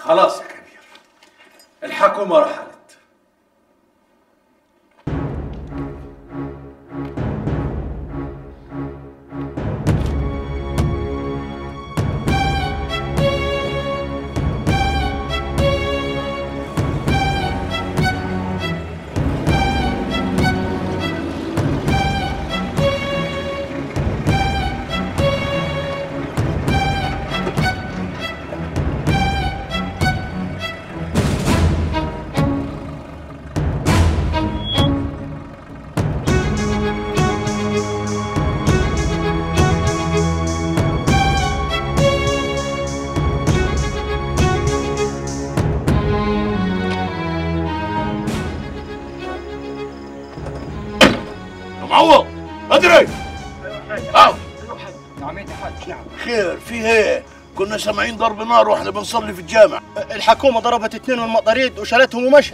خلاص يا كبير، الحكومة رحلت. معوض ادري. ايوه حاج. نعم يا حاج. نعم خير في ايه؟ كنا سامعين ضرب نار واحنا بنصلي في الجامع. الحكومه ضربت 2 والمطاريد وشالتهم ومشت.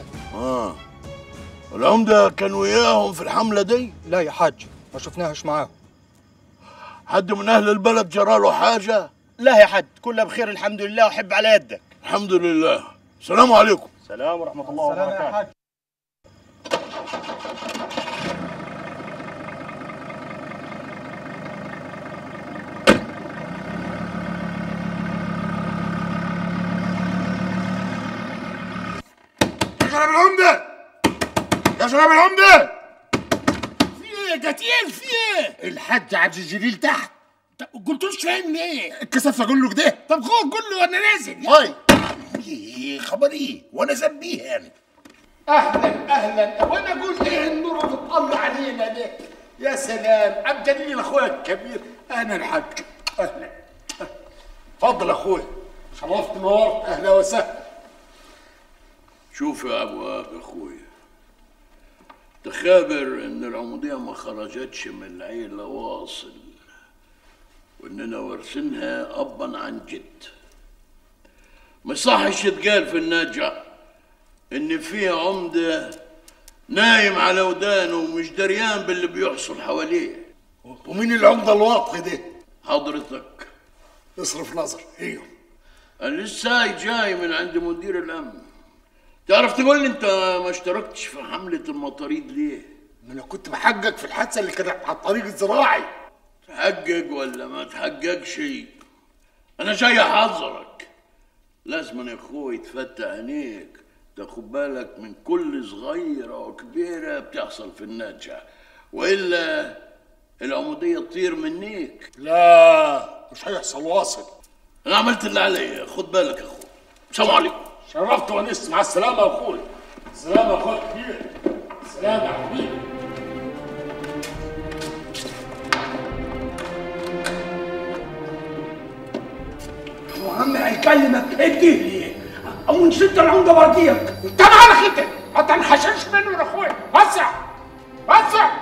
العمدة كان وياهم في الحملة دي؟ لا يا حاج، ما شفناهش معاهم. حد من اهل البلد جراله حاجة؟ لا يا حاج، كلها بخير الحمد لله وحب على يدك. الحمد لله. السلام عليكم. السلام ورحمه الله وبركاته. يا حاج. يا جناب العمدة، يا جناب العمدة، في ايه يا جتيل؟ في ايه؟ الحاج عبد الجليل تحت. قلتلوش فاهمني ايه؟ اتكسف اقول له كده. طب خد قول له وانا نازل. هاي ايه خبر ايه؟ وانا ذنبيه يعني. اهلا وانا اقول ايه النور اللي بتطلع علينا ده؟ يا سلام، عبد الجليل اخويا الكبير، انا الحاج. اهلا اتفضل اخويا، شرفت نورت، اهلا وسهلا. شوف يا ابو وهاب يا اخويا، تخابر ان العمودية ما خرجتش من العيلة واصل، واننا وارثينها ابا عن جد. ما صحش يتقال في النجع ان في عمدة نايم على ودانه ومش دريان باللي بيحصل حواليه. ومين العمده الواطي ده؟ حضرتك. اصرف نظر. ايوه انا لسه جاي من عند مدير الامن. تعرف تقول لي انت ما اشتركتش في حملة المطاريد ليه؟ ما انا كنت بحقق في الحادثه اللي كانت على الطريق الزراعي. تحقق ولا ما تحققش، انا جاي احذرك. لازم يا اخوي تفتح عينيك، تاخد بالك من كل صغيره وكبيره بتحصل في النجع، والا العموديه تطير منيك. لا مش هيحصل، واصل. انا عملت اللي عليا، خد بالك يا اخوي. السلام عليكم. شرفت ونست، مع السلامه يا اخوي. السلام يا اخويا الكبير. السلام يا حبيبي. عم هيكلمك اديه ليه؟ او نسيت العمده برضيك. انت مالك انت؟ ما تنحشرش منه يا اخويا. وسع وسع.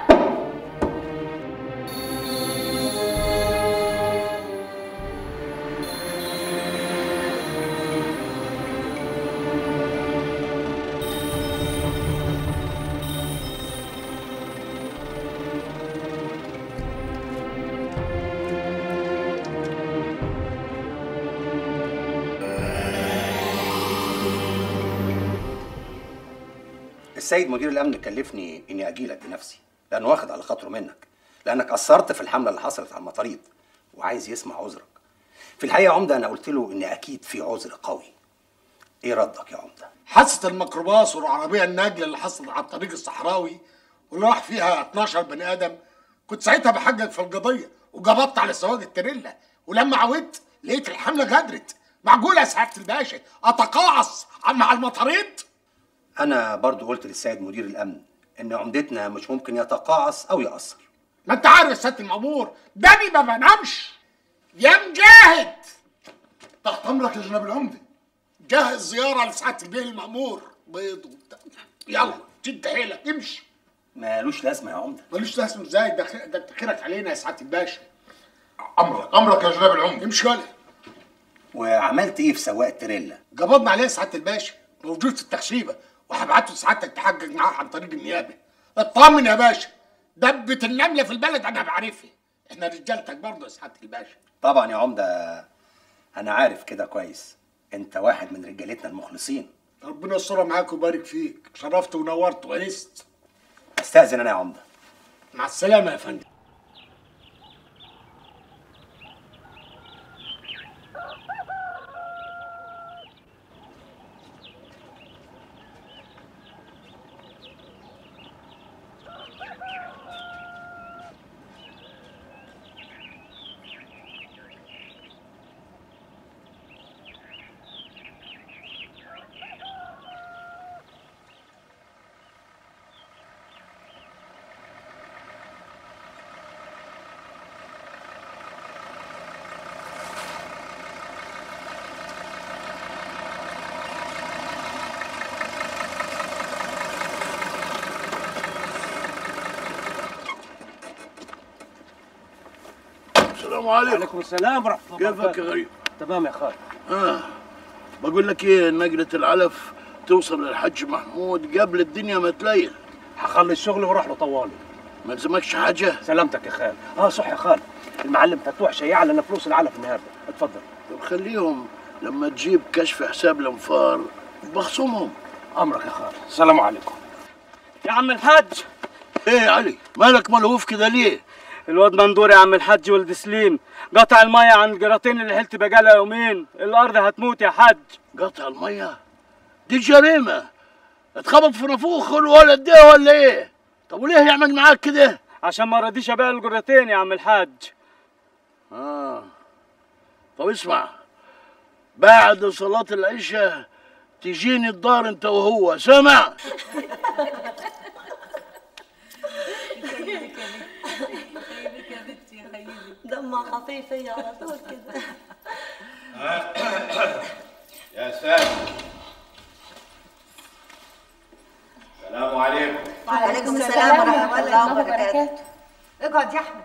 السيد مدير الامن كلفني اني اجيلك بنفسي، لانه واخد على خاطره منك، لانك قصرت في الحمله اللي حصلت على المطاريد وعايز يسمع عذرك. في الحقيقه يا عمده انا قلت له ان اكيد في عذر قوي. ايه ردك يا عمده؟ حادثه الميكروباص والعربيه الناجله اللي حصلت على الطريق الصحراوي واللي راح فيها 12 بني ادم، كنت ساعتها بحقق في القضيه وجبطت على سواق التريلا، ولما عودت لقيت الحمله غدرت. معقوله يا سعاده الباشا اتقاعس مع المطاريد؟ انا برضو قلت للسيد مدير الامن ان عمدتنا مش ممكن يتقاعس او يقصر. ما انت عارف يا سياده المأمور، داني ما بنامش. يا مجاهد تحت امرك يا جناب العمده. جهز زياره لسعاده البيه المأمور، بيض وبتاع. يلا شد حيلك امشي. مالوش لازمه يا عمده. ملوش لازمه ازاي؟ ده انت خيرك علينا يا سعاده الباشا. امرك يا جناب العمده. امشي ولا. وعملت ايه في سواق التريلا؟ قبضنا عليه يا سعاده الباشا، موجود في التخشيبه، وهبعته سعادتك تحقق معاه عن طريق النيابه. اطمن يا باشا، دبة النمله في البلد انا بعرفها. احنا رجالتك برضه يا سعاده الباشا. طبعا يا عمده، انا عارف كده كويس انت واحد من رجالتنا المخلصين. ربنا يسترها معاك ويبارك فيك، شرفت ونورت وانست. استاذن انا يا عمده. مع السلامه يا فندم. السلام عليكم. وعليكم السلام ورحمة الله وبركاته. كيفك يا غريب؟ تمام يا خالد. بقول لك ايه، نقلة العلف توصل للحج محمود قبل الدنيا ما تليل. هخلي الشغل واروح له طوالي. ما يلزمكش حاجة؟ سلامتك يا خالد. صح يا خالد، المعلم فتوح شيع لنا فلوس العلف النهارده، اتفضل. طب خليهم لما تجيب كشف حساب الانفار بخصمهم. امرك يا خالد. السلام عليكم. يا عم الحاج. ايه يا علي، مالك ملهوف كده ليه؟ الواد مندور يا عم الحاج ولد سليم قطع المية عن الجراتين اللي حلت بقالها يومين، الارض هتموت يا حاج. قطع المية؟ دي جريمة، اتخبط في نافوخ الولد ده ولا ايه؟ طب وليه يعمل معاك كده؟ عشان ما رضيش ابيع الجراتين يا عم الحاج. طب اسمع، بعد صلاة العشاء تجيني الدار انت وهو، سمع؟ دمها خفيف هي على طول كده. يا ساتر. السلام عليكم. وعليكم السلام ورحمة الله وبركاته. اقعد يا أحمد.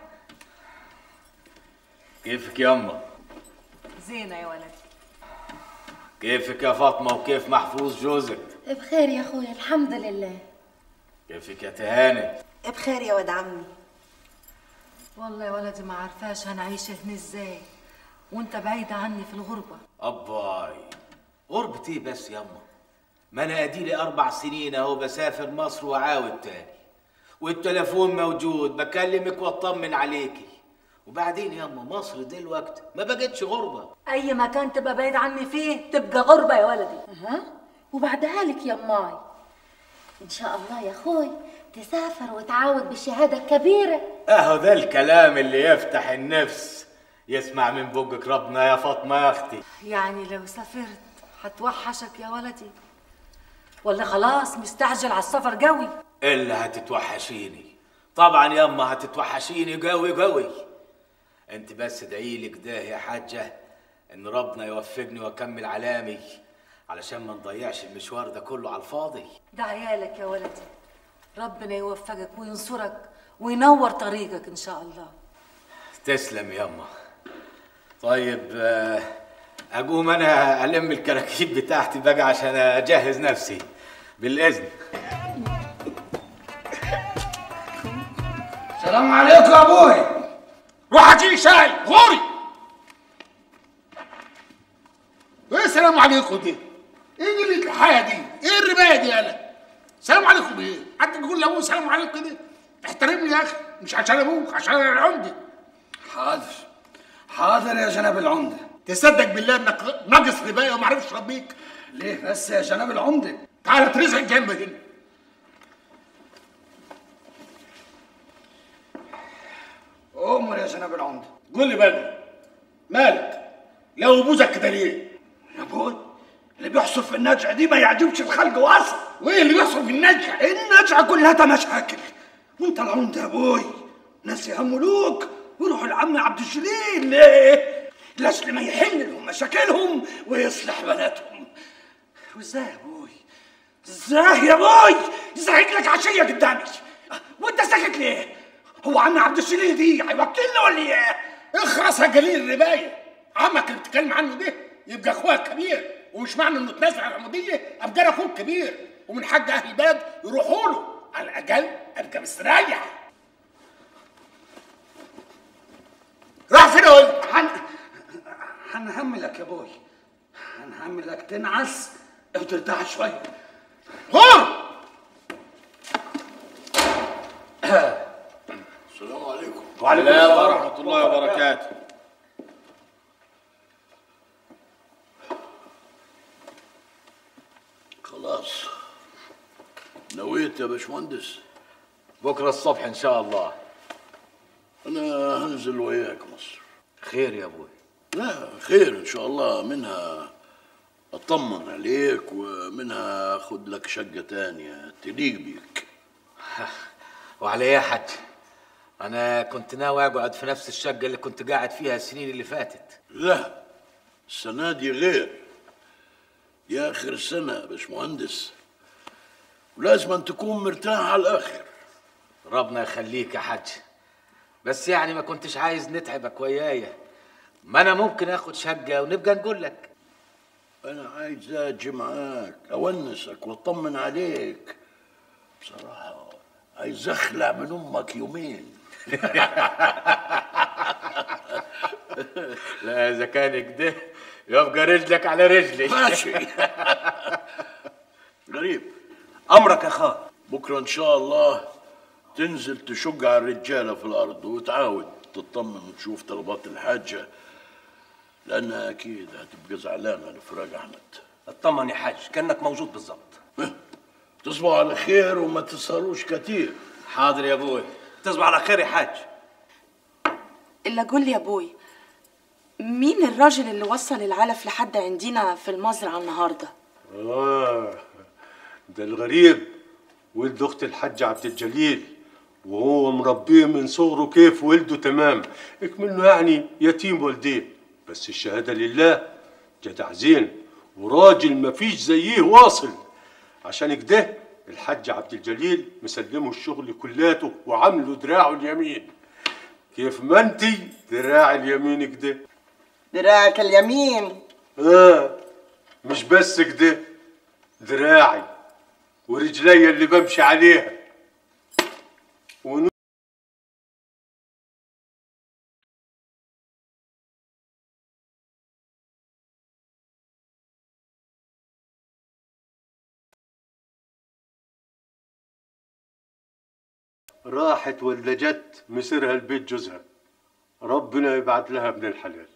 كيفك يما؟ زينة يا ولدي. كيفك يا فاطمة وكيف محفوظ جوزك؟ بخير يا اخويا الحمد لله. كيفك يا تهاني؟ بخير يا ولد عمي. والله يا ولدي ما عارفاش هنعيش هنا ازاي وانت بعيدة عني في الغربة. أباي غربتي بس يما، ما أنا أديلي 4 سنين أهو بسافر مصر وعاود تاني، والتليفون موجود بكلمك واطمن عليكي. وبعدين يما مصر دلوقتي ما بقتش غربة. أي مكان تبقى بعيد عني فيه تبقى غربة يا ولدي. وبعدها لك يا ماي ان شاء الله يا اخوي تسافر وتعاود بالشهادة الكبيرة. أهو ده الكلام اللي يفتح النفس، يسمع من بوجك ربنا يا فاطمة يا أختي. يعني لو سافرت هتوحشك يا ولدي ولا خلاص مستعجل على السفر قوي؟ إلا هتتوحشيني طبعا يما، هتتوحشيني قوي قوي. انت بس ادعيلي كده يا حاجة ان ربنا يوفقني واكمل علامي علشان ما نضيعش المشوار ده كله على الفاضي. ده عيالك يا ولدي، ربنا يوفقك وينصرك وينور طريقك ان شاء الله. تسلم يما. طيب اقوم انا الم الكراكيب بتاعتي بقى عشان اجهز نفسي، بالاذن. السلام عليكم يا ابوي. روح هاتيلي شاي غوري. ايه السلام عليكم دي؟ ايه قلة الحياة دي؟ ايه الرباية دي يالا؟ سلام عليكم ايه؟ حد يقول لابوه سلام عليكم كده؟ احترمني يا اخي، مش عشان ابوك، عشان انا العمدة. حاضر حاضر يا جناب العمدة. تصدق بالله انك ناقص رباية وما عرفش اربيك؟ ليه بس يا جناب العمدة؟ تعالى اترزق جنبي هنا. أمر يا جناب العمدة. قول لي بقى مالك؟ لو بوزك كده ليه؟ يا ابوي اللي بيحصل في النجعة دي ما يعجبش الخلق واصل. وايه اللي بيحصل في النجعة؟ النجعة كلها مشاكل، وانت العمدة يا ابوي ناس يهملوك ويروحوا لعم عبد الجليل. ليه؟ لاجل ما يحل لهم مشاكلهم ويصلح بناتهم. وازاي يا ابوي؟ ازاي يا ابوي؟ زعيت لك عشية قدامي وانت ساكت ليه؟ هو عم عبد الجليل دي هيوكلنا ولا ايه؟ اخرس يا قليل الرباية. عمك اللي بتتكلم عنه ده يبقى اخوك كبير، ومش معنى انه تنازل على العمودية ابقى انا اخوك كبير، ومن حق اهل البلد يروحوا له، على الاقل ابقى مستريح. راح فين قلت؟ هنهملك يا ابوي، هنهملك انك تنعس وترتاح شويه. غور. السلام عليكم. وعليكم السلام ورحمة الله وبركاته. خلاص نويت يا باشمهندس؟ بكرة الصبح إن شاء الله. أنا هنزل وياك مصر. خير يا أبوي؟ لا خير إن شاء الله، منها أطمن عليك ومنها أخد لك شقة تانية تليق بيك. وعلى إيه يا حاج؟ أنا كنت ناوي أقعد في نفس الشقة اللي كنت قاعد فيها السنين اللي فاتت. لا السنة دي غير، دي آخر السنة يا باشمهندس، ولازم أن تكون مرتاح على الآخر. ربنا يخليك يا حاج، بس يعني ما كنتش عايز نتعبك ويايا، ما أنا ممكن آخد شقة ونبقى نقول لك. أنا عايز أجي معاك أونسك وأطمن عليك، بصراحة عايز أخلع من أمك يومين. لا إذا كان كده يبقى رجلك على رجلي. ماشي. غريب. امرك يا خال. بكرة إن شاء الله تنزل تشق على الرجالة في الأرض وتعاود تطمن وتشوف طلبات الحاجة، لأنها أكيد هتبقى زعلانة لفراق أحمد. اطمن يا حاج، كأنك موجود بالظبط. تصبحوا على خير وما تسهروش كتير. حاضر يا أبوي. تصبح على خير يا حاج. إلا قول لي يا أبوي، مين الراجل اللي وصل العلف لحد عندنا في المزرعة النهارده؟ ده الغريب ولد اخت الحاج عبد الجليل، وهو مربيه من صغره كيف ولده تمام، اكمنه يعني يتيم والديه، بس الشهاده لله جدع زين وراجل مفيش زيه واصل. عشان كده الحاج عبد الجليل مسلمه الشغل كلاته وعامله دراعه اليمين، كيف ما انتي دراع اليمين كده. دراعك اليمين؟ مش بس كده، دراعي ورجلي اللي بمشي عليها. راحت ولا جت مسيرها البيت جوزها، ربنا يبعت لها ابن الحلال.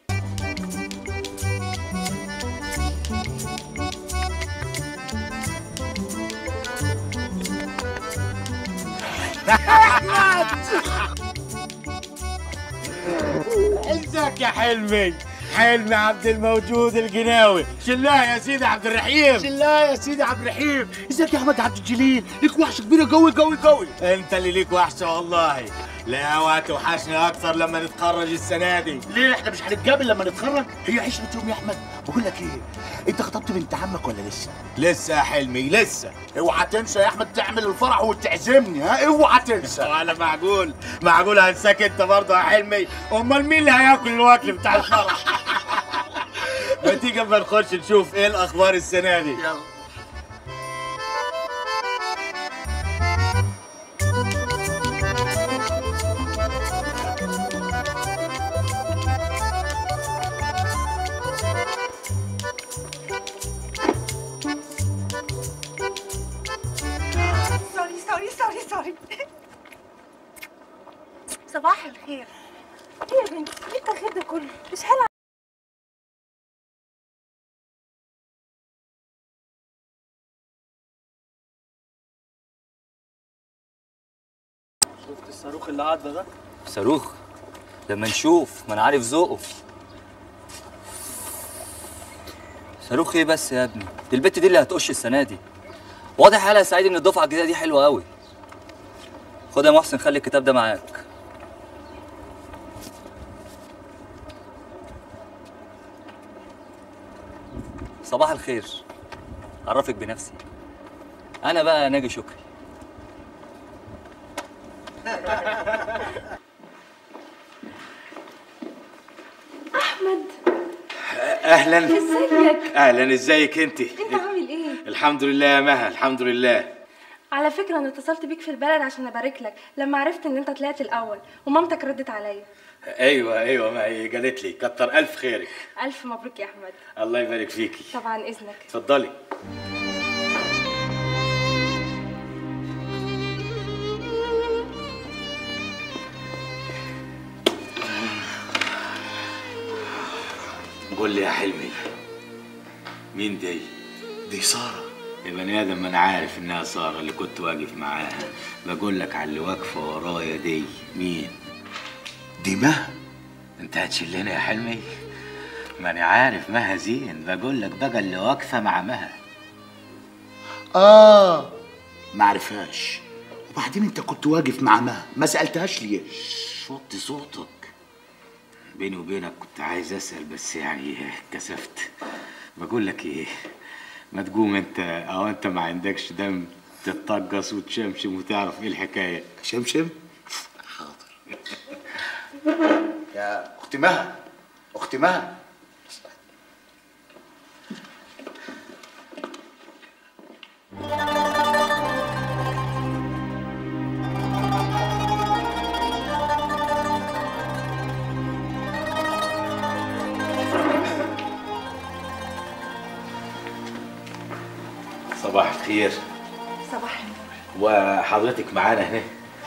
ازيك يا حلمي؟ حلمي عبد الموجود القناوي. شلاه يا سيدي عبد الرحيم. شلاه يا سيدي عبد الرحيم. ازيك يا احمد عبد الجليل؟ ليك وحشه كبيره قوي قوي قوي. انت اللي ليك وحشه والله. لا وهتوحشنا اكثر لما نتخرج السنه دي. ليه احنا مش هنتقابل لما نتخرج؟ هي عشرة يوم يا احمد. بقول لك ايه، انت خطبت بنت عمك ولا لسه؟ لسه يا حلمي لسه. اوعى تنسى يا احمد تعمل الفرح وتعزمني، ها اوعى تنسى. ولا معقول هنساك انت برضه يا حلمي؟ امال مين اللي هياكل الوكل بتاع الفرح؟ ما تيجي اما نخش نشوف ايه الاخبار السنه دي. يلا. سوري. صباح الخير. ايه يا بنتي؟ ايه التأخير ده كله؟ مش حلو. شفت الصاروخ اللي عدى ده؟ صاروخ؟ لما نشوف، ما انا عارف ذوقه. صاروخ ايه بس يا ابني؟ دي البت دي اللي هتقش السنه دي. واضح يا سعيد ان الدفعه الجديده دي حلوه قوي. خد يا محسن، خلي الكتاب ده معاك. صباح الخير. اعرفك بنفسي، انا بقى ناجي شكري. احمد. اهلا. ازيك؟ اهلا، ازيك انت؟ انت عامل ايه؟ الحمد لله يا مها، الحمد لله. على فكرة انا اتصلت بيك في البلد عشان ابارك لك لما عرفت ان انت طلعت الاول ومامتك ردت عليا. ايوه ما هي قالت لي كتر الف خيرك. الف مبروك يا احمد. الله يبارك فيكي. طبعا اذنك. اتفضلي. قول لي يا حلمي، مين دي؟ دي سارة. يا بني ادم، ما انا عارف انها سارة اللي كنت واقف معاها. بقول لك على اللي واقفة ورايا دي مين؟ دي مها. انت هتشلنا يا حلمي؟ ما انا عارف مها زين. بقول لك بقى اللي واقفة مع مها. ما عرفهاش. وبعدين انت كنت واقف مع مها، ما سألتهاش ليه؟ وطي صوتك. بيني وبينك كنت عايز اسال بس يعني كسفت. بقول لك ايه، ما تقوم انت، او انت ما عندكش دم تتطقص وتشمشم وتعرف ايه الحكايه؟ شمشم؟ حاضر. يا اختي مها، اختي مها، صباح الخير. صباح النور. وحضرتك معانا هنا؟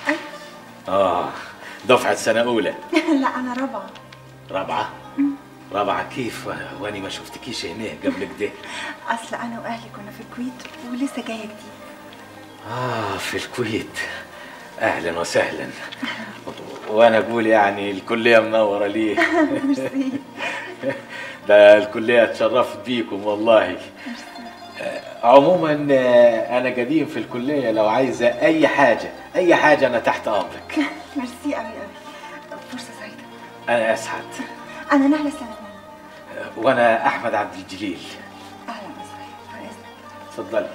دفعة سنة أولى. لا أنا رابعة. رابعة؟ رابعة كيف؟ وأني ما شفتكيش هنا قبل كده. أصل أنا وأهلي كنا في الكويت ولسه جاية جديد. في الكويت. أهلا وسهلا. وأنا أقول يعني الكلية منورة ليه؟ ميرسي. ده الكلية اتشرفت بيكم والله. عموما أنا قديم في الكلية، لو عايزة أي حاجة أنا تحت أمرك. ميرسي أوي أوي. فرصة سعيدة. أنا أسعد. أنا نهلة سلامون. وأنا أحمد عبد الجليل. أهلا وسهلا. اتفضلي.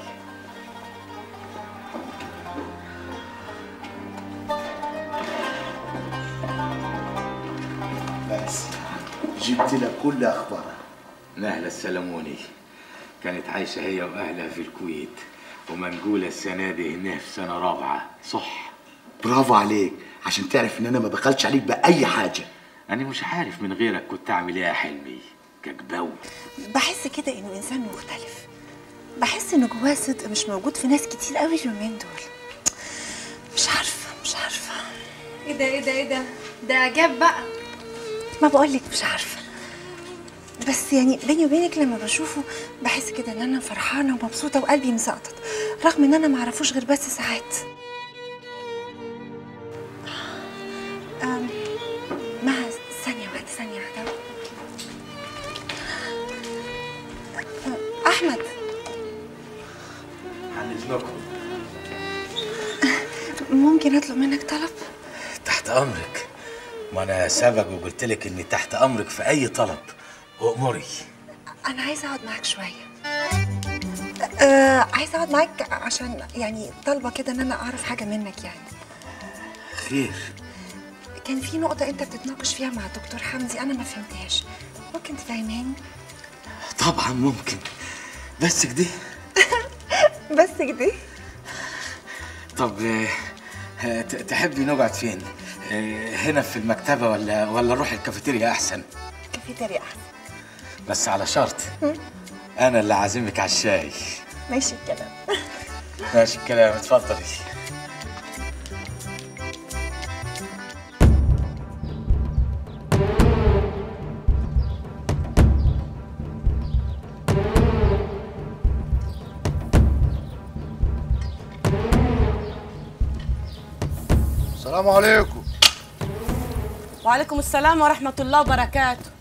بس جبت لك كل أخبارها. نهلة السلموني كانت عايشة هي وأهلها في الكويت، ومنقولة السنة دي هنا في سنة رابعة، صح؟ برافو عليك، عشان تعرف إن أنا ما بخلش عليك بأي حاجة. أنا مش عارف من غيرك كنت أعمل إيه يا حلمي، كجبو. بحس كده إنه إنسان مختلف، بحس إنه جواه صدق مش موجود في ناس كتير قوي اليومين دول. مش عارفة. إيه ده؟ ده إعجاب بقى. ما بقولك مش عارفة، بس يعني بيني وبينك لما بشوفه بحس كده ان انا فرحانه ومبسوطه وقلبي مسقطط، رغم ان انا ما اعرفوش غير بس ساعات. مها، ثانيه واحده. احمد، عن إذنكم. ممكن اطلب منك طلب؟ تحت أمرك. ما أنا سبق وقلت لك إني تحت أمرك في أي طلب. أؤمري. أنا عايزة أقعد معاك شوية. عايزة أقعد معاك عشان يعني طالبة كده إن أنا أعرف حاجة منك يعني. خير. كان في نقطة أنت بتتناقش فيها مع الدكتور حمدي أنا ما فهمتهاش، ممكن تفهماني؟ طبعا ممكن، بس كده. بس كده؟ طب تحبي نقعد فين؟ هنا في المكتبة ولا نروح الكافيتيريا أحسن؟ الكافيتيريا أحسن. بس على شرط، أنا اللي عازمك على الشاي. ماشي الكلام. اتفضلي. السلام عليكم. وعليكم السلام ورحمة الله وبركاته.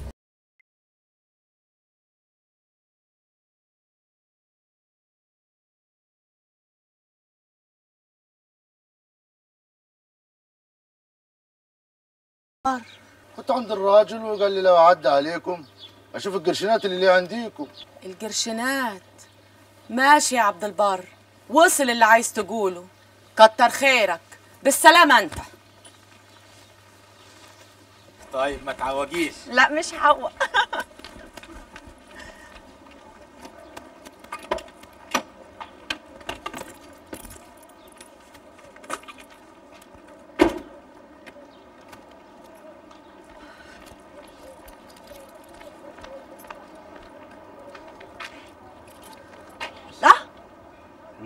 كنت عند الراجل وقال لي لو عدى عليكم اشوف القرشينات اللي عنديكم. القرشينات؟ ماشي يا عبد البر، وصل اللي عايز تقوله. كتر خيرك. بالسلامة انت. طيب ما تعوجيش. لا مش هعوق.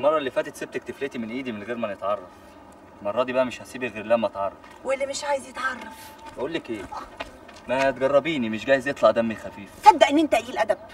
المره اللي فاتت سبتك تفلتي من ايدي من غير ما نتعرف. المره دي بقى مش هسيبك غير لما اتعرف. واللي مش عايز يتعرف بقول لك ايه، ما تجربيني، مش جايز يطلع دمي خفيف. صدق ان انت قليل ادب.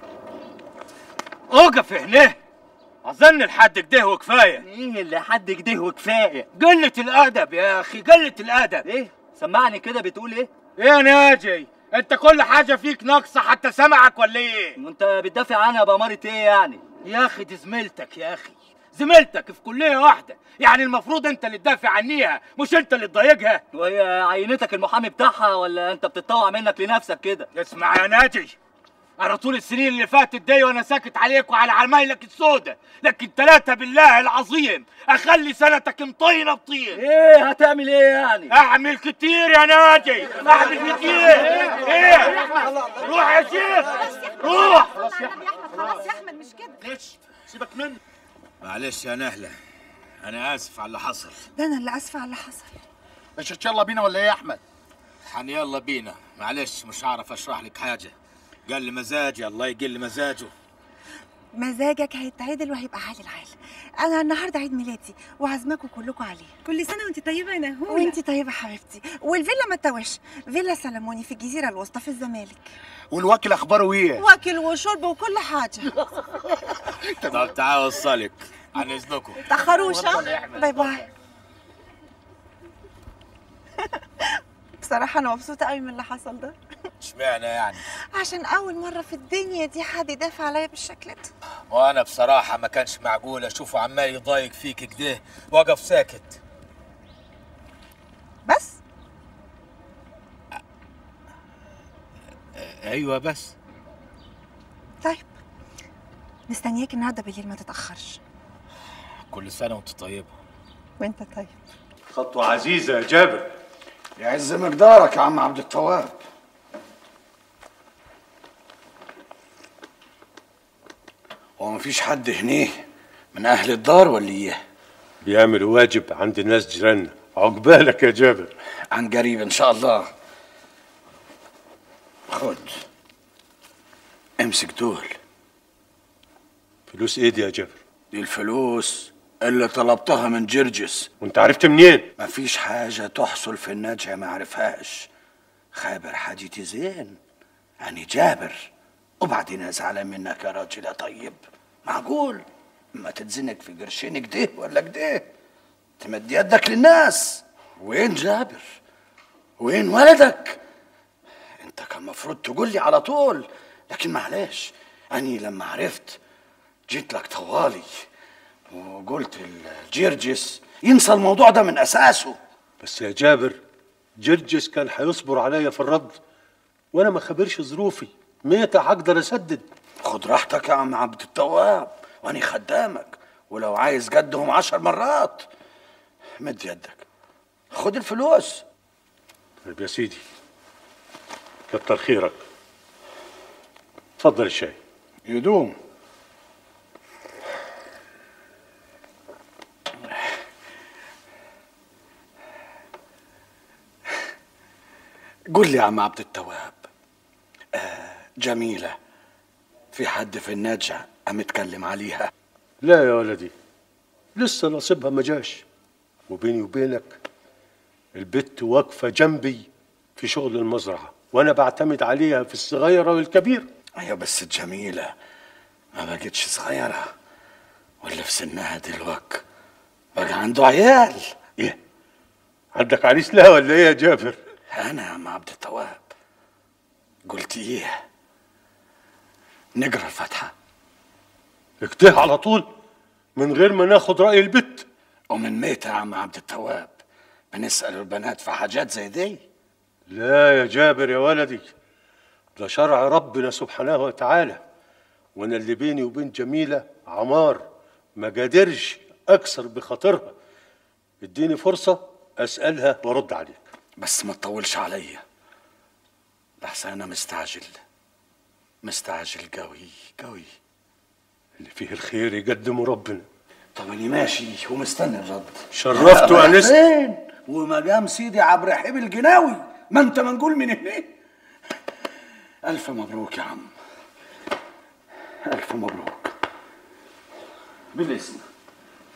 اوقف هنا، اظن لحد كده وكفايه. ايه اللي حد كده وكفايه؟ قلة الادب يا اخي، قلة الادب. ايه؟ سمعني كده، بتقول ايه؟ ايه يا ناجي؟ انت كل حاجه فيك ناقصه حتى سمعك ولا ايه؟ وانت بتدافع عنها بأمارة ايه يعني؟ يا اخي دي زميلتك يا اخي، زميلتك في كليه واحده، يعني المفروض انت اللي تدافع عنيها مش انت اللي تضايقها. وهي عينتك المحامي بتاعها ولا انت بتتطوع منك لنفسك كده؟ اسمع يا ناجي، انا طول السنين اللي فاتت دي وانا ساكت عليك وعلى عمايلك السودة، لكن 3 بالله العظيم اخلي سنتك مطينه بطين. ايه هتعمل ايه يعني؟ اعمل كتير يا ناجي، اعمل كتير. ايه؟ روح يا شيخ، روح. خلاص يا احمد، خلاص يا احمد مش كده. ليش؟ سيبك منه. معلش يا نهله، انا اسف على اللي حصل. ده انا اللي اسفه على اللي حصل. مش يلا بينا ولا ايه يا احمد؟ يلا بينا، معلش مش هعرف اشرح لك حاجه، قال لي مزاجي الله يقل مزاجه. مزاجك هيتعدل وهيبقى عال العال. انا النهارده عيد ميلادي وعازماكم كلكم عليه. كل سنه وانت طيبه يا نهوله. وانت طيبه حبيبتي. والفيلا ما تتوهش، فيلا سلموني في الجزيره الوسطى في الزمالك. والواكل اخباره ايه؟ واكل وشرب وكل حاجه. طب تعالى اوصلك عن اذنكم. تاخروش ها؟ باي باي. بصراحه انا مبسوطه قوي من اللي حصل ده. اشمعنى يعني؟ عشان اول مره في الدنيا دي حد يدافع عليا بالشكل ده. وانا بصراحه ما كانش معقول اشوفه عمال يضايق فيك كده واقف ساكت. بس ايوه بس. طيب مستنياك النهارده بالليل، ما تتاخرش. كل سنه وانت طيبه. وانت طيب. خطوه عزيزه يا جابر. يعز مقدارك يا عم عبد التواب. هو مفيش حد هنا من اهل الدار ولا ايه؟ بيعمل واجب عند الناس جيراننا. عقبالك يا جابر. عن قريب ان شاء الله. خد امسك دول. فلوس ايه دي يا جابر؟ دي الفلوس اللي طلبتها من جرجس. وانت عرفت منين؟ مفيش حاجة تحصل في النجع ما عرفهاش. خابر حاجتي زين، يعني جابر. وبعدين ازعل منك يا راجل يا طيب. معقول ما تتزنق في قرشين كده ولا كده تمد يدك للناس؟ وين جابر؟ وين ولدك؟ انت كان مفروض تقول لي على طول، لكن معلش اني لما عرفت جيت لك طوالي وقلت الجرجس ينسى الموضوع ده من اساسه. بس يا جابر، جرجس كان هيصبر عليا في الرد وانا ما خبرش ظروفي. متى هقدر اسدد؟ خد راحتك يا عم عبد التواب، واني خدامك، ولو عايز قدهم 10 مرات مد يدك خد الفلوس. طيب يا سيدي، كتر خيرك. اتفضل الشاي. يدوم. قول لي يا عم عبد التواب، جميلة في حد في النجع قام اتكلم عليها؟ لا يا ولدي، لسه نصيبها ما جاش. وبيني وبينك البت واقفة جنبي في شغل المزرعة، وانا بعتمد عليها في الصغيرة والكبير. ايوه بس جميلة ما بقتش صغيرة، ولا في سنها دلوقتي بقى عنده عيال. ايه؟ عندك عريس لها ولا ايه يا جابر؟ انا يا عم عبد التواب قلت ايه؟ نقرا الفاتحة اكتها على طول من غير ما ناخد رأي البت. ومن ميت يا عم عبد التواب بنسأل البنات في حاجات زي دي؟ لا يا جابر يا ولدي، ده شرع ربنا سبحانه وتعالى، وانا اللي بيني وبين جميلة عمار ما قادرش اكسر بخاطرها. اديني فرصة اسألها وارد عليك. بس ما تطولش عليا لحسن انا مستعجل قوي قوي. اللي فيه الخير يقدمه ربنا. طب اني ماشي ومستني الرد. شرفت وانست. ومدام سيدي عبد الرحيم الجناوي، ما انت منقول من هنا. الف مبروك يا عم، الف مبروك. بالاذن.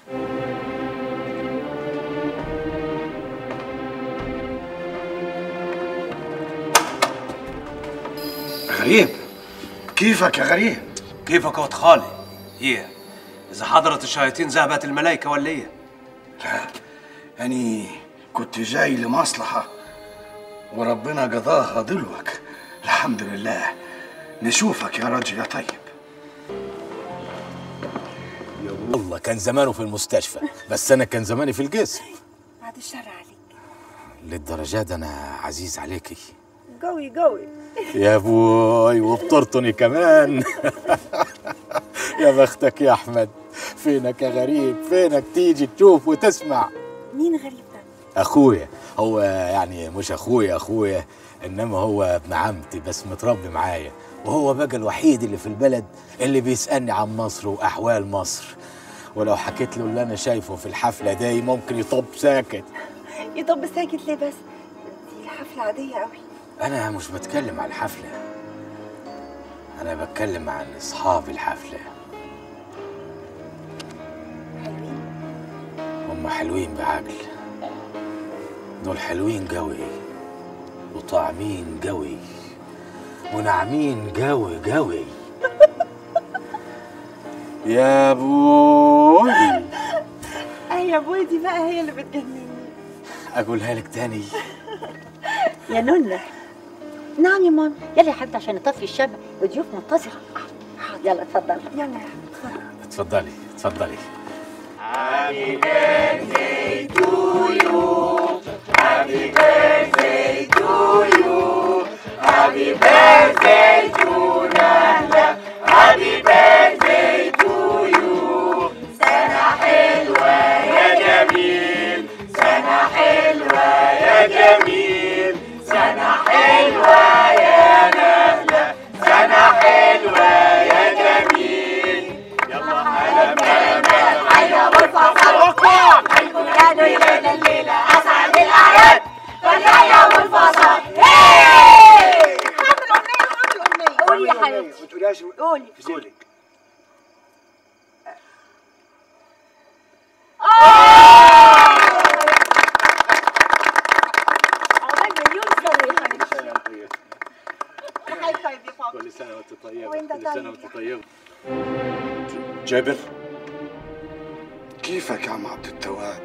غريب، كيفك يا غريب؟ كيفك يا ولد خالي؟ ايه اذا حضرت الشياطين ذهبت الملائكه ولا ايه؟ لا، أني كنت جاي لمصلحة وربنا قضاها دلوك. الحمد لله. نشوفك يا راجل يا طيب. والله كان زمانه في المستشفى، بس أنا كان زماني في القسم. بعد الشر عليك. للدرجة دي أنا عزيز عليكي قوي قوي. يا بوي، وبترطني كمان. يا بختك يا أحمد. فينك يا غريب؟ فينك تيجي تشوف وتسمع؟ مين غريب ده؟ أخويا. هو يعني مش أخويا، إنما هو ابن عمتي، بس متربي معايا، وهو بقى الوحيد اللي في البلد اللي بيسألني عن مصر وأحوال مصر. ولو حكيت له اللي أنا شايفه في الحفلة دي ممكن يطب ساكت. يطب ساكت ليه بس؟ دي الحفلة عادية قوي. أنا مش بتكلم عن الحفلة، أنا بتكلم عن أصحاب الحفلة. حلوين؟ هم حلوين بعقل، دول حلوين قوي وطعمين قوي وناعمين قوي قوي. يا بوي. يا بوي دي بقى هي اللي بتجنني. أقولها لك تاني؟ يا نونة. نعم يا ماما. يلا يا حبيبتي عشان نطفي الشمع، الضيوف منتظرة. يلا اتفضلي. يلا اتفضلي اتفضلي. Happy birthday to you. Happy birthday to you. Happy birthday to Nahla. Happy birthday to you. سنة حلوة يا جميل. سنة حلوة يا جميل. سنة حلوة يا نهلة. سنة حلوة يا جميل. يلا حيا والفصل حيكون كانوا يلينا الليلة أسعد الأعياد فالحيا والفصل. قولي يا حبيبتي. ما تقوليهاش. قولي. عقبال مليون سنة يا حبيبتي. طيب يا بابا. كل سنة وأنت طيبة. وأنت كل سنة طيب. وأنت طيبة. جابر، كيفك يا عم عبد التواب؟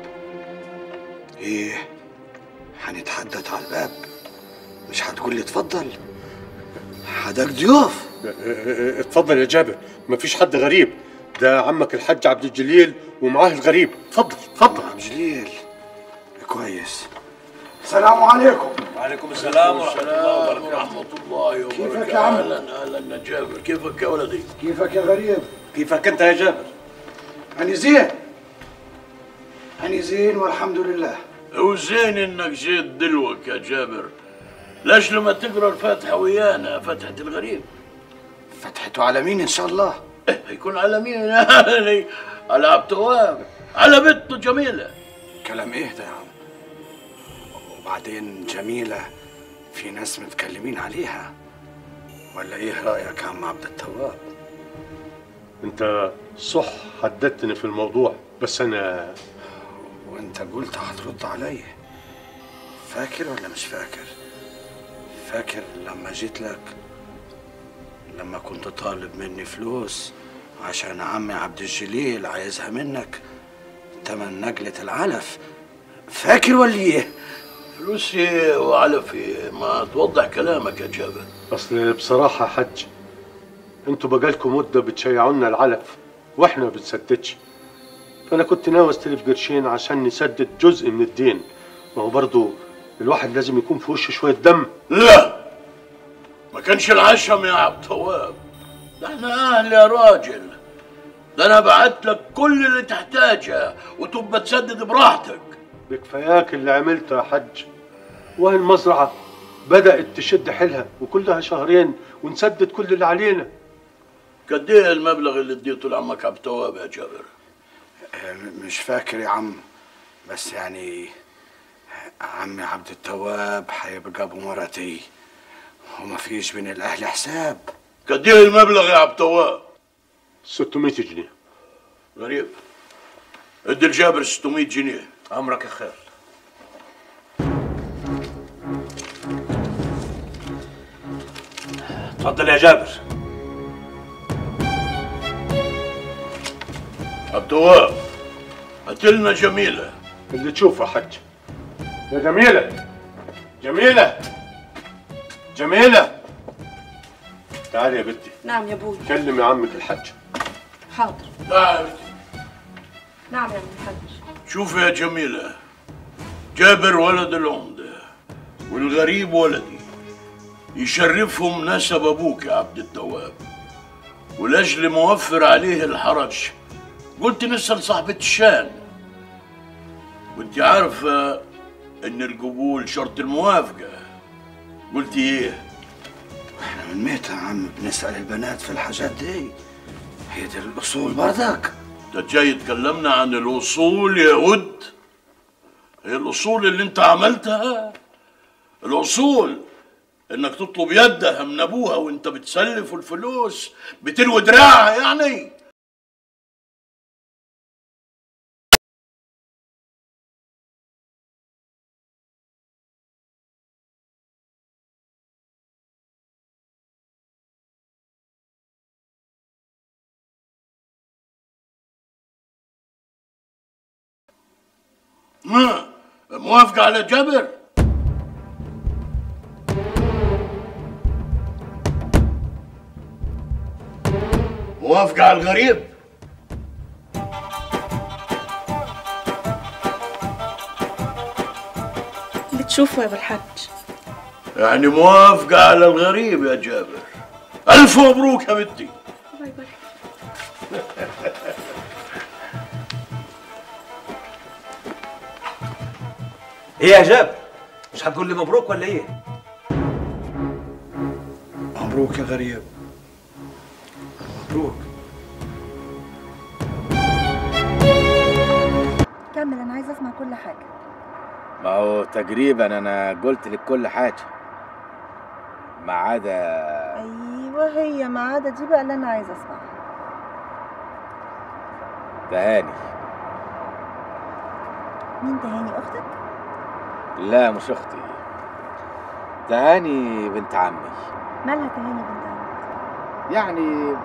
ايه، هنتحدث على الباب؟ مش هتقول لي اتفضل؟ حدك ضيوف. اتفضل يا جابر، مفيش حد غريب، ده عمك الحاج عبد الجليل ومعاه الغريب. اتفضل اتفضل. عبد الجليل كويس. السلام عليكم. وعليكم السلام ورحمة الله وبركاته. ورحمة الله وبركاته. كيفك يا عم؟ أهلا يا جابر، كيفك يا ولدي؟ كيفك يا غريب؟ كيفك أنت يا جابر؟ أنا زين. أنا زين والحمد لله. وزين إنك جيت دلوك يا جابر. ليش لما تقرا الفاتحة ويانا، فاتحة الغريب؟ فتحته على مين إن شاء الله؟ هيكون على مين يعني؟ على عبد التواب، على بنته جميلة. كلام إيه ده يا عم؟ وبعدين جميلة في ناس متكلمين عليها، ولا إيه رأيك يا عم عبد التواب؟ انت صح حددتني في الموضوع، بس انا وانت قلت هترد عليا. فاكر ولا مش فاكر؟ فاكر لما جيت لك، لما كنت طالب مني فلوس عشان عمي عبد الجليل عايزها منك تمن نقلة العلف؟ فاكر ولا ايه؟ فلوسي وعلفي، ما توضح كلامك يا جابر. اصل بصراحة يا حج، انتوا بقالكم مدة بتشيعونا العلف واحنا ما بنسددش، فانا كنت ناوي استلف قرشين عشان نسدد جزء من الدين. ما هو برضه الواحد لازم يكون في وشه شوية دم. لا، ما كانش العشم يا عبد التواب، ده احنا اهل يا راجل. ده انا بعت لك كل اللي تحتاجه وتبقى تسدد براحتك. بكفاياك اللي عملته يا حج، وهي المزرعة بدأت تشد حيلها وكلها شهرين ونسدد كل اللي علينا. قد ايه المبلغ اللي اديته لعمك عبد التواب يا جابر؟ مش فاكر يا عم، بس يعني عمي عبد التواب هيبقى ابو مرتي وما فيش بين الاهل حساب. قد ايه المبلغ يا عبد التواب؟ 600 جنيه. غريب، ادي لجابر 600 جنيه. امرك يا خير. اتفضل يا جابر. عبد الوهاب هات لنا جميله. اللي تشوفه يا حج. يا جميله، جميله، جميله، تعالي يا بنتي. نعم يا ابوي. كلمي عمك الحج. حاضر. لا يا بنتي. نعم يا ابن الحاج. شوفي يا جميله، جابر ولد العمده والغريب ولدي، يشرفهم نسب ابوك يا عبد التواب، ولاجل موفر عليه الحرج قلت نسأل صاحبة الشان، وانت عارفة ان القبول شرط الموافقة. قلتي ايه؟ احنا من متى يا عم بنسأل البنات في الحاجات دي؟ هي دي الأصول برضك؟ انت جاي تكلمنا عن الأصول يا ود؟ هي الأصول اللي انت عملتها؟ الأصول انك تطلب يدها من ابوها وانت بتسلف الفلوس بتلوي دراعها يعني؟ موافقة على جابر؟ موافقة على الغريب؟ اللي تشوفه يا ابو الحاج. يعني موافقة على الغريب يا جابر. ألف مبروك يا بنتي. الله يبارك. ايه يا جابر؟ مش هتقول لي مبروك ولا ايه؟ مبروك يا غريب، مبروك. كمل، انا عايزه اسمع كل حاجه. ما هو تقريبا انا قلت لك كل حاجه ما عدا ايوه، هي ما عدا دي بقى اللي انا عايزه اسمعها. تهاني. مين تهاني؟ اختك؟ لا مش اختي، تهاني بنت عمي. مالها تهاني بنت عمك؟ يعني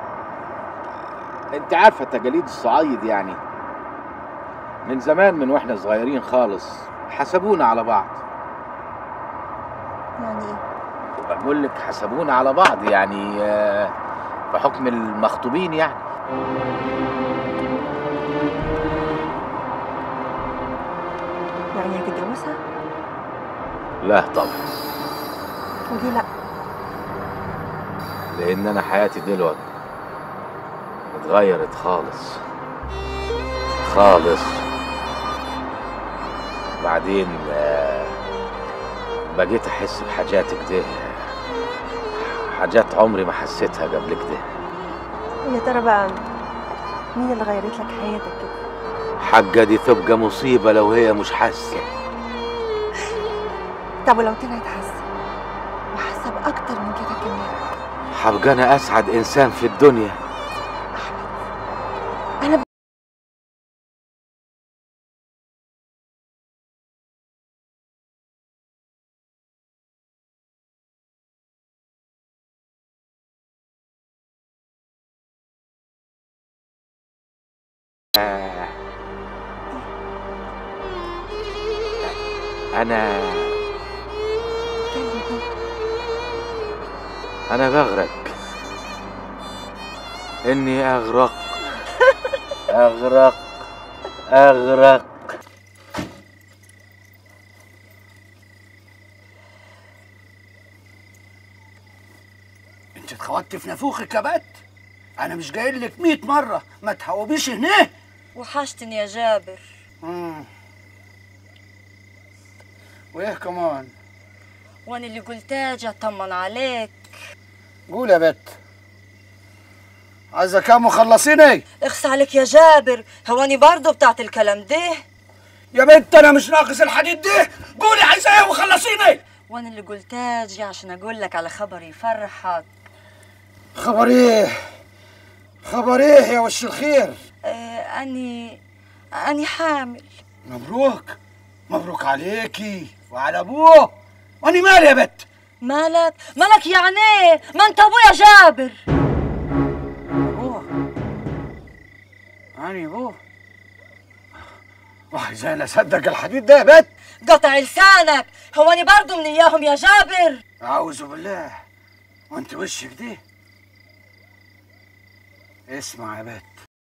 انت عارفه تقاليد الصعايد، يعني من زمان من واحنا صغيرين خالص حسبونا على بعض. يعني ايه؟ بقول لك حسبونا على بعض، يعني في حكم المخطوبين يعني. يعني هتتجوزها؟ لا طبعا. وليه لا؟ لان انا حياتي دلوقتي اتغيرت خالص خالص. بعدين بقيت احس بحاجات كده، حاجات عمري ما حسيتها قبل كده. يا ترى بقى مين اللي غيرت لك حياتك كده؟ حاجة دي تبقى مصيبة لو هي مش حاسة. طب ولو طلعت حاسة وحاسة بأكتر من كده كمان؟ هبقى أنا أسعد إنسان في الدنيا. أنا أنا بغرق، إني أغرق أغرق أغرق. انت اتخوضت في نافوخك يا بت. انا مش جاي لك 100 مره ما تهوبيش هنا. وحشتني يا جابر. وايه كمان؟ وانا اللي قلت اجي اطمن عليك. قول يا بت، عايزه كام وخلصيني؟ اخس عليك يا جابر، هواني برضه بتاعت الكلام ده؟ يا بنت انا مش ناقص الحديد ده. قولي عايزه ايه وخلصيني. وانا اللي قلت اجي عشان اقول لك على خبر يفرحك. خبر ايه؟ خبر ايه يا وش الخير؟ اني أنا حامل. مبروك، مبروك عليكي وعلى ابوه. وأنا مالي يا بت؟ مالك يعني ايه؟ ما انت ابويا جابر. ابوه؟ أنا ابوه؟ ازاي انا اصدق الحديد ده يا بت؟ قطع لسانك، هو انا برضه من اياهم يا جابر؟ اعوذ بالله، وانت وشك دي. اسمع يا بت،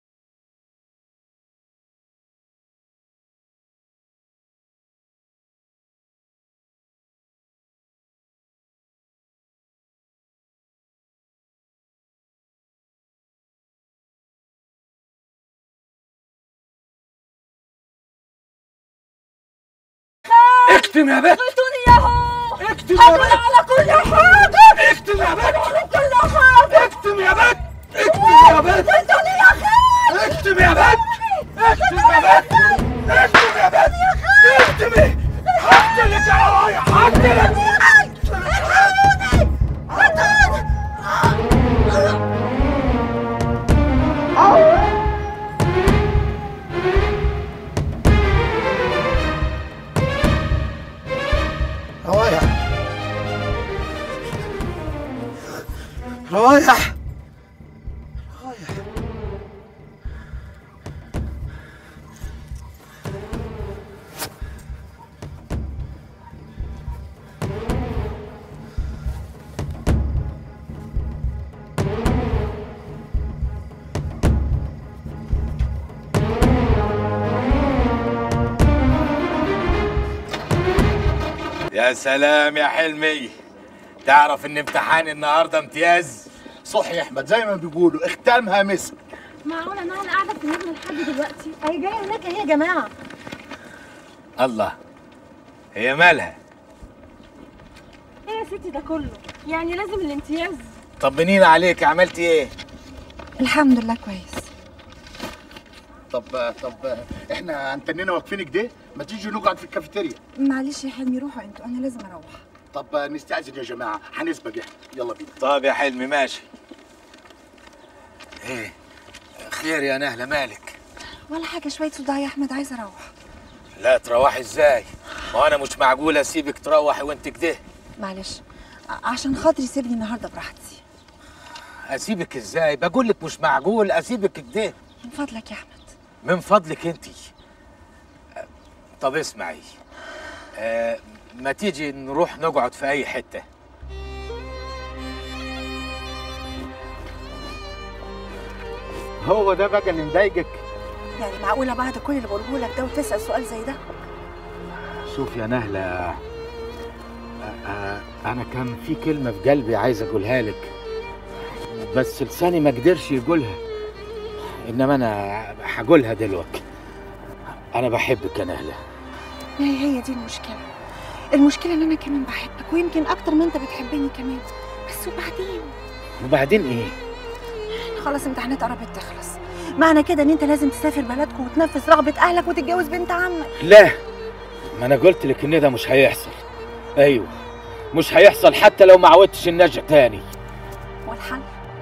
اكتم يا بت. قلتوني ياهو. اكتم يا بت. على كل حاجة. اكتم يا بت. على كل حاجة. اكتم يا بت. اكتم يا بت. قلتوني يا اخي. اكتم يا بت. اكتم يا بت. اكتم يا بت. اكتمي. هقتلك يا رايح، هقتلك. روايح، روايح، يا سلام يا حلمي، تعرف ان امتحاني النهارده امتياز؟ صح يا احمد، زي ما بيقولوا اختامها مسك. معقولة انا قاعدة في النجم لحد دلوقتي؟ اهي جاية هناك اهي يا جماعة. الله، هي مالها؟ ايه يا ستي ده كله؟ يعني لازم الامتياز؟ طمنينا عليك، عملتي ايه؟ الحمد لله كويس. طب احنا انتنينا واقفين كده، ما تيجي نقعد في الكافيتيريا. معلش يا حلمي، روحوا انتوا، انا لازم اروح. طب نستأذن يا جماعة، هنسبق احنا، يلا بينا. طب يا حلمي ماشي. ايه خير يا نهلة، مالك؟ ولا حاجه، شويه صداع يا احمد، عايزه اروح. لا تروحي ازاي؟ ما انا مش معقول اسيبك تروحي وانت كده. معلش عشان خاطري سيبني النهارده براحتي. اسيبك ازاي؟ بقول لك مش معقول اسيبك كده. من فضلك يا احمد. من فضلك انت. طب اسمعي، ما تيجي نروح نقعد في اي حته. هو ده بقى اللي مضايقك؟ يعني معقوله بعد كل اللي بقوله لك ده وتسال سؤال زي ده؟ شوف يا نهله، انا كان في كلمه في قلبي عايز اقولها لك، بس لساني ما قدرش يقولها، انما انا هقولها دلوقتي. انا بحبك يا نهله. هي دي المشكله. المشكله ان انا كمان بحبك، ويمكن اكتر ما انت بتحبني كمان. بس وبعدين ايه؟ خلاص امتحانات قربت تخلص، معنى كده ان انت لازم تسافر بلدكم وتنفذ رغبه اهلك وتتجوز بنت عمك. لا، ما انا قلت لك ان ده مش هيحصل. ايوه مش هيحصل حتى لو ما عودتش النجع تاني. والحل؟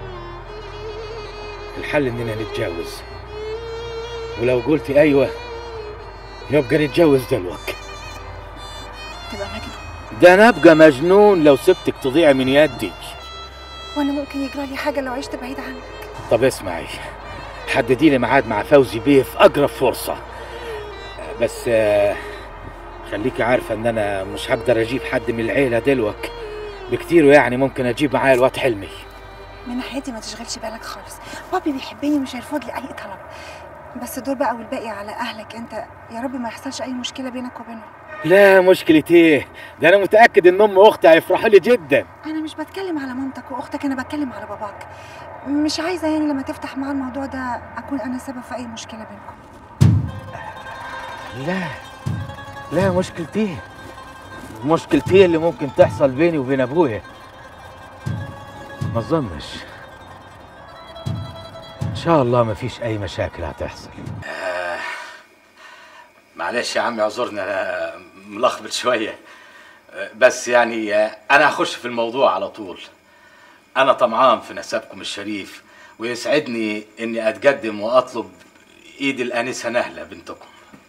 الحل اننا نتجوز، ولو قلت ايوه يبقى نتجوز دلوقتي. تبقى مجنون. ده انا ابقى مجنون لو سبتك تضيع من يدي. وانا ممكن يجرى لي حاجه لو عشت بعيد عنك. طب اسمعي، حددي لي ميعاد مع فوزي بيه في اقرب فرصه، بس خليكي عارفه ان انا مش هقدر اجيب حد من العيله دلوقتي بكتير، يعني ممكن اجيب معايا الواد حلمي. من ناحيتي ما تشغلش بالك خالص، بابي بيحبني ومش هيرفض لي اي طلب، بس دول بقى والباقي على اهلك انت. يا رب ما يحصلش اي مشكله بينك وبينهم. لا مشكلة ايه؟ ده انا متأكد ان ام واختي هيفرحوا لي جدا. انا مش بتكلم على مامتك واختك، انا بتكلم على باباك. مش عايزه يعني لما تفتح معاه الموضوع ده اكون انا سبب في اي مشكله بينكم. لا مشكلتي، مشكلتي اللي ممكن تحصل بيني وبين ابويا. ما اظنش، ان شاء الله ما فيش اي مشاكل هتحصل. معلش يا عمي اعذرني، انا ملخبط شويه، بس يعني انا هخش في الموضوع على طول. انا طمعان في نسبكم الشريف، ويسعدني اني اتقدم واطلب ايد الانسه نهله بنتكم.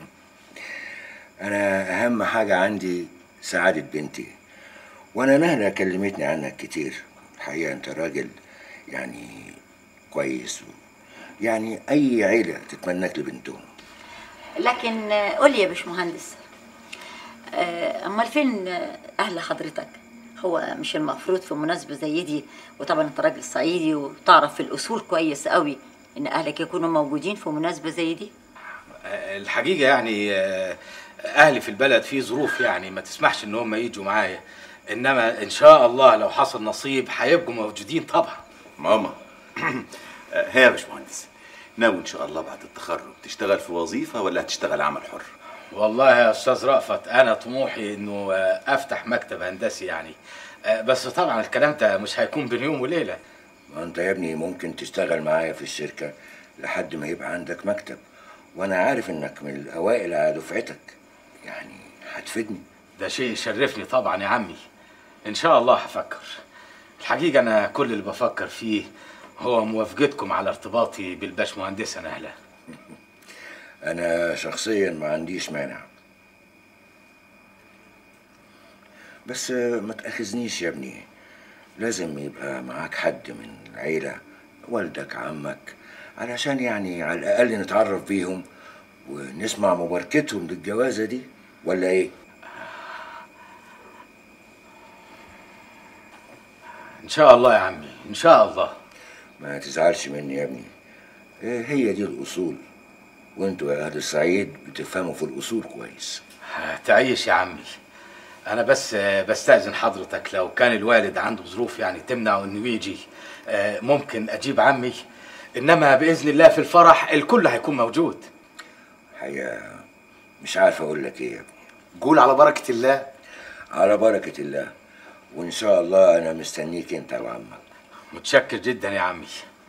انا اهم حاجه عندي سعاده بنتي، وانا نهله كلمتني عنك كتير. الحقيقه انت راجل يعني كويس، يعني اي عيله تتمناك لبنتهم. لكن قول لي يا باشمهندس، امال فين اهل حضرتك؟ هو مش المفروض في مناسبه زي دي، وطبعا انت راجل صعيدي وتعرف في الاصول كويس قوي، ان اهلك يكونوا موجودين في مناسبه زي دي؟ الحقيقه يعني اهلي في البلد في ظروف يعني ما تسمحش ان هم يجوا معايا، انما ان شاء الله لو حصل نصيب هيبقوا موجودين طبعا. ماما هي يا باشمهندس، ناوي ان شاء الله بعد التخرج تشتغل في وظيفه ولا هتشتغل عمل حر؟ والله يا استاذ رأفت انا طموحي انه افتح مكتب هندسي يعني، بس طبعا الكلام ده مش هيكون بين يوم وليله. ما انت يا ابني ممكن تشتغل معايا في الشركه لحد ما يبقى عندك مكتب، وانا عارف انك من الاوائل على دفعتك، يعني هتفيدني. ده شيء يشرفني طبعا يا عمي، ان شاء الله هفكر. الحقيقه انا كل اللي بفكر فيه هو موافقتكم على ارتباطي بالباشمهندسه نهله. انا شخصيا ما عنديش مانع، بس ما تأخذنيش يا ابني، لازم يبقى معاك حد من العيلة، والدك عمك، علشان يعني على الأقل نتعرف بيهم ونسمع مباركتهم للجوازة دي، ولا إيه؟ إن شاء الله يا عمي، إن شاء الله. ما تزعلش مني يا ابني، هي دي الأصول، وانتوا يا أهل الصعيد بتفهموا في الأصول كويس. تعيش يا عمي. أنا بس بستأذن حضرتك، لو كان الوالد عنده ظروف يعني تمنعه إنه يجي ممكن أجيب عمي، إنما بإذن الله في الفرح الكل هيكون موجود. الحقيقة مش عارف أقول لك إيه يا ابني. قول على بركة الله. على بركة الله، وإن شاء الله أنا مستنيك أنت وعمك. متشكر جدا يا عمي.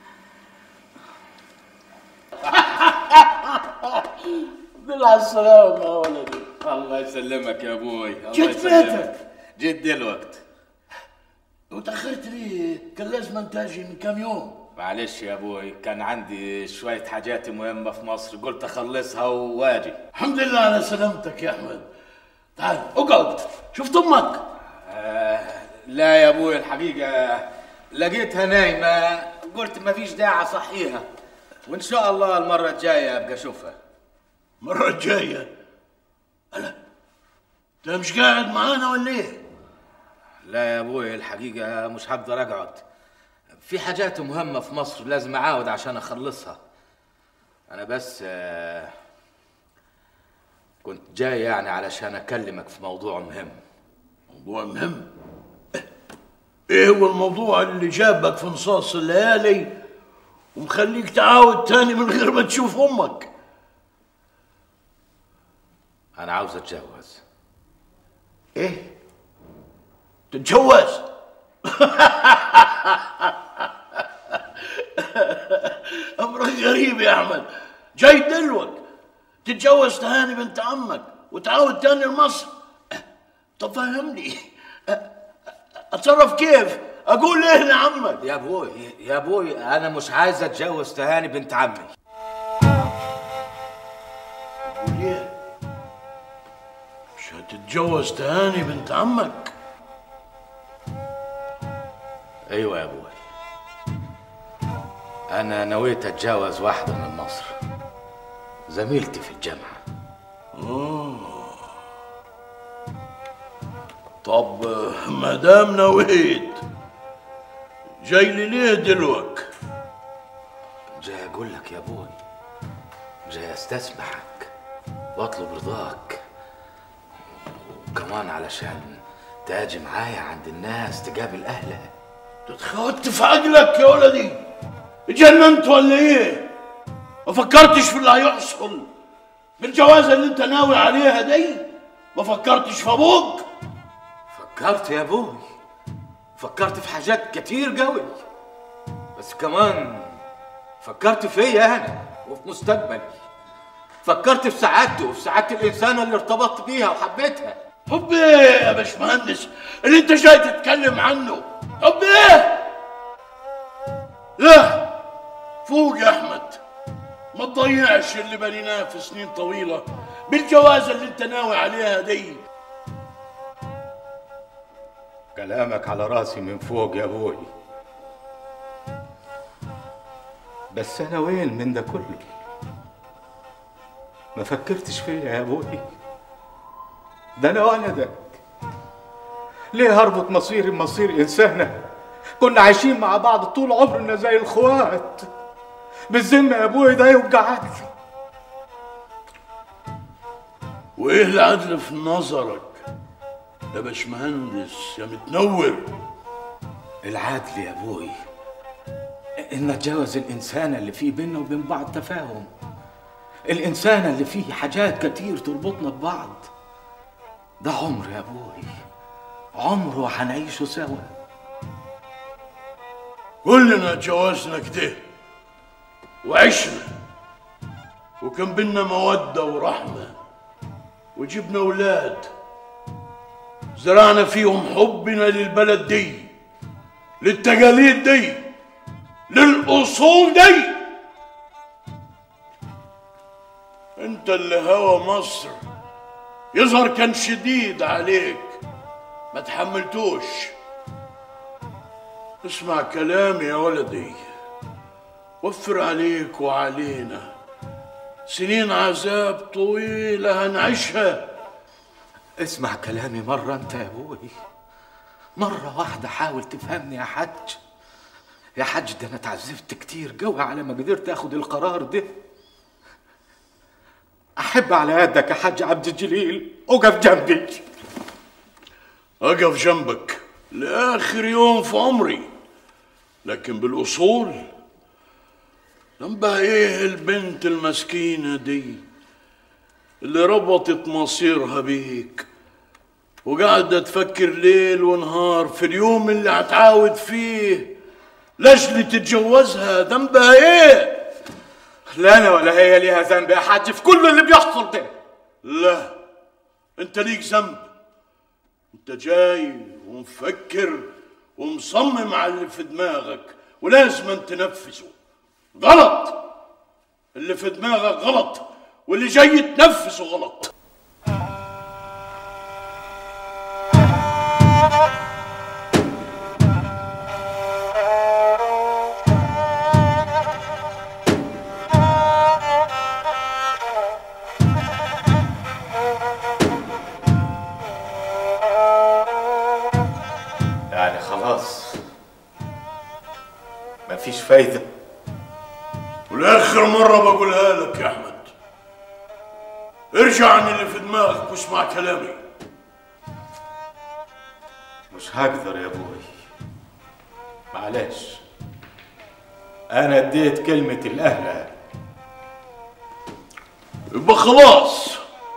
بالله على السلامة يا ولدي. الله يسلمك يا ابوي. جيت بيتك. جيت دلوقتي. وتأخرت ليه؟ كان لازم انتاجي من كام يوم. معلش يا ابوي، كان عندي شوية حاجات مهمة في مصر قلت اخلصها واجي. الحمد لله على سلامتك يا احمد. تعال اقعد. شفت امك؟ لا يا ابوي الحقيقة لقيتها نايمة، قلت ما فيش داعي اصحيها، وان شاء الله المرة الجاية ابقى اشوفها. المرة الجاية؟ ألا انت مش قاعد معانا ولا ايه؟ لا يا ابوي الحقيقة مش هقدر اقعد، في حاجات مهمة في مصر لازم اعاود عشان اخلصها. انا بس كنت جاي يعني علشان اكلمك في موضوع مهم. موضوع مهم؟ ايه هو الموضوع اللي جابك في نصاص الليالي ومخليك تعاود تاني من غير ما تشوف امك؟ انا عاوز اتجوز. ايه؟ تتجوز؟ امرك غريب يا احمد، جاي دلوك تتجوز تهاني بنت عمك وتعاود تاني لمصر. طب فهمني اتصرف كيف؟ اقول ايه لعمك؟ يا ابوي يا ابوي انا مش عايز اتجوز تهاني بنت عمي. قول ايه؟ مش هتتجوز تهاني بنت عمك؟ ايوه يا ابوي، انا نويت اتجوز واحده من مصر، زميلتي في الجامعه. طب ما دام نويت جاي لي ليه دلوك؟ جاي اقول لك يا ابوي، جاي استسمحك واطلب رضاك، وكمان علشان تاجي معايا عند الناس تقابل اهلها. تتخوت في عقلك يا ولدي؟ اتجننت ولا ايه؟ ما فكرتش في اللي هيحصل بالجوازه اللي انت ناوي عليها دي؟ ما فكرتش في ابوك؟ فكرت يا ابوي، فكرت في حاجات كتير قوي، بس كمان فكرت فيا انا وفي مستقبلي، فكرت في سعادتي وفي سعادة الانسانه اللي ارتبطت بيها وحبيتها. حب ايه يا باشمهندس اللي انت جاي تتكلم عنه؟ حب ايه؟ لا فوق يا احمد، ما تضيعش اللي بنيناه في سنين طويلة بالجوازة اللي انت ناوي عليها دي. كلامك على راسي من فوق يا ابوي، بس انا وين من ده كله؟ ما فكرتش فيا يا ابوي، ده انا ولدك. ليه هربط مصيري بمصير انسانه كنا عايشين مع بعض طول عمرنا زي الاخوات؟ بالذمه يا ابوي ده يوجع عقلي. وايه العدل في نظرك يا باشمهندس يا متنور؟ العدل يا ابوي ان اتجوز الانسانه اللي في بيننا وبين بعض تفاهم، الانسانه اللي فيه حاجات كتير تربطنا ببعض. ده عمر يا ابوي، عمر وهنعيشه سوا. كلنا اتجوزنا كده وعشنا وكان بينا مودة ورحمة وجبنا ولاد زرعنا فيهم حبنا للبلد دي، للتقاليد دي، للأصول دي. انت اللي هوى مصر يظهر كان شديد عليك ما تحملتوش. اسمع كلامي يا ولدي، وفر عليك وعلينا سنين عذاب طويلة هنعيشها. اسمع كلامي مرة انت يا ابوي، مرة واحدة حاول تفهمني يا حاج. يا حاج ده انا اتعذبت كتير جوه على ما قدرت اخد القرار ده. احب على يدك يا حاج عبد الجليل، اقف جنبي. اقف جنبك لاخر يوم في عمري، لكن بالاصول ذنبها ايه البنت المسكينه دي اللي ربطت مصيرها بيك وقاعده تفكر ليل ونهار في اليوم اللي هتعاود فيه لاجل تتجوزها؟ ذنبها ايه؟ لا انا ولا هي ليها ذنب يا حاج في كل اللي بيحصل ده. لا انت ليك ذنب. انت جاي ومفكر ومصمم على اللي في دماغك ولازم تنفذه. غلط، اللي في دماغك غلط واللي جاي تنفذه غلط. يعني خلاص مفيش فايدة. والآخر مرة بقولها لك يا أحمد، ارجع عن اللي في دماغك واسمع كلامي. مش هقدر يا ابوي، معلش انا اديت كلمة الاهل. يبقى خلاص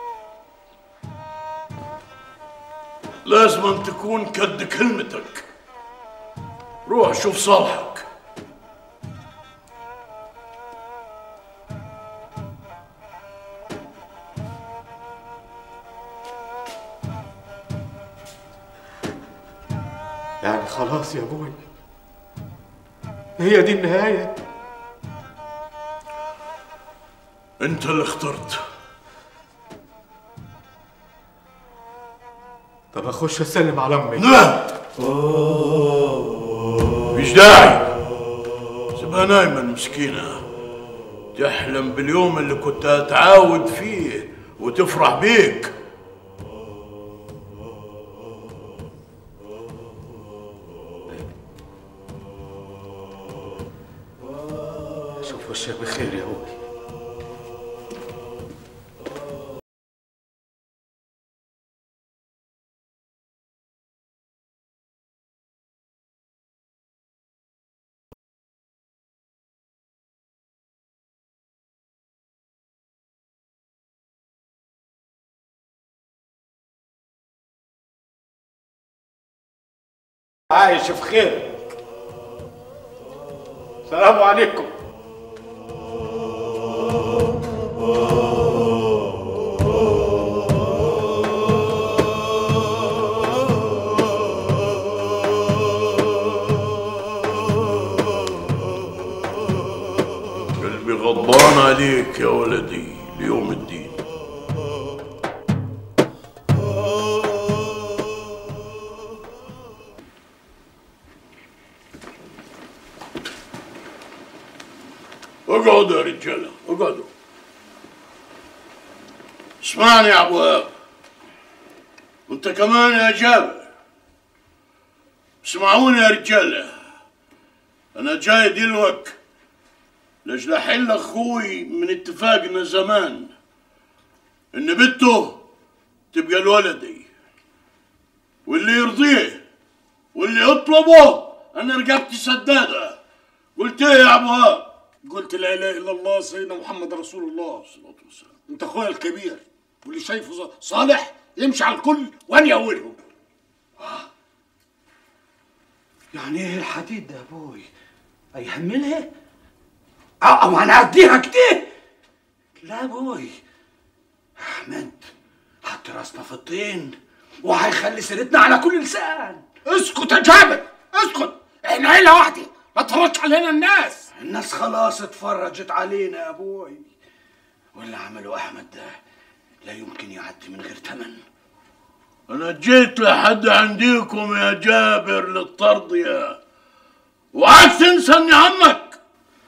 لازم تكون كد كلمتك. روح شوف صالحك. يعني خلاص يا ابوي هي دي النهاية؟ انت اللي اخترت. طب اخش اسلم على امي؟ لا مش داعي، سيبها نايمة المسكينة تحلم باليوم اللي كنت هتعاود فيه وتفرح بيك. شوف وشك بخير يا ابوي. عايش في خير. السلام عليكم. قلبي غضبان غضبان عليك يا ولدي ليوم الدين. اقعدوا يا رجاله، اقعدوا. اسمعني يا ابو وهاب، وانت كمان يا جابر. اسمعوني يا رجاله، انا جاي دلوقتي لاجل احل اخوي من اتفاقنا زمان ان بنته تبقى لولدي، واللي يرضيه واللي يطلبه انا رقبتي سداده. قلت ايه يا ابو وهاب؟ قلت لا اله الا الله سيدنا محمد رسول الله صلى الله عليه وسلم. انت اخويا الكبير واللي شايفه صالح يمشي على الكل واني اولهم. يعني ايه الحديد ده يا ابوي؟ هيهملها؟ او هنعديها كده؟ لا يا ابوي، احمد حط راسنا في الطين وهيخلي سيرتنا على كل لسان. اسكت يا جابر، اسكت، احنا عيله واحده، ما تفرجش علينا الناس. الناس خلاص اتفرجت علينا يا ابوي، واللي عمله احمد ده لا يمكن يعدي من غير ثمن. انا جيت لحد عنديكم يا جابر للترضيه، وعاد تنسى اني عمك.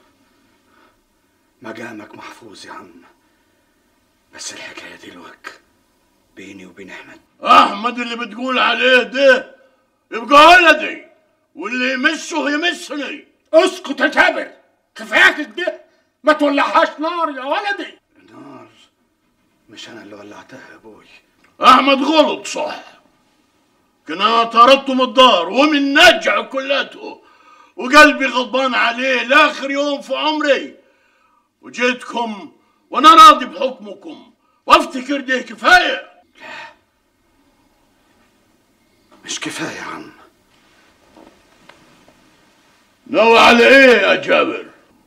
مقامك محفوظ يا عم، بس الحكايه دلوقتي بيني وبين احمد. احمد اللي بتقول عليه ده يبقى ولدي، واللي يمسه يمسني. اسكت يا جابر، كفاياك كده، ما تولعهاش نار يا ولدي. النار مش انا اللي ولعتها يا ابوي. احمد غلط صح، كنا طردته من الدار ومن نجع كلته، وقلبي غضبان عليه لاخر يوم في عمري، وجيتكم وانا راضي بحكمكم وافتكر ده كفايه. لا مش كفايه يا عم. ناوي على ايه يا جابر؟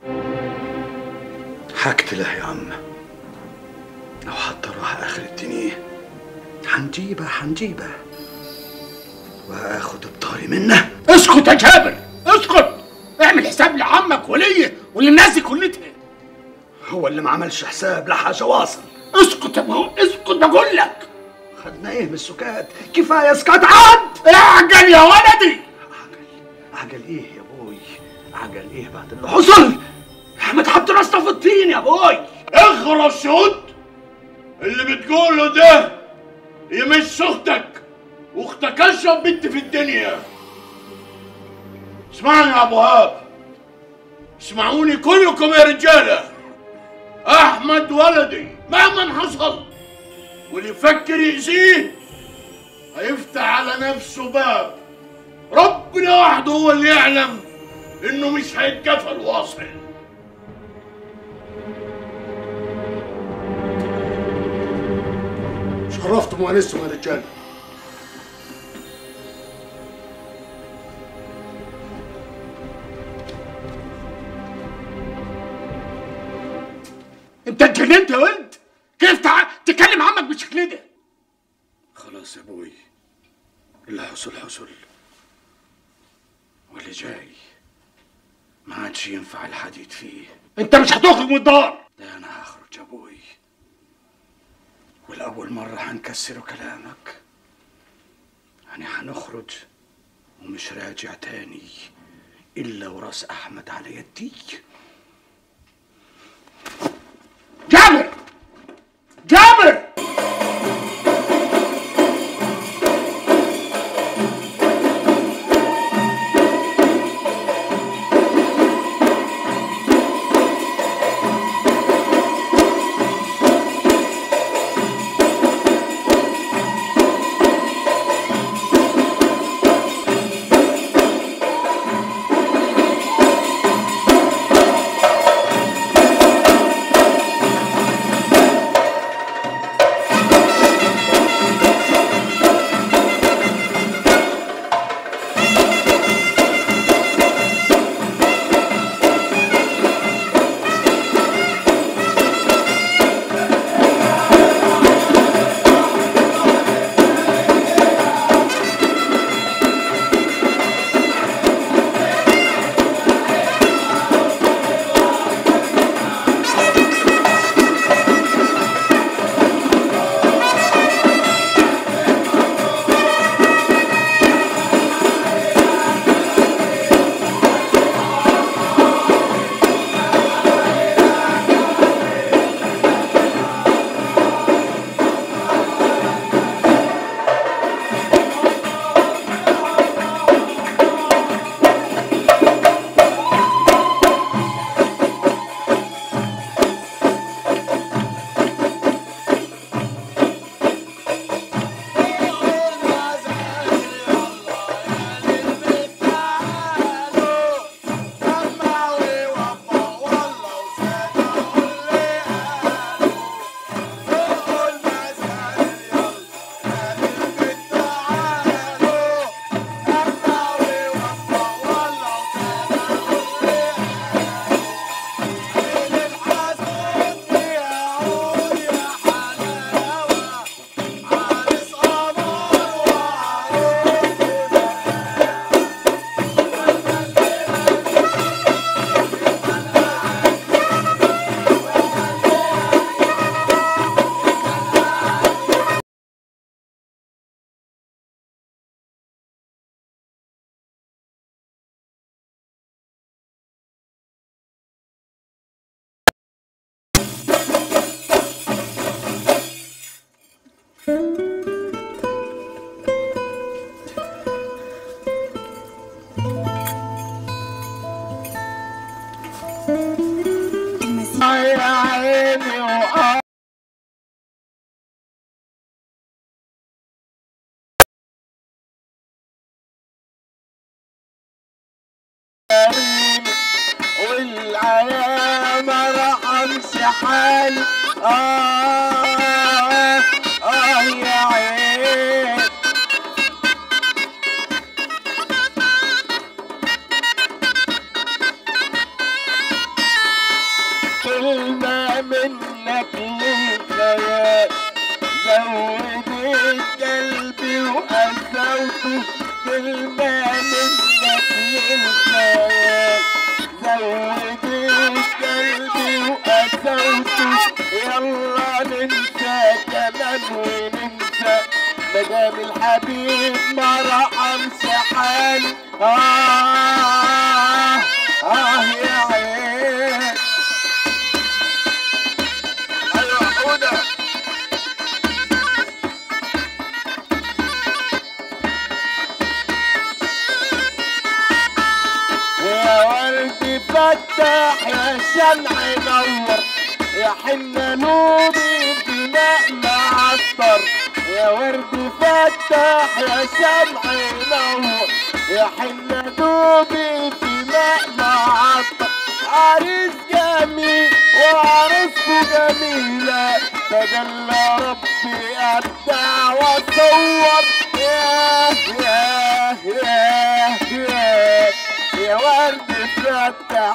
هقتله يا عم، لو حتى راح اخر الدنيا هنجيبه وهاخد بطاري منه. اسكت يا جابر، اسكت، اعمل حساب لعمك وليا وللناس دي كلتها. هو اللي ما عملش حساب لحاجه واصل. اسكت يا ابو، اسكت بقول لك. خدنا ايه من السكات؟ كفايه سكات عاد. اعجل يا ولدي. عجل ايه يا ابوي؟ عجل ايه بعد اللي حصل؟ احمد حط راسنا في الطين يا ابوي. اخرس يود، اللي بتقوله ده يمس اختك، واختك اشرب بنت في الدنيا. اسمعني يا ابو وهاب، اسمعوني كلكم يا رجاله، احمد ولدي مهما حصل، واللي يفكر يأذيه هيفتح على نفسه باب ربنا وحده هو اللي يعلم انه مش هيتقفل واصل. شرفتم وانستم يا رجاله. انت اتجننت يا ولد؟ كيف تكلم عمك بالشكل ده؟ خلاص يا ابوي، اللي حصل حصل، واللي جاي ما عادش ينفع الحديد فيه. انت مش هتخرج من الدار. لا انا هخرج يا ابوي، والأول مرة هنكسر كلامك. يعني هنخرج ومش راجع تاني إلا وراس أحمد على يدي. جابر، جابر، يا عيني والعيام راح امشي حالي يا عين كلمة منك للخيال زودت قلبي وقسوته كلمة منك للخيال زودت قلبي وقسوته يلا ننسى كمان وننسى مدام الحبيب ما راح امشي حالي يا عين ايوه حوده يا ورد فتح يا شمع نور يا حنة نوبي دماء معطر يا ورد فتح يا شمع نور يا حنة نوبي دماء معطر عريس جميل وعروسته جميلة تجلى ربي أبدع وصور يا ورد فتح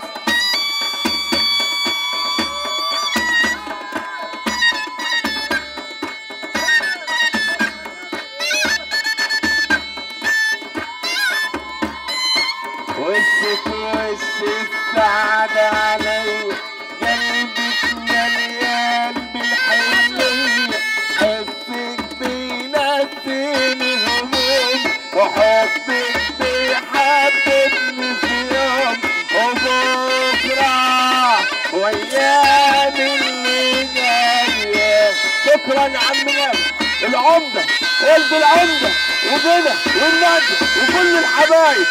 وشك وش السعادة علي قلبك مليان بالحنية حبك بينسيني هموم وحبك بيحببني في يوم وبكرة وأيام اللي جاية شكرا يا عمنا العمدة ولد العمدة وبنا والنجم وكل الحبايب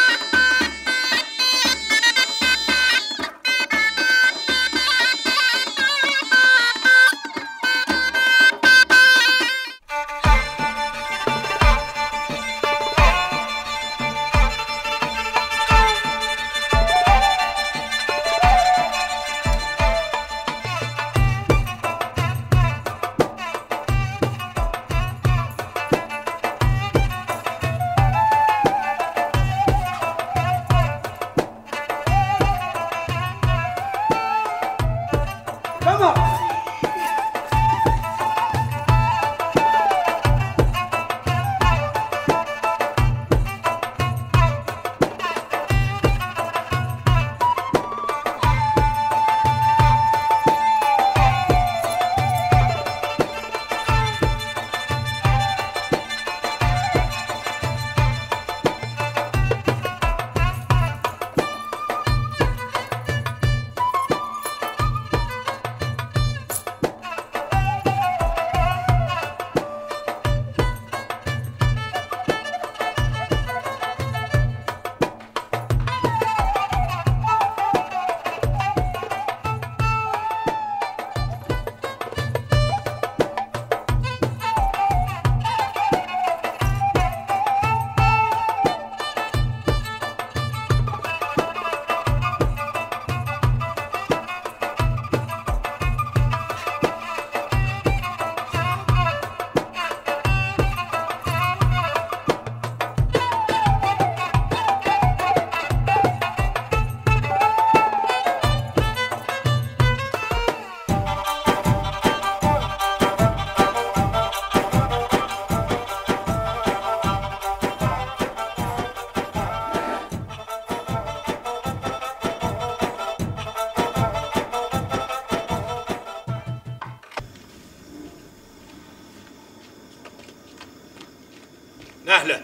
اهلا.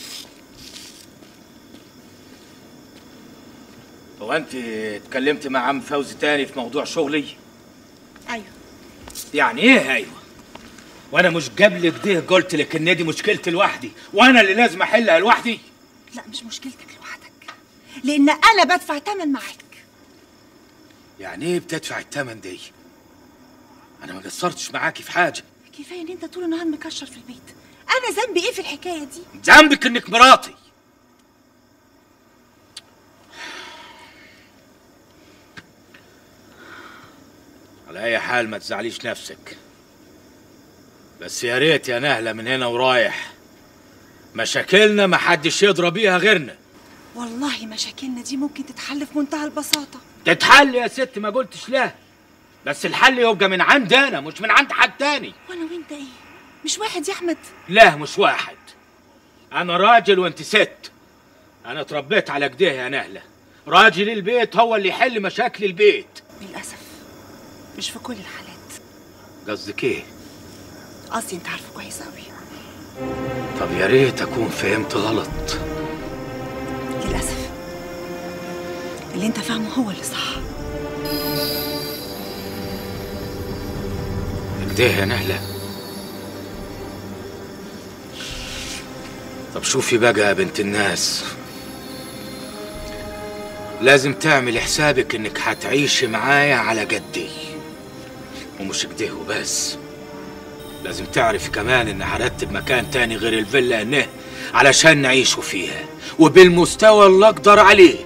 هو انت اتكلمت مع عم فوزي تاني في موضوع شغلي؟ ايوه. يعني ايه ايوه؟ وانا مش قبل كده قلت لك ان دي مشكلتي لوحدي وانا اللي لازم احلها لوحدي؟ لا مش مشكلتك لوحدك، لان انا بدفع تمن معاك. يعني ايه بتدفع التمن دي؟ انا ما قصرتش معاكي في حاجه. كفايه ان انت طول النهار مكشر في البيت. انا ذنبي ايه في الحكايه دي؟ ذنبك انك مراتي. على اي حال ما تزعليش نفسك، بس يا ريت يا نهله من هنا ورايح مشاكلنا ما حدش يضرب بيها غيرنا. والله مشاكلنا دي ممكن تتحل في منتهى البساطه. تتحل يا ست، ما قلتش لا، بس الحل يبقى من عندي انا مش من عند حد تاني. وانا وانت ايه؟ مش واحد يا احمد؟ لا مش واحد، انا راجل وانت ست. انا اتربيت على كده يا نهله، راجل البيت هو اللي يحل مشاكل البيت. للاسف مش في كل الحالات. قصدك ايه؟ قصدي انت عارفه كويس قوي. طب يا ريت اكون فهمت غلط. للاسف اللي انت فاهمه هو اللي صح. كده يا نهله؟ طب شوفي بقى يا بنت الناس، لازم تعمل حسابك انك هتعيشي معايا على قدي، ومش كده وبس، لازم تعرف كمان ان هرتب مكان تاني غير الفيلا هنا علشان نعيشوا فيها وبالمستوى اللي اقدر عليه.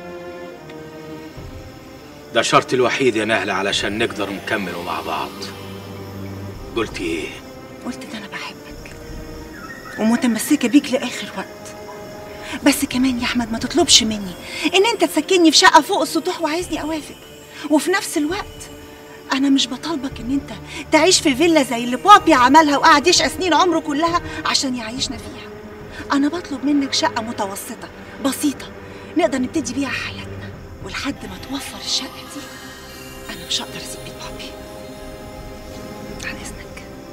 ده شرطي الوحيد يا نهله علشان نقدر نكملوا مع بعض. قلتي ايه؟ قلت ان انا بحبك ومتمسكه بيك لاخر وقت، بس كمان يا احمد ما تطلبش مني ان انت تسكنني في شقه فوق السطوح وعايزني اوافق. وفي نفس الوقت انا مش بطالبك ان انت تعيش في فيلا زي اللي بابي عملها وقعد يشقى سنين عمره كلها عشان يعيشنا فيها. انا بطلب منك شقه متوسطه بسيطه نقدر نبتدي بيها حياتنا، ولحد ما توفر الشقه دي انا مش هقدر اسيب بيت بابي. عن اذنك.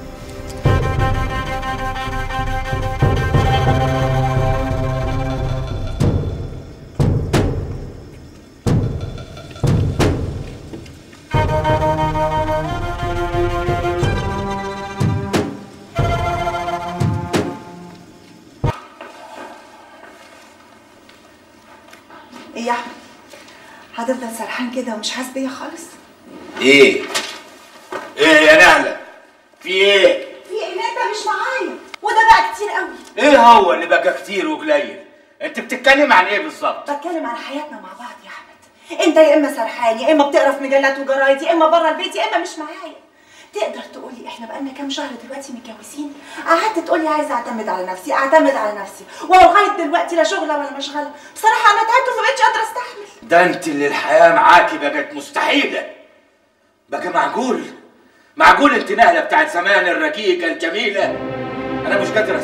ايه يا احمد؟ هتفضل سرحان كده ومش حاسس بيا خالص؟ ايه؟ ايه يا نهله؟ في ايه؟ في ايه؟ انت مش معايا وده بقى كتير قوي. ايه هو اللي بقى كتير وقليل؟ انت بتتكلم عن ايه بالظبط؟ بتكلم عن حياتنا مع بعض يا احمد. انت يا اما سرحان يا اما بتقرا في مجلات وجرايد يا اما بره البيت يا اما مش معايا. تقدر تقولي احنا بقالنا كام شهر دلوقتي متجوزين؟ قعدت تقولي عايزه اعتمد على نفسي اعتمد على نفسي، ولغايه دلوقتي لا شغله ولا مشغله. بصراحه انا تعبت وما بقتش قادره استحمل. ده انت اللي الحياه معاكي بقت مستحيله. بقى معقول انت نهله بتاعت زمان الرقيقه الجميله؟ انا مش قادر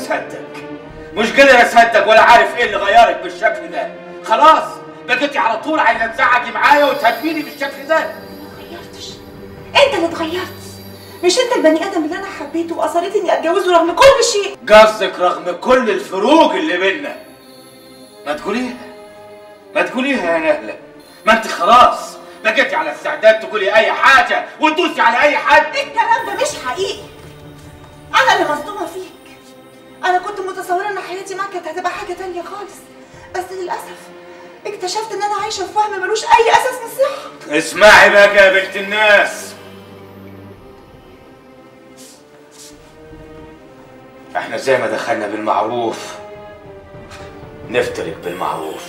اصدق ولا عارف ايه اللي غيرك بالشكل ده. خلاص بقيتي على طول عايزه تزعجي معايا وتهاجميني بالشكل ده. ما غيرتش، انت اللي اتغيرت. مش انت البني ادم اللي انا حبيته واصريت اني اتجوزه رغم كل شيء. قصدك رغم كل الفروق اللي بينا. ما تقوليها يا نهله. ما انت خلاص بقيتي على استعداد تقولي اي حاجه وتدوسي على اي حد. الكلام ده مش حقيقي. انا اللي مصدومه فيك. انا كنت متصوره ان حياتي معاك كانت هتبقى حاجه تانية خالص، بس للاسف اكتشفت ان انا عايشه في وهم ملوش اي اساس من الصحه. اسمعي بقى يا بنت الناس، احنا زي ما دخلنا بالمعروف نفترق بالمعروف.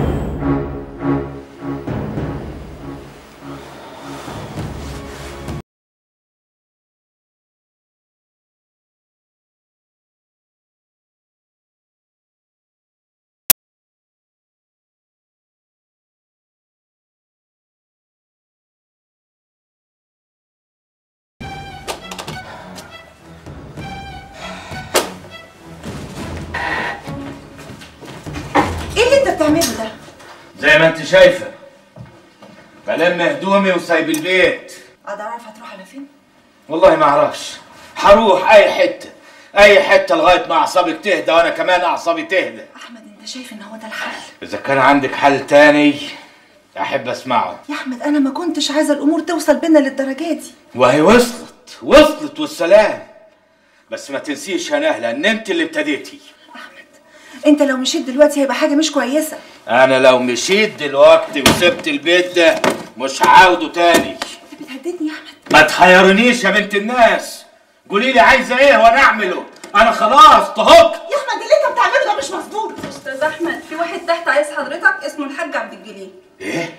ايه اللي انت بتعمله ده؟ زي ما انت شايفه بلم هدومي وسايب البيت. اقدر اعرف هتروح على فين؟ والله ما اعرفش، هروح اي حته لغايه ما اعصابك تهدى وانا كمان اعصابي تهدى. احمد انت شايف ان هو ده الحل؟ اذا كان عندك حل تاني احب اسمعه. يا احمد انا ما كنتش عايزه الامور توصل بينا للدرجه دي. وهي وصلت والسلام. بس ما تنسيش يا نهله ان انت اللي ابتديتي. انت لو مشيت دلوقتي هيبقى حاجه مش كويسه. انا لو مشيت دلوقتي وسبت البيت ده مش هعوده تاني. بتهددني يا احمد. ما تحيرنيش يا بنت الناس، قولي لي عايزه ايه وانا اعمله. انا خلاص طهقت. يا احمد اللي انت بتعمله ده مش مظبوط. استاذ احمد، في واحد تحت عايز حضرتك اسمه الحاج عبد الجليل. ايه؟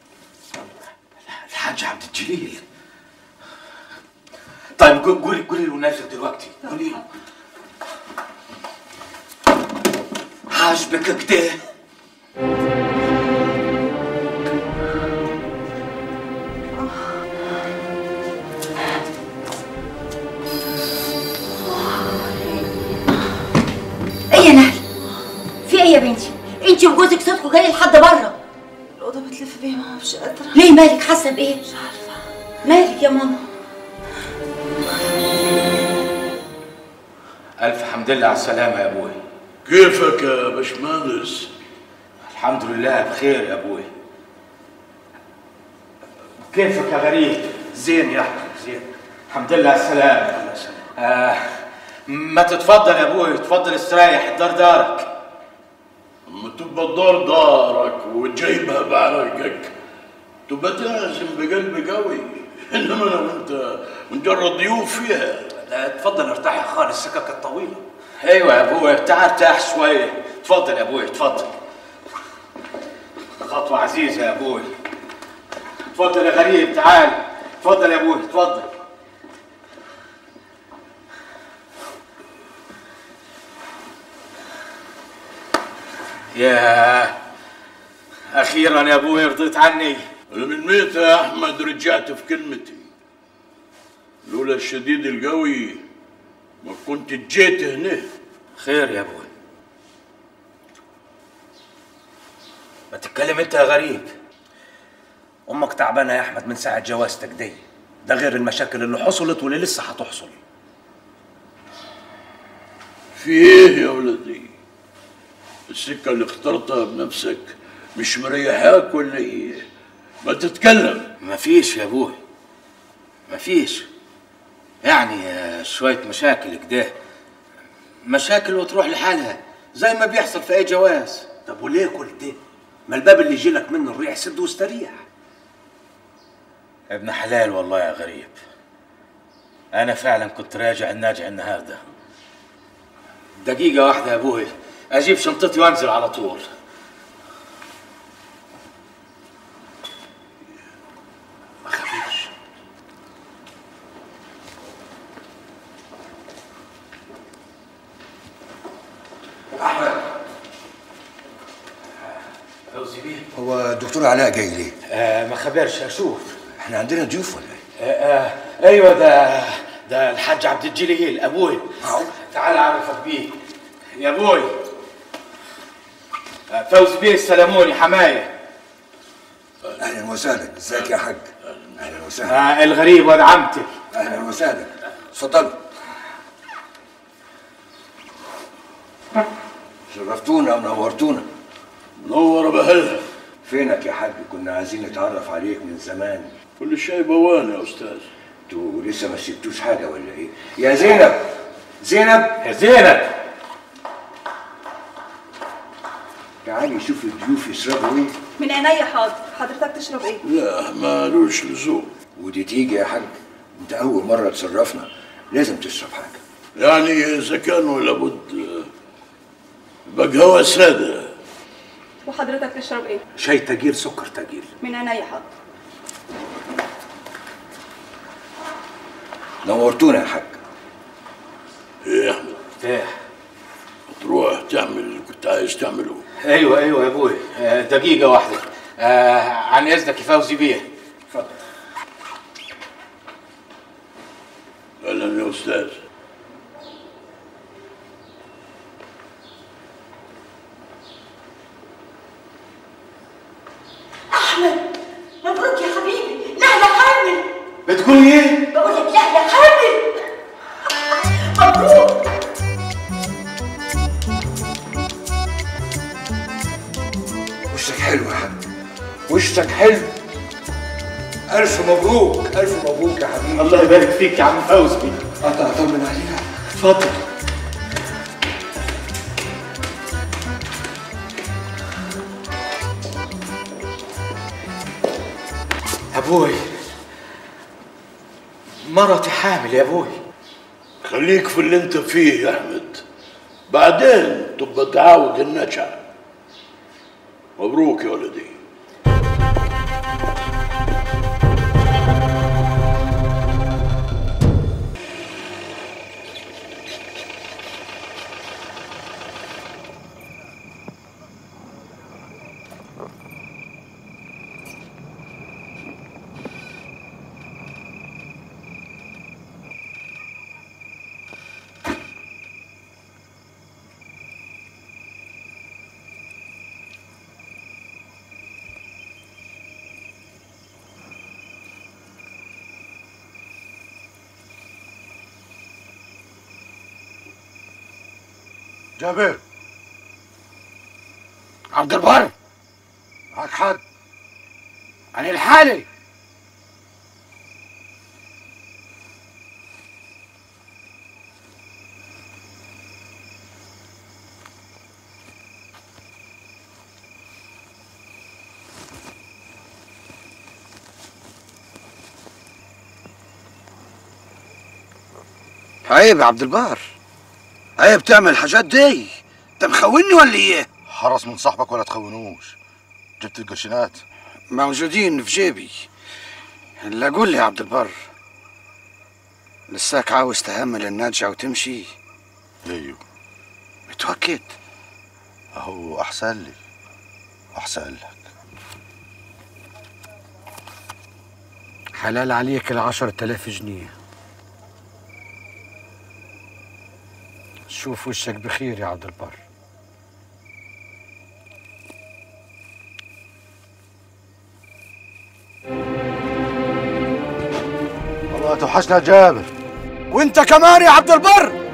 الحاج عبد الجليل؟ طيب قولي له نازل دلوقتي، قولي له. عاجبك كده؟ ايه يا نهل؟ في ايه يا بنتي؟ انت وجوزك صوتكم جاي لحد بره. الاوضه بتلف بيا ماما، مش قادره. ليه مالك؟ حاسه بايه؟ مش عارفه. مالك يا ماما؟ الف حمد لله على السلامه يا ابوي. كيفك يا باشمهندس؟ الحمد لله بخير يا ابوي. كيفك يا غريب؟ زين يا احمد زين. الحمد لله على السلامه. الله يسلمك. ما تتفضل يا ابوي، تفضل استريح، الدار دارك. اما تبقى الدار دارك وتجيبها بعرقك تبقى تعزم بقلب قوي، انما انا وانت مجرد ضيوف فيها. لا تفضل ارتاح يا خالد، السكك الطويله. ايوه يا ابوي، تعال ارتاح شويه. تفضل يا ابوي تفضل. خطوه عزيزه يا ابوي. تفضل يا غريب، تعال. تفضل يا ابوي تفضل. يا اخيرا يا ابوي رضيت عني. انا من متى يا احمد رجعت في كلمتي؟ لولا الشديد القوي ما كنت جيت هنا. خير يا ابوي. ما تتكلم انت يا غريب. امك تعبانه يا احمد من ساعه جوازتك دي، ده غير المشاكل اللي حصلت واللي لسه هتحصل. في ايه يا ولدي؟ السكه اللي اخترتها بنفسك مش مريحاك ولا ايه؟ ما تتكلم. مفيش يا ابوي، مفيش. يعني شويه مشاكل كده، مشاكل وتروح لحالها زي ما بيحصل في اي جواز. طب وليه كل ده؟ ما الباب اللي يجيلك منه الريح سد واستريح. ابن حلال والله يا غريب. انا فعلا كنت راجع الناجع النهارده. دقيقه واحده يا ابوي، اجيب شنطتي وانزل على طول. ما خافيش. احمد، فوزي بيه، هو الدكتور علاء جاي ليه؟ ما خبرش، اشوف. احنا عندنا ضيوف ولا ايه؟ ايوه، ده الحاج عبد الجليل ابوي. تعال اعرفك بيه يا ابوي. فوزي بيه السلموني حمايه. اهلا وسهلا، ازيك يا حاج؟ اهلا وسهلا. الغريب واد عمتي. اهلا وسهلا، اتفضلوا. شرفتونا ونورتونا. منور بهلها. فينك يا حاج؟ كنا عايزين نتعرف عليك من زمان. كل شيء بوان يا استاذ. انتوا لسه ما سبتوش حاجه ولا ايه؟ يا زينب، زينب، يا زينب، تعالي شوفي الضيوف يشربوا ايه. من عينيا حاضر. حضرتك تشرب ايه؟ لا مالوش لزوم. ودي تيجي يا حاج، انت اول مره تصرفنا، لازم تشرب حاجه. يعني اذا كانوا لابد بقهوه ساده. وحضرتك تشرب ايه؟ شاي تقيل، سكر تقيل. من عينيا حاضر. نورتونا يا حاج. ايه يا احمد؟ ايه؟ تروح تعمل اللي كنت عايز تعمله. ايوه يا ابوي. دقيقه واحده. عن اذنك يا فوزي بيه. اتفضل. اهلا يا استاذ. احمد مبروك يا حبيبي، نهله حامل. بتقولي ايه؟ بقول لك نهله حامل. مبروك. وشك حلو يا حاج، وشك حلو. الف مبروك، الف مبروك يا حبيبي. الله يبارك فيك يا عم فوزي. اطمن عليها. اتفضل. ابوي، مرتي حامل يا ابوي. خليك في اللي انت فيه يا احمد، بعدين تبقى تعاود النجع. مبروك يا ولدي. جابر، عبد البر، معك حد؟ عن الحالة. عيب يا عبد البر، عيب تعمل الحاجات دي. انت مخوني ولا ايه؟ حرص من صاحبك ولا تخونوش. جبت القرشينات؟ موجودين في جيبي. الا قول لي يا عبد البر، لساك عاوز تهمل النجعة وتمشي؟ ايوه. متوكد؟ اهو احسن لي واحسن لك. حلال عليك ال10,000 جنيه. شوف وشك بخير يا عبد البر. والله توحشنا جابر. وانت كمان يا عبد البر.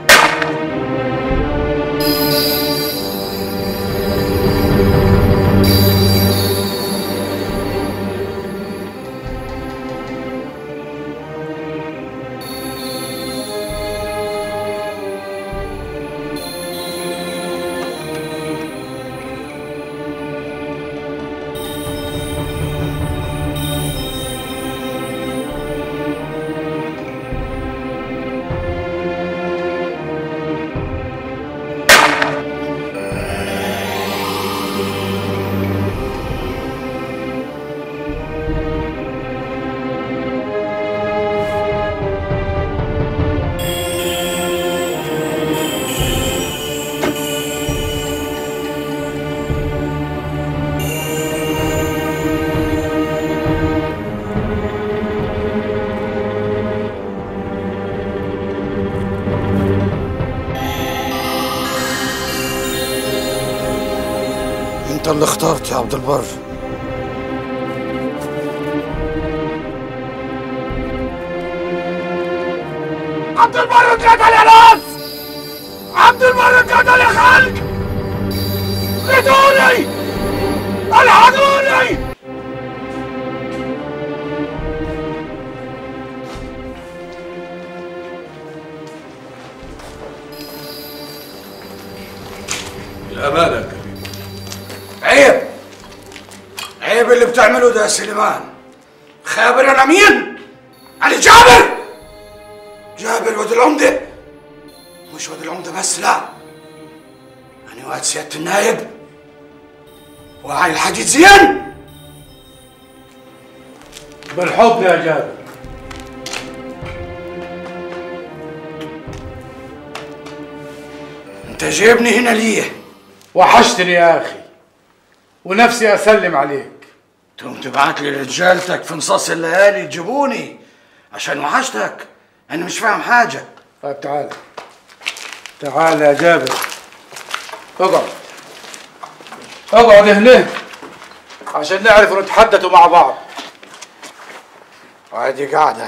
انت اللي اخترت يا عبد البر. عبد البر اتقتل يا ناس! عبد البر اتقتل يا خلق! خدوني! الحقوني! الأمانة يا كريم. عيب، عيب اللي بتعمله ده يا سليمان. خابر أنا مين؟ أنا جابر. جابر واد العمدة. مش واد العمدة بس، لا، أنا واد سيادة النايب وعلي الحديد زين. بالحب يا جابر. أنت جايبني هنا ليه؟ وحشتني يا أخي ونفسي أسلم عليك. تقوم تبعت لي رجالتك في نصاص الليالي يجيبوني عشان وحشتك؟ أنا مش فاهم حاجة. طيب تعال تعال يا جابر، اقعد اقعد هنا عشان نعرف نتحدثوا مع بعض. عادي قاعدة.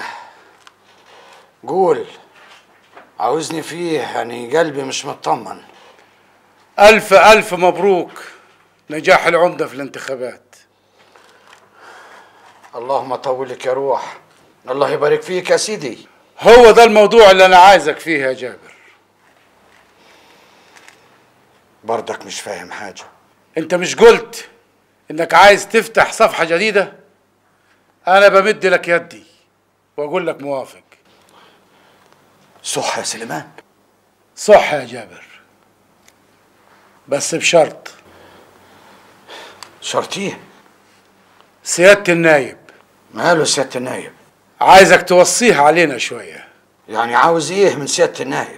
قول، عاوزني فيه؟ أنا قلبي مش مطمن. ألف ألف مبروك نجاح العمدة في الانتخابات. اللهم طولك يا روح. الله يبارك فيك يا سيدي. هو ده الموضوع اللي أنا عايزك فيه يا جابر. برضك مش فاهم حاجة. انت مش قلت انك عايز تفتح صفحة جديدة؟ انا بمد لك يدي واقول لك موافق. صح يا سليمان؟ صح يا جابر، بس بشرط. شرط ايه؟ سيادة النايب. ماله سيادة النايب؟ عايزك توصيه علينا شوية. يعني عاوز ايه من سيادة النايب؟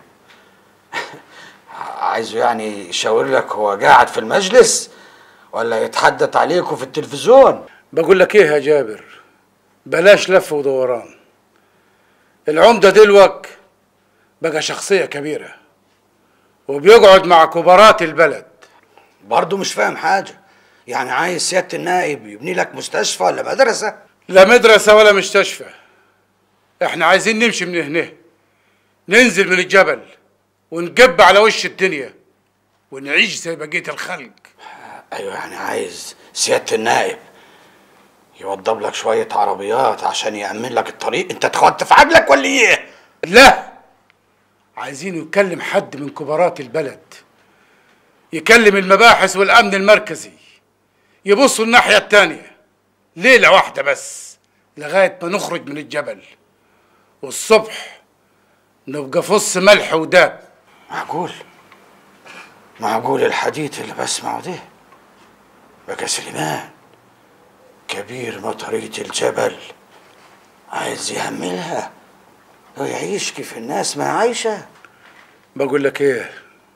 عايزه يعني يشاور لك هو قاعد في المجلس ولا يتحدث عليكم في التلفزيون؟ بقول لك ايه يا جابر، بلاش لف ودوران. العمدة دلوقتي بقى شخصية كبيرة وبيقعد مع كبارات البلد. برضه مش فاهم حاجة. يعني عايز سيادة النائب يبني لك مستشفى ولا مدرسة؟ لا مدرسة ولا مستشفى. احنا عايزين نمشي من هنا، ننزل من الجبل ونقب على وش الدنيا ونعيش زي بقية الخلق. ايوه، يعني عايز سيادة النائب يوضب لك شوية عربيات عشان يأمن لك الطريق. انت اتخدت في عجلك ولا ايه؟ لا، عايزين يكلم حد من كبارات البلد، يكلم المباحث والأمن المركزي، يبصوا الناحية التانية ليلة واحدة بس لغاية ما نخرج من الجبل، والصبح نبقى فص ملح وداب. معقول الحديث اللي بسمعه ده؟ بقى سليمان كبير مطرية الجبل عايز يهملها ويعيش كيف الناس ما عايشة. بقول لك ايه،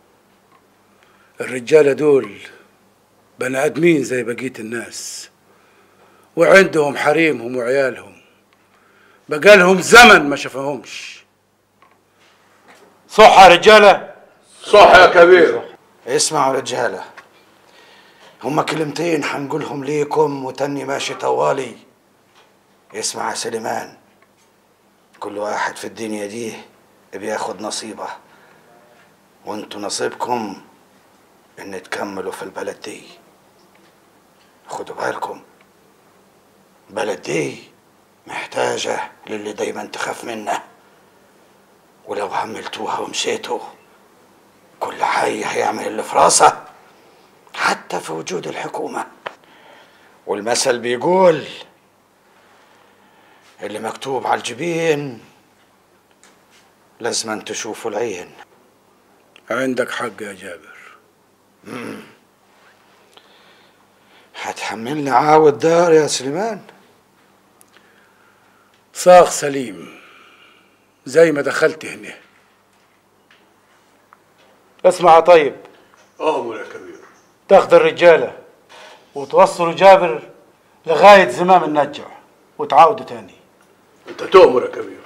الرجالة دول بني ادمين زي بقية الناس وعندهم حريمهم وعيالهم، بقالهم زمن ما شافهمش. صح يا رجالة؟ صح يا كبير. اسمعوا رجالة، هما كلمتين هنقولهم ليكم وتاني ماشي طوالي. اسمع يا سليمان، كل واحد في الدنيا دي بياخد نصيبه، وانتوا نصيبكم ان تكملوا في البلد دي. خدوا بالكم، البلد دي محتاجة للي دايما تخاف منه، ولو هملتوها ومشيتوا كل حي هيعمل اللي في راسه حتى في وجود الحكومة. والمثل بيقول اللي مكتوب على الجبين لازم تشوفوا العين. عندك حق يا جابر. هتحملني عاود دار يا سليمان؟ صاغ سليم زي ما دخلت هنا. اسمع يا طيب، أؤمر يا كبير. تاخد الرجالة وتوصلوا جابر لغاية زمام النجع وتعاودوا تاني. أنت تؤمر يا كبير.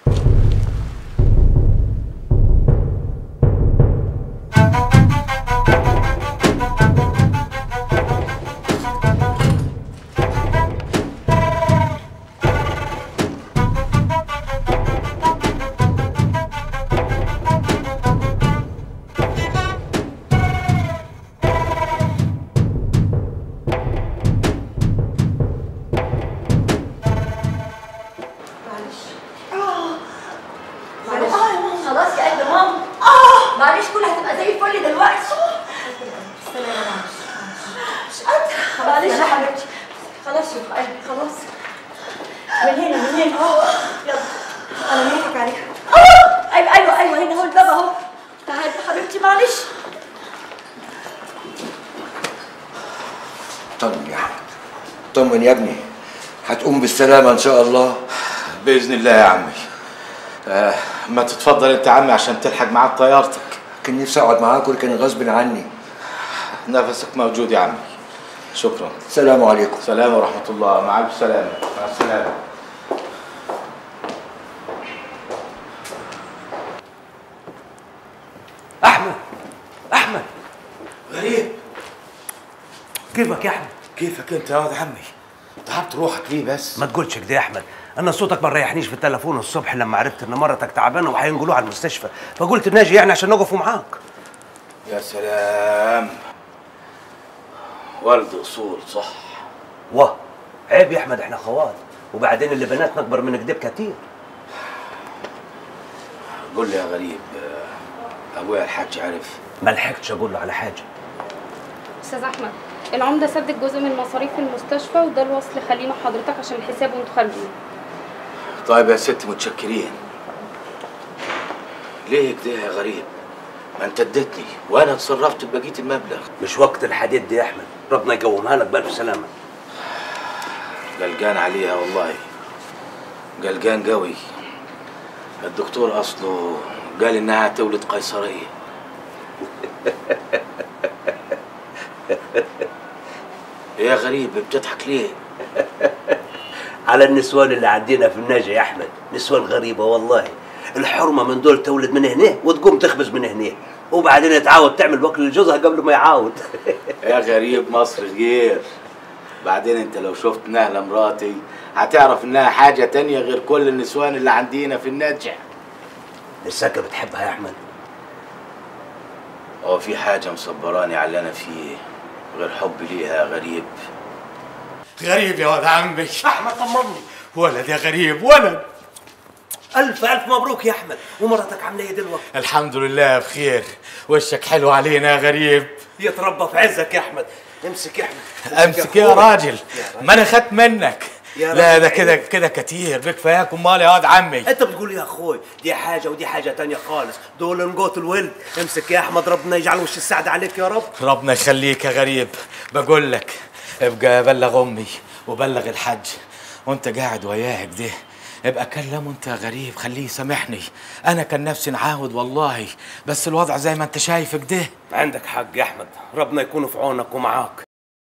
خلاص يا قلب ماما. معلش كلها هتبقى زي الفل دلوقتي. مش قادرة. معلش يا حبيبتي. خلاص يا قلبي خلاص. من هنا من هنا. يلا. أنا ميتك عليها. أيوه هنا هو الباب أهو. تعالي يا حبيبتي معلش. طمن يا احمد، طمن يا ابني، هتقوم بالسلامة إن شاء الله. بإذن الله يا عمي. ما تتفضل انت يا عمي عشان تلحق معاك طيارتك. كان نفسي اقعد معاك ولكن غصب عني. نفسك موجود يا عمي. شكرا. السلام عليكم. سلام ورحمة الله. مع ألف سلامة. مع السلامة. أحمد غريب. كيفك يا أحمد؟ كيفك أنت يا واد عمي؟ تعبت روحك ليه بس؟ ما تقولش كده يا أحمد، أنا صوتك ما ريحنيش في التليفون الصبح لما عرفت إن مرتك تعبانة وهينقلوها على المستشفى، فقلت ناجي يعني عشان نقفوا معاك. يا سلام، ولد أصول صح. واه عيب يا أحمد، إحنا خوات، وبعدين اللي بناتنا أكبر من كده كتير. قول لي يا غريب، أبويا الحاج عرف؟ ما لحقتش أقول له على حاجة، استاذ احمد، العمده سدد جزء من مصاريف المستشفى وده الوصل خليه مع حضرتك عشان الحساب وانتوا خارجين. طيب يا ستي متشكرين. ليه كده يا غريب؟ ما انت اديتني وانا اتصرفت ببقيه المبلغ. مش وقت الحديد دي يا احمد، ربنا يقومها لك بالف سلامه. قلقان عليها والله، قلقان قوي. الدكتور اصله قال انها تولد قيصريه. يا غريب بتضحك ليه؟ على النسوان اللي عندنا في الناجي يا احمد، نسوان غريبه والله. الحرمه من دول تولد من هنا وتقوم تخبز من هنا، وبعدين تعاود تعمل وكل لجوزها قبل ما يعاود. يا غريب مصر غير. بعدين انت لو شفت نهله مراتي هتعرف انها حاجه تانية غير كل النسوان اللي عندنا في النجع. لساك بتحبها يا احمد؟ هو في حاجه مصبراني على اللي انا فيه غير حبي ليها يا غريب؟ غريب يا ولد عمي. احمد طمني. ولد يا غريب ولد. الف الف مبروك يا احمد. ومرتك عامله ايه دلوقتي؟ الحمد لله بخير. وشك حلو علينا يا غريب. يتربى في عزك يا احمد. امسك يا احمد. امسك يا راجل. ما انا خدت منك. لا ده كده كتير بكفاياك. امال يا واد عمي انت بتقول يا اخوي دي حاجه ودي حاجه تانية خالص، دول نقوت الولد. امسك يا احمد، ربنا يجعل وش السعد عليك يا رب. ربنا يخليك يا غريب. بقول لك ابقى بلغ امي وبلغ الحج وانت قاعد وياه كده، ابقى كلمه انت يا غريب خليه يسامحني. انا كان نفسي نعاود والله، بس الوضع زي ما انت شايف كده. عندك حق يا احمد، ربنا يكون في عونك ومعاك.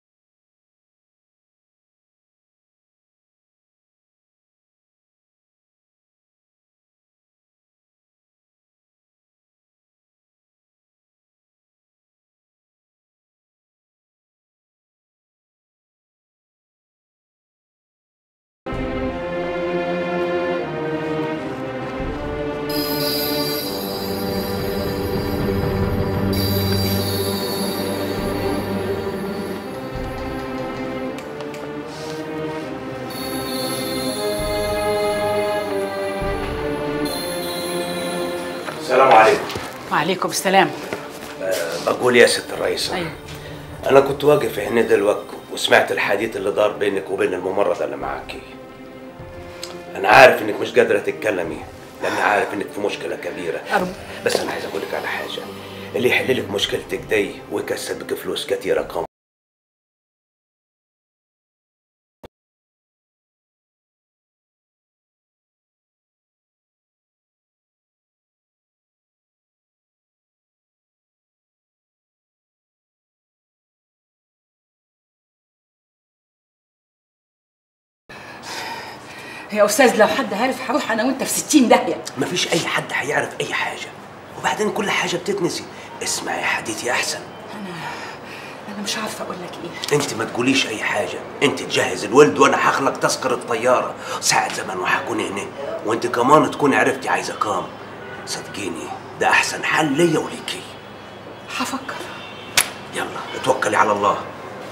السلام عليكم. وعليكم السلام. بقول يا ست الرئيسة. أيوة. أنا كنت واقف هنا دلوقتي وسمعت الحديث اللي دار بينك وبين الممرضة اللي معاكي. أنا عارف إنك مش قادرة تتكلمي لأني عارف إنك في مشكلة كبيرة. بس أنا عايز أقول لك على حاجة، اللي يحل لك مشكلتك دي ويكسبك فلوس كتيرة كم. يا استاذ لو حد عارف هروح انا وانت في 60 داهيه. مفيش اي حد هيعرف اي حاجه، وبعدين كل حاجه بتتنسي. اسمعي يا حديثي احسن. انا مش عارفه اقول لك ايه. انت ما تقوليش اي حاجه، انت تجهز الولد وانا هخلق تذكره الطياره ساعه زمان وهكون هنا، وانت كمان تكوني عرفتي عايزه كام. صدقيني ده احسن حل ليا وليكي. هفكر. يلا اتوكلي على الله.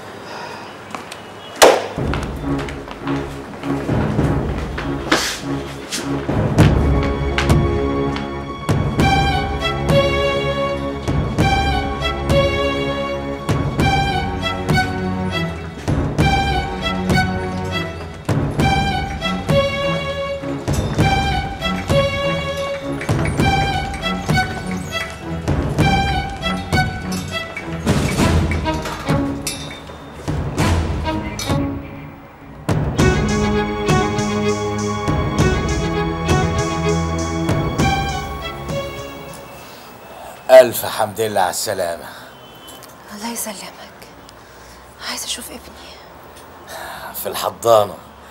ألف حمد لله على السلامة. الله يسلمك. عايزة أشوف ابني. في الحضانة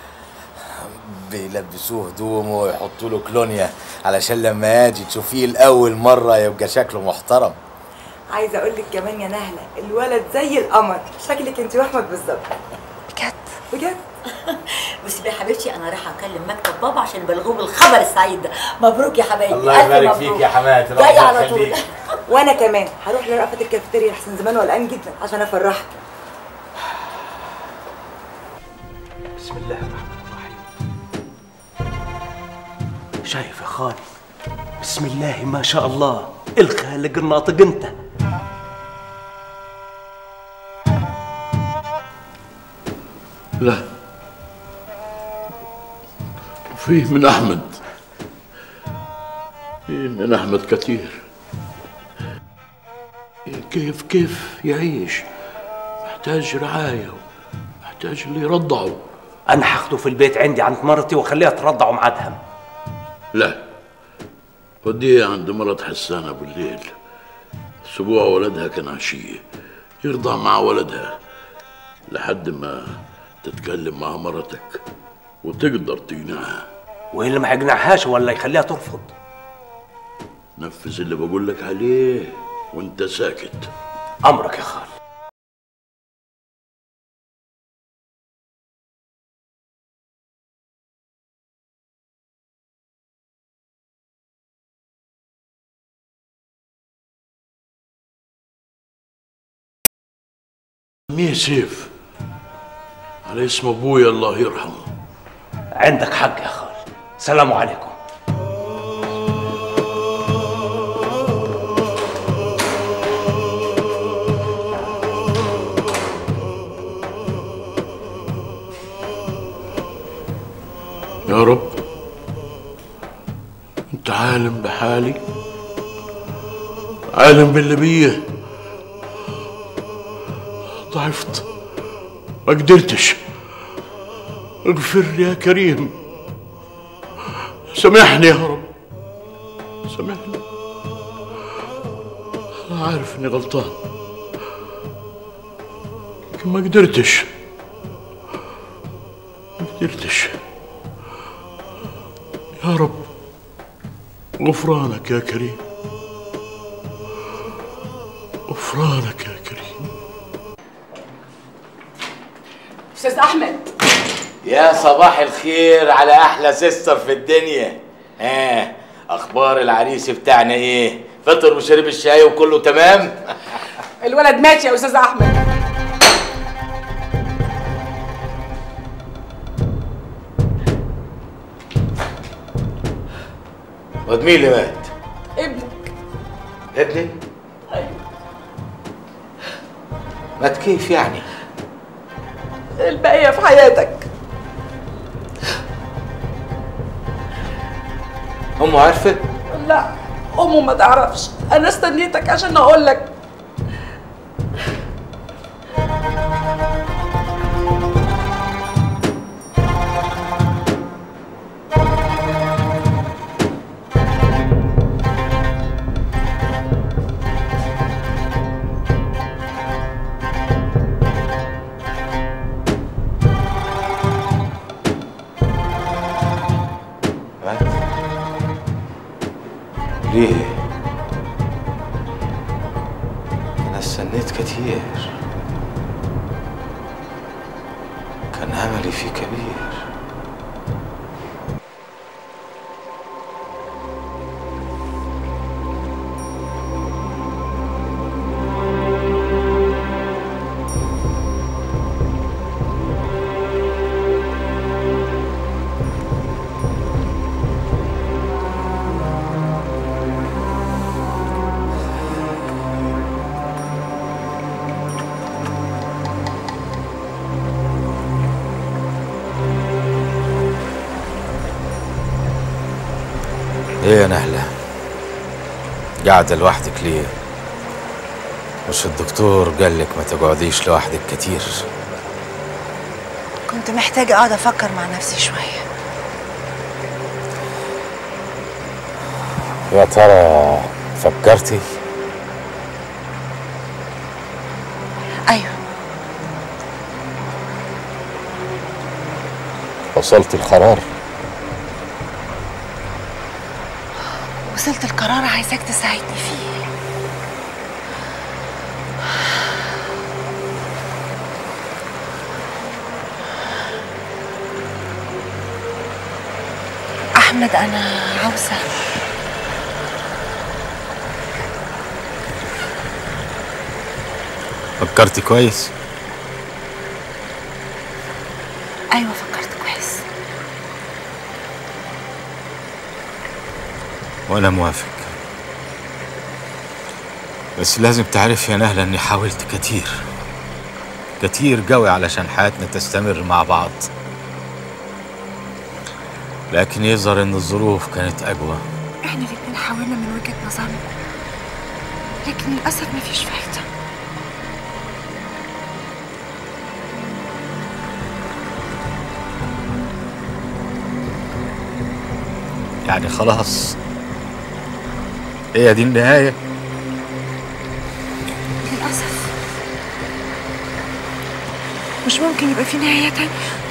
بيلبسوه هدومه ويحطوا له كلونيا علشان لما يجي تشوفيه لأول مرة يبقى شكله محترم. عايزة أقول لك كمان يا نهلة الولد زي القمر، شكلك أنت وأحمد بالظبط. بجد؟ بجد؟ بس يا حبيبتي انا رايحه اكلم مكتب بابا عشان يبلغوه بالخبر السعيد ده. مبروك يا حبايبي. الله يبارك فيك يا حماتي. جاي على طول. وانا كمان هروح لرأفت الكافيتيريا احسن زمان وقلقان جدا عشان افرحك. بسم الله الرحمن الرحيم. شايف يا خالي؟ بسم الله ما شاء الله، الخالق الناطق انت. لا، فيه من أحمد، فيه من أحمد كتير. كيف يعيش؟ محتاج رعاية، محتاج اللي يرضعه. انا هاخده في البيت عندي عند مرتي واخليها ترضعه مع ادهم. لا، وديه عند مرات حسانة بالليل، اسبوع ولدها كان عشية، يرضع مع ولدها لحد ما تتكلم مع مرتك وتقدر تقنعها. وايه اللي ما يقنعهاش ولا يخليها ترفض؟ نفذ اللي بقول لك عليه وانت ساكت. امرك يا خال. ميه سيف على اسم ابويا الله يرحمه. عندك حق يا خال. سلام عليكم. يا رب انت عالم بحالي، عالم باللي بيه. ضعفت، ما قدرتش. اغفر لي يا كريم، سامحني يا رب، سامحني. انا عارف اني غلطان لكن ما قدرتش، ما قدرتش. يا رب غفرانك يا كريم، غفرانك يا كريم. استاذ احمد، يا صباح الخير على احلى سيستر في الدنيا. اخبار العريس بتاعنا ايه؟ فطر وشرب الشاي وكله تمام؟ الولد ماشي يا استاذ احمد. واد مين اللي مات؟ ابنك. ابني؟ ايوه. مات كيف يعني؟ البقية في حياتك. أمه عرفت؟ لا، أمه ما تعرفش. أنا استنيتك عشان أقول لك. ليه؟ أنا استنيت كتير، كان أملي فيه كبير. ايه يا نهلة؟ قاعدة لوحدك ليه؟ مش الدكتور قالك ما تقعديش لوحدك كتير؟ كنت محتاجة اقعد افكر مع نفسي شوية. يا ترى فكرتي؟ ايوه. وصلت القرار؟ وصلت القرار، عايزاك تساعدني فيه. احمد، انا عاوزة فكرتي كويس؟ ايوه فكرت كويس. وانا موافق، بس لازم تعرف يا نهلة اني حاولت كتير كتير قوي علشان حياتنا تستمر مع بعض، لكن يظهر ان الظروف كانت اقوى. احنا الاتنين حاولنا من وجهة نظرنا، لكن للأسف مفيش فايدة. يعني خلاص هي دي النهاية؟ للأسف مش ممكن يبقى في نهاية تانية.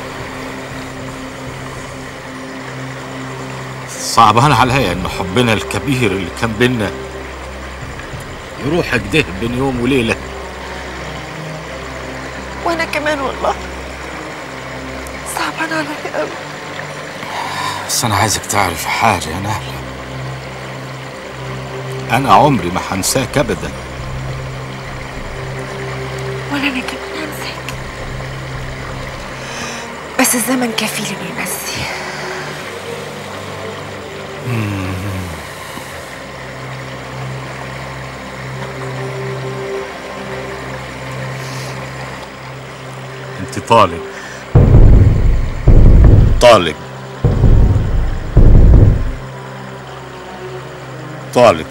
صعبان عليا ان حبنا الكبير اللي كان بينا يروح كده بين يوم وليلة. وأنا كمان والله صعبان عليا قوي. بس انا عايزك تعرف حاجة يا نهلة، انا عمري ما هنساك ابدا. ولا أنا كمان هنساك، بس الزمن كفيل إنه ينسي. انت طالق طالق طالق.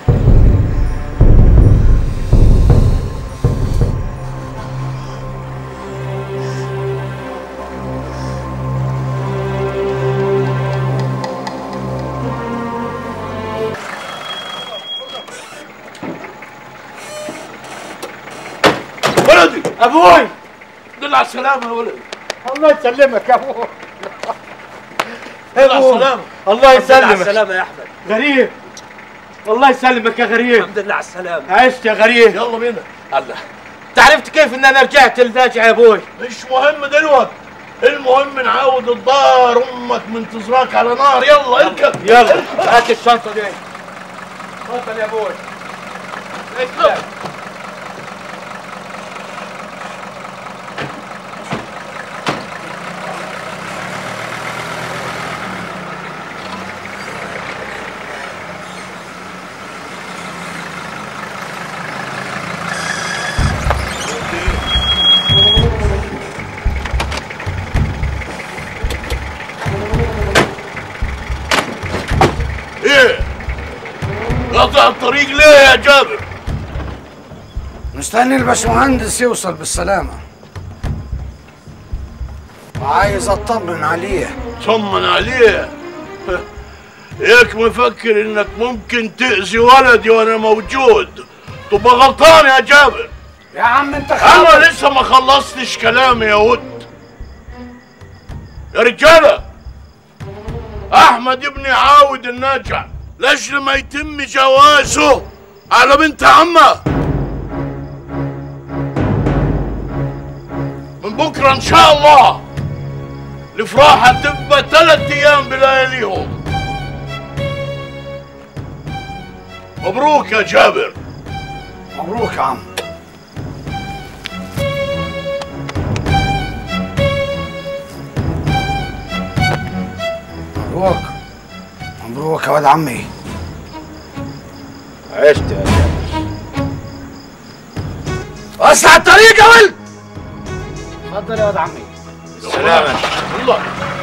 ولدي ابوي دل على السلامة يا ولد. الله يسلمك يا ابوي. دل على السلامة. الله يسلمك. على السلامة يا احمد. غريب. الله يسلمك يا غريب. الحمد لله على السلامة. عشت يا غريب. يلا بينا. الله. انت عرفت كيف ان انا رجعت لناجع يا ابوي؟ مش مهم دلوقتي، المهم نعاود الدار، امك منتظراك على نار. يلا اركب. يلا هات الشنطة دي. اتفضل يا ابوي. اسلم. ايه؟ قاطع الطريق ليه يا جابر؟ مستني الباشمهندس يوصل بالسلامة، وعايز اطمن عليه. طمن عليه؟ هيك مفكر انك ممكن تأذي ولدي وانا موجود؟ تبقى غلطان يا جابر. يا عم انت انا لسه ما خلصتش كلامي يا ود. يا رجاله، احمد ابني عاود الناجع لاجل ما يتم جوازه على بنت عمه. من بكره ان شاء الله الافراح هتبقى 3 ايام بلياليهم. مبروك يا جابر. مبروك يا عم. مبروك مبروك يا واد عمي. عشت يا جابر. وسع الطريق يا ولد. اتفضل يا واد عمي. سلام. الله.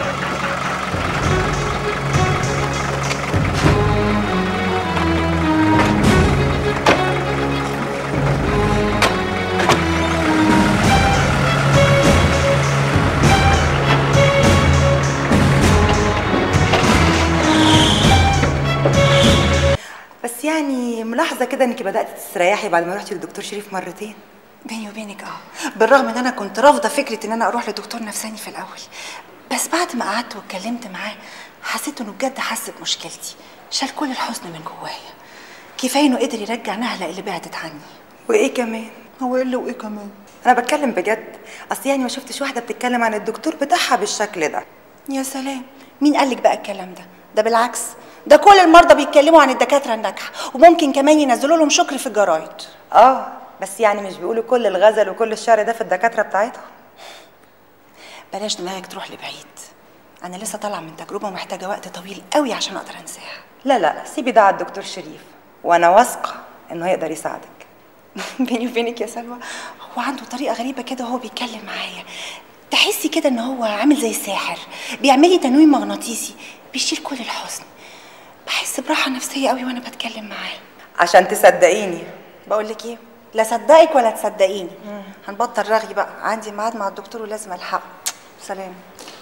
بس يعني ملاحظه كده انك بدات تستريحي بعد ما رحتي للدكتور شريف مرتين. بيني وبينك بالرغم ان انا كنت رافضه فكره ان انا اروح لدكتور نفساني في الاول، بس بعد ما قعدت واتكلمت معاه حسيت انه بجد حس بمشكلتي، شال كل الحزن من جوايا. كفايه انه قدر يرجع نهله اللي بعدت عني. وايه كمان؟ هو ايه اللي وايه كمان؟ انا بتكلم بجد، اصل يعني ما شفتش واحده بتتكلم عن الدكتور بتاعها بالشكل ده. يا سلام، مين قالك بقى الكلام ده؟ ده بالعكس، ده كل المرضى بيتكلموا عن الدكاتره الناجحه، وممكن كمان ينزلوا لهم شكر في الجرايد. بس يعني مش بيقولوا كل الغزل وكل الشعر ده في الدكاتره بتاعتهم؟ بلاش دماغك تروح لبعيد، انا لسه طالعه من تجربه ومحتاجه وقت طويل قوي عشان اقدر انساها. لا سيبي ده على الدكتور شريف، وانا واثقه انه هيقدر يساعدك. بيني وبينك يا سلوى، هو عنده طريقه غريبه كده وهو بيتكلم معايا، تحسي كده ان هو عامل زي الساحر، بيعمل لي تنويم مغناطيسي بيشيل كل الحزن. بحس براحه نفسيه قوي وانا بتكلم معاه. عشان تصدقيني. بقول لك ايه، لا صدقك ولا تصدقيني. هنبطل رغي بقى، عندي ميعاد مع الدكتور ولازم الحقه. سلام.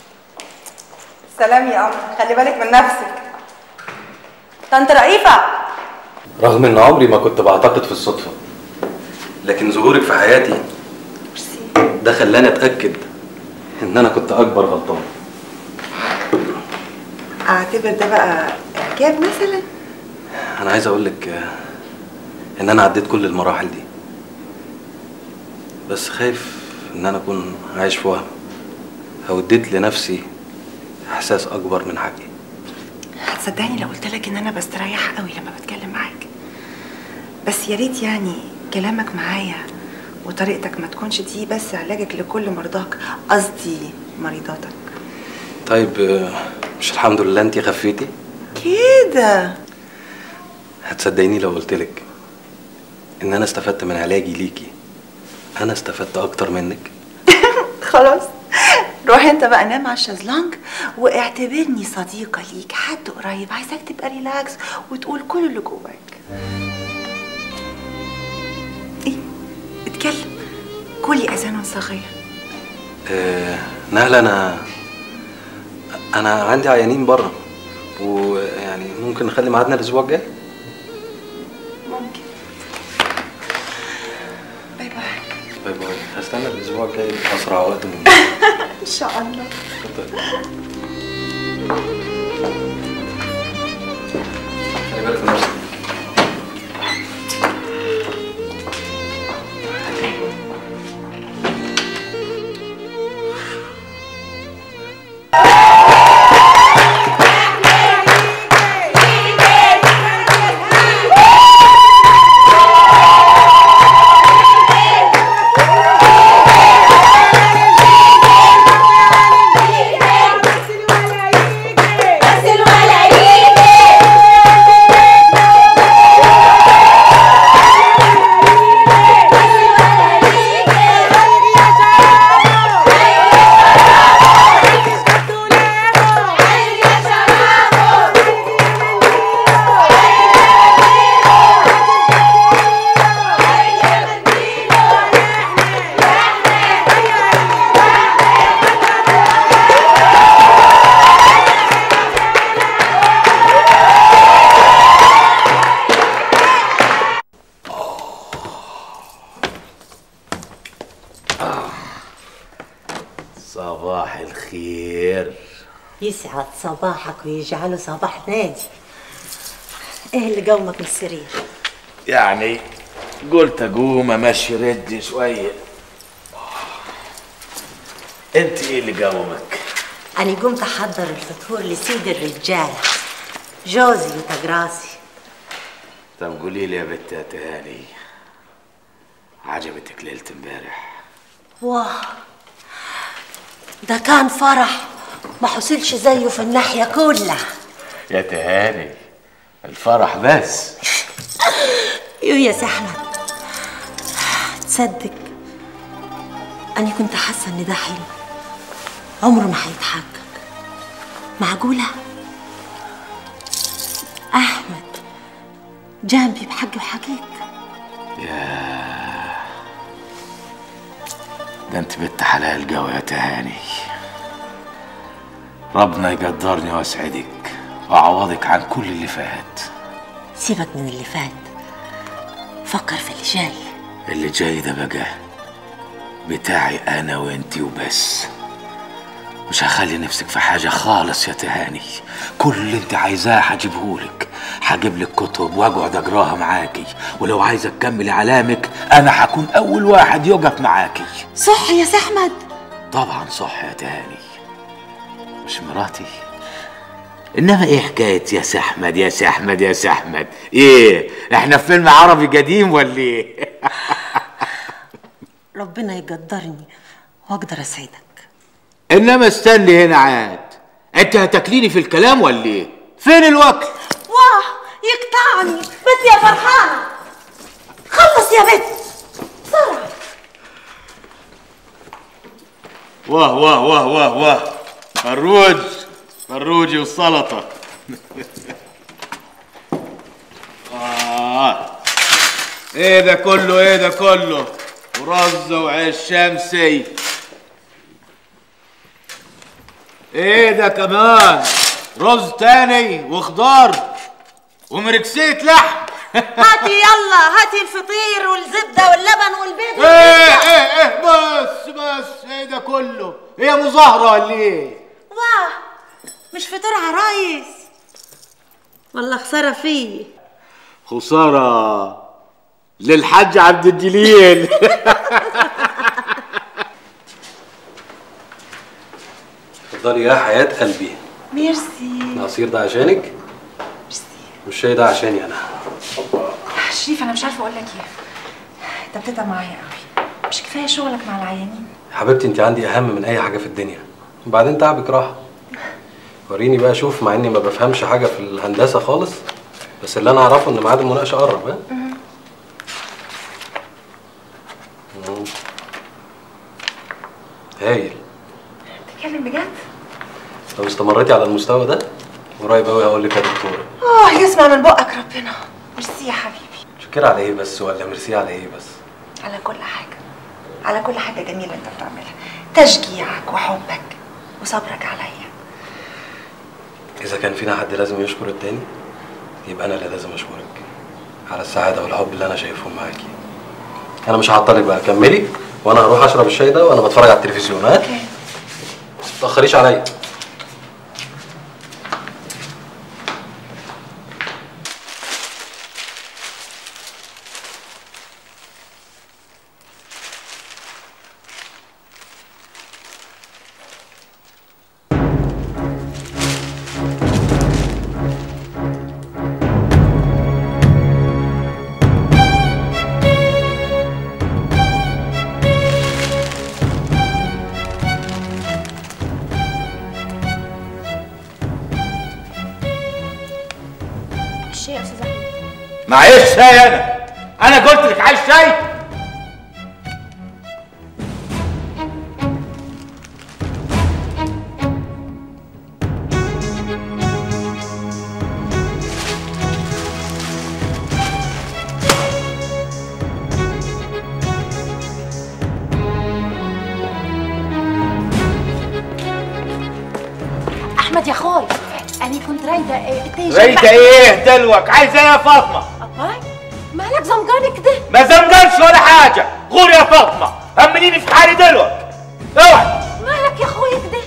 سلام يا قمر، خلي بالك من نفسك. طنط رئيفه. رغم ان عمري ما كنت بعتقد في الصدفه، لكن ظهورك في حياتي ده خلاني اتاكد ان انا كنت اكبر غلطان. اعتبر ده بقى اعجاب مثلا؟ انا عايز اقول لك ان انا عديت كل المراحل دي، بس خايف ان انا اكون عايش في وهم او اديت لنفسي احساس اكبر من حقي. هتصدقني لو قلت لك ان انا بستريح قوي لما بتكلم معاك، بس يا ريت يعني كلامك معايا وطريقتك ما تكونش دي بس علاجك لكل مرضاك، قصدي مريضاتك. طيب مش الحمد لله انتي خفيتي كده؟ هتصدقيني لو قلتلك ان انا استفدت من علاجي ليكي؟ انا استفدت اكتر منك. خلاص روح انت بقى نام على الشازلونج واعتبرني صديقه ليك، حد قريب، عايزاك تبقى ريلاكس وتقول كل اللي جواك. ايه؟ اتكلم، كلي اذان صغير. نهلة، انا عندي عيانين بره، ويعني ممكن نخلي ميعادنا الاسبوع الجاي. ممكن. باي باي. باي باي. هستنى الاسبوع الجاي اسرع وقت ممكن. ان شاء الله. خلي بالك من نفسك. صباح الخير. يسعد صباحك ويجعله صباح نادي. ايه اللي قومك من السرير؟ يعني قلت اقوم امشي ردي شويه. انت ايه اللي قومك؟ انا قمت احضر الفطور لسيد الرجال جوزي وتجراسي. طب قولي لي يا بنت يا تهاني، عجبتك ليله امبارح؟ واه، ده كان فرح ما حصلش زيه في الناحيه كلها. يا تهاني الفرح بس. يا سي احمد، تصدق انا كنت حاسه ان ده حلم عمره ما هيتحقق. معقوله احمد جنبي بحق وحقيقة؟ ياه، ده انت بنت حلال قوي يا تهاني. ربنا يقدرني واسعدك واعوضك عن كل اللي فات. سيبك من اللي فات، فكر في اللي جاي. اللي جاي ده بقى بتاعي انا وانتي وبس. مش هخلي نفسك في حاجة خالص يا تهاني. كل اللي انت عايزاه هجيبهولك. هجيب لك كتب واقعد اقراها معاكي، ولو عايزة تكملي علامك انا هكون اول واحد يقف معاكي. صح يا سي احمد؟ طبعا صح يا تهاني، مش مراتي. انما ايه حكاية يا سي احمد يا سي احمد يا سي احمد؟ ايه احنا في فيلم عربي قديم ولا ايه؟ ربنا يقدرني واقدر اسعدك. انما استني هنا عاد، انت هتاكليني في الكلام ولا ايه؟ فين الوكل؟ واه يقطعني بنت يا فرحانه. خلص يا بنت بسرعه. واه واه واه واه واه، فروجي والسلطة. ايه ده كله، ايه ده كله؟ ورز وعيش شمسي. ايه ده كمان؟ رز تاني وخضار ومركسية لحم. هاتي يلا، هاتي الفطير والزبدة واللبن والبيض. ايه بس ايه ده كله؟ هي مظاهرة ولا ايه؟ واه، مش فطور عرايس والله خسارة فيه. خسارة للحاج عبد الجليل. اتفضلي يا حياة قلبي. ميرسي. العصير ده عشانك والشاي ده عشاني انا. شريف انا مش عارفه اقول لك ايه، انت بتتعب معايا قوي، مش كفايه شغلك مع العيانين؟ حبيبتي انت عندي اهم من اي حاجه في الدنيا، وبعدين تعبك راحه. وريني بقى، شوف، مع اني ما بفهمش حاجه في الهندسه خالص، بس اللي انا اعرفه ان ميعاد المناقشه قرب. ها هايل. بتتكلم بجد؟ لو استمريتي على المستوى ده قريب قوي هقول لك يا دكتوره. يسمع من بقك ربنا. ميرسي يا حبيبي. شكر على ايه بس، ولا ميرسي على ايه بس؟ على كل حاجه، على كل حاجه جميله انت بتعملها، تشجيعك وحبك وصبرك عليا. اذا كان فينا حد لازم يشكر التاني يبقى انا اللي لازم اشكرك على السعاده والحب اللي انا شايفهم معاكي. انا مش هعطلك بقى، كملي وانا هروح اشرب الشاي ده وانا بتفرج على التلفزيون. ها اوكي. ما تتاخريش عليا. معيش شاي. انا قلت لك عايز شاي. احمد يا اخوي، انا كنت رايده رايده ايه دلوك؟ عايزه ايه يا فاطمه؟ أباي مالك زمجان كده؟ ما زمجانش ولا حاجه، غور يا فاطمه، امنيني في حالي دلوك. اوعي. مالك يا اخوي كده؟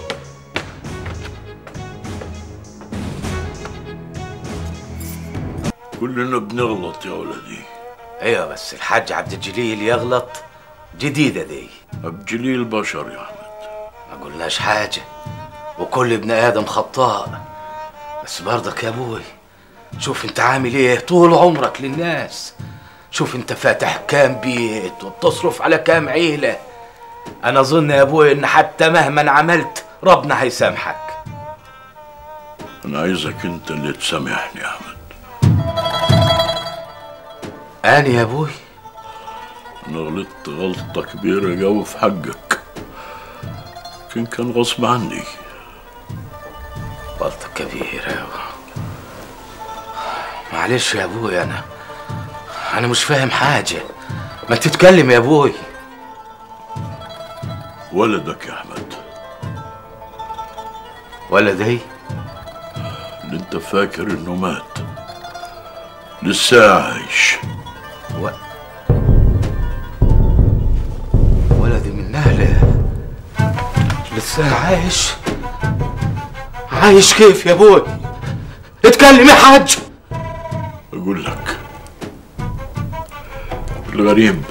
كلنا بنغلط يا ولدي. ايوه بس الحاج عبد الجليل يغلط؟ جديده دي. عبد الجليل بشر يا احمد. ما قلناش حاجه، وكل ابن ادم خطاء، بس برضك يا ابوي شوف انت عامل ايه طول عمرك للناس. شوف انت فاتح كام بيت وبتصرف على كام عيله. انا اظن يا ابوي ان حتى مهما عملت ربنا هيسامحك. انا عايزك انت اللي تسامحني يا احمد. انا يا ابوي انا غلطت غلطه كبيره جو في حقك، لكن كان غصب عني. غلطه كبيره. معلش يا ابوي، انا مش فاهم حاجه، ما تتكلم يا ابوي. ولدك يا احمد. ولدي اللي انت فاكر انه مات لسه عايش. ولدي من اهله لسه عايش؟ عايش كيف يا ابوي؟ اتكلم يا حاج. اقول لك، الغريب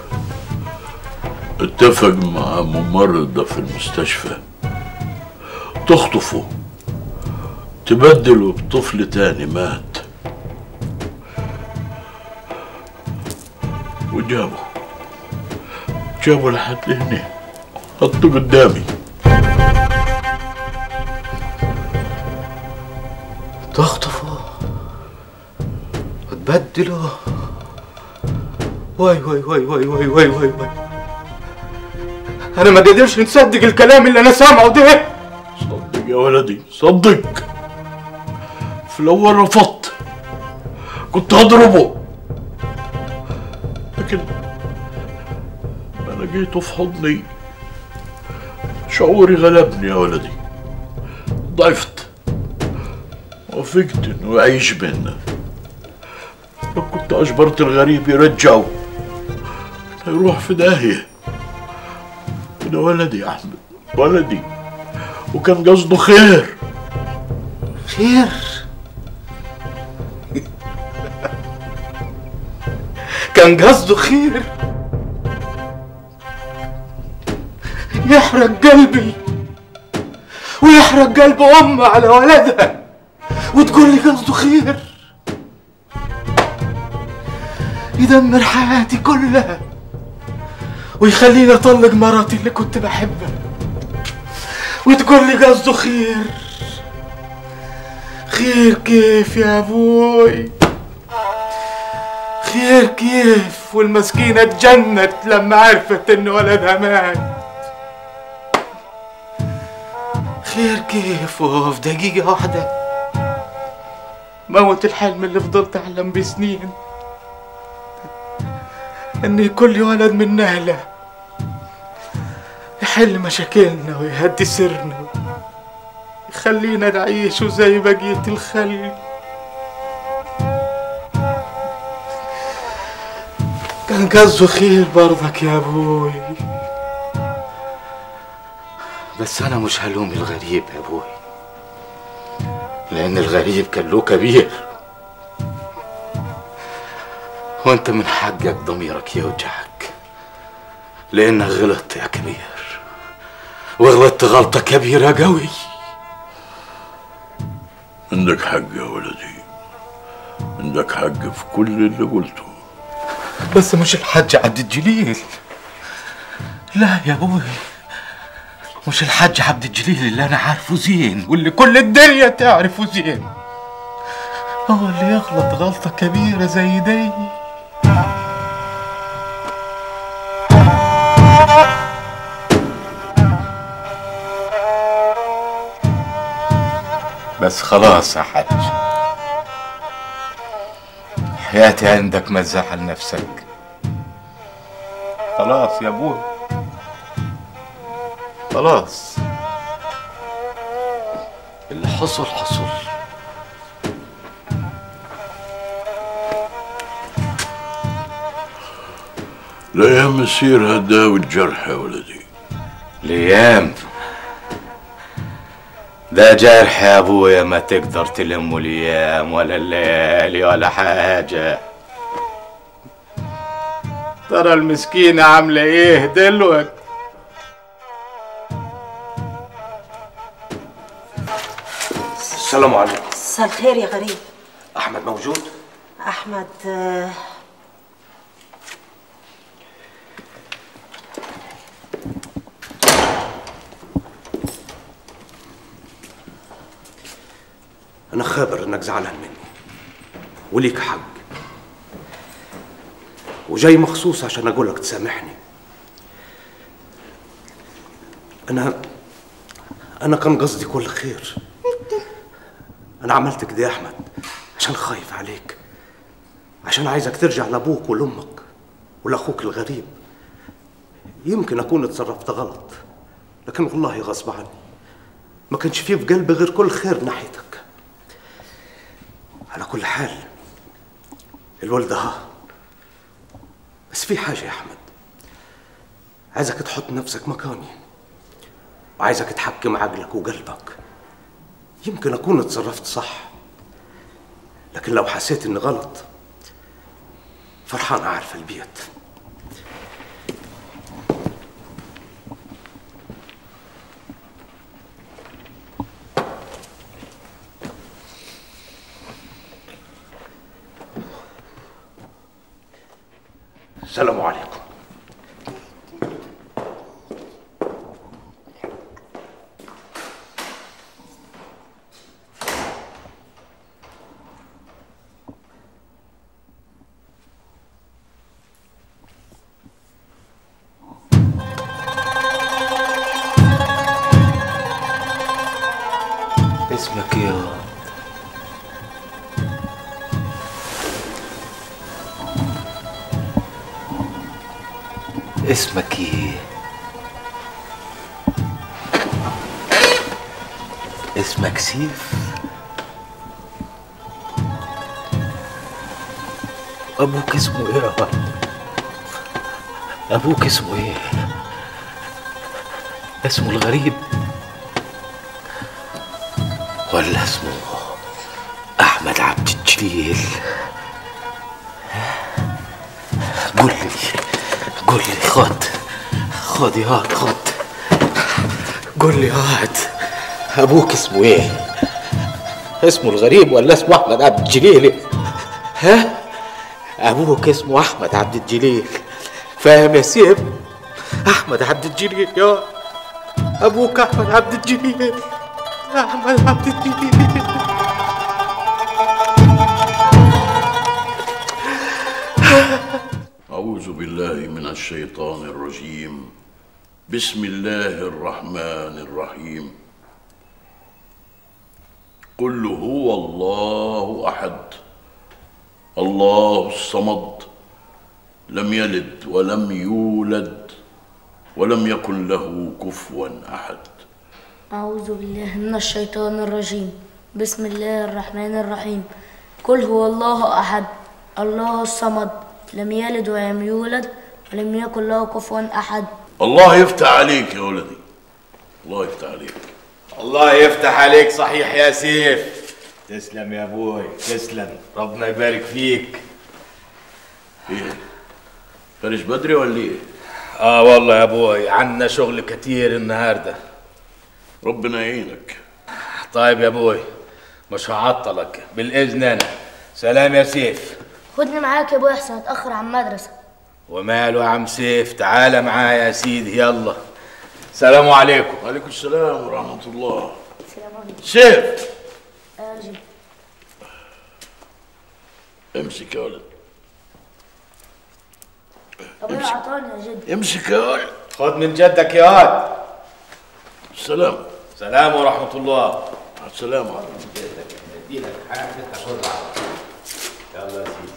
اتفق مع ممرضة في المستشفى تخطفه تبدله بطفل تاني مات، جابوا لحد هنا حطه قدامي. تخطفه وتبدله؟ واي واي واي واي واي واي واي واي. انا ما قادرش نصدق الكلام اللي انا سامعه ده. صدق يا ولدي صدق. في الاول رفضت، كنت هضربه، لكن انا لقيته في حضني شعوري غلبني يا ولدي، ضعفت وافقت انه يعيش بينا. لو كنت اجبرت الغريب يرجعه هيروح في داهيه. ده ولدي يا احمد، ولدي، وكان قصده خير. خير؟ كان قصده خير؟ يحرق قلبي ويحرق قلب أمه على ولدها وتقول لي قصده خير؟ يدمر حياتي كلها ويخليني أطلق مراتي اللي كنت بحبها وتقول لي قصده خير؟ خير كيف يا أبوي؟ خير كيف والمسكينة اتجنت لما عرفت إن ولدها مات؟ خير كيف وفي دقيقة واحدة موت الحلم اللي فضلت أحلم بيه سنين، إن يكون لي ولد من نهلة يحل مشاكلنا ويهدي سرنا يخلينا نعيش زي بقية الخلق. كان قصده خير برضك يا أبوي، بس أنا مش هلوم الغريب يا أبوي، لأن الغريب كان له كبير، وأنت من حقك ضميرك يوجعك لأنك غلطت يا كبير، وغلطت غلطة كبيرة قوي. عندك حق يا ولدي، عندك حق في كل اللي قلته، بس مش الحاج عبد الجليل. لا يا أبوي، مش الحاج عبد الجليل اللي أنا عارفه زين واللي كل الدنيا تعرفه زين هو اللي يغلط غلطة كبيرة زي دي. بس خلاص يا حاج، حياتي عندك ما تزعل نفسك. خلاص يا ابوي، خلاص اللي حصل حصل. الايام مسير هداوي الجرح يا ولدي. الايام ده جرح يا ابويا ما تقدر تلمه الايام ولا الليالي ولا حاجه. ترى المسكينه عامله ايه دلوقتي؟ السلام عليكم. مساء الخير يا غريب. احمد موجود؟ احمد أنا خابر إنك زعلان مني وليك حق، وجاي مخصوص عشان أقولك تسامحني. أنا كان قصدي كل خير. أنا عملت كده يا أحمد عشان خايف عليك، عشان عايزك ترجع لأبوك ولأمك ولأخوك الغريب. يمكن أكون اتصرفت غلط، لكن والله غصب عني، ما كانش فيه في قلبي غير كل خير ناحيتك. على كل حال الولد ها، بس في حاجة يا أحمد، عايزك تحط نفسك مكاني، وعايزك تحكم عقلك وقلبك. يمكن أكون اتصرفت صح، لكن لو حسيت إني غلط فرحان أعرف البيت. السلام عليكم. اسمك ايه يا اسمك ايه؟ اسمك سيف؟ ابوك اسمه ايه يا ولد؟ ابوك اسمه ايه؟ اسمه الغريب ولا اسمه احمد عبد الجليل؟ قول لي خد يا هاد خد. قول لي هاد ابوك اسمه ايه؟ اسمه الغريب ولا اسمه احمد عبد الجليل؟ ها؟ ابوك اسمه احمد عبد الجليل، فاهم يا سيف؟ احمد عبد الجليل يا ابوك احمد عبد الجليل. احمد عبد الجليل. أعوذ بالله من الشيطان الرجيم. بسم الله الرحمن الرحيم. قل هو الله أحد الله الصمد لم يلد ولم يولد ولم يكن له كفوا أحد. أعوذ بالله من الشيطان الرجيم. بسم الله الرحمن الرحيم. قل هو الله أحد الله الصمد لم يلد ولم يولد ولم يكن له كفوا أحد. الله يفتح عليك يا ولدي، الله يفتح عليك. الله يفتح عليك صحيح يا سيف. تسلم يا ابوي تسلم، ربنا يبارك فيك. ايه فارش بدري ولا ايه؟ والله يا ابوي عندنا شغل كتير النهارده. ربنا يعينك. طيب يا ابوي مش هعطلك بالاذن انا. سلام يا سيف. خدني معاك يا ابوي احسن اتاخر عن المدرسه. وماله يا عم سيف، تعالى معايا يا سيدي يلا. السلام عليكم. وعليكم السلام ورحمه الله. السلام عليكم. سيف اجي. امسك يا ولد. ابويا عطاني يا جدي. امسك يا ولد. خد من جدك يا واد. السلام. سلام ورحمه الله. مع السلامه. اديلك حاجه انت خدها. يلا يا سيدي.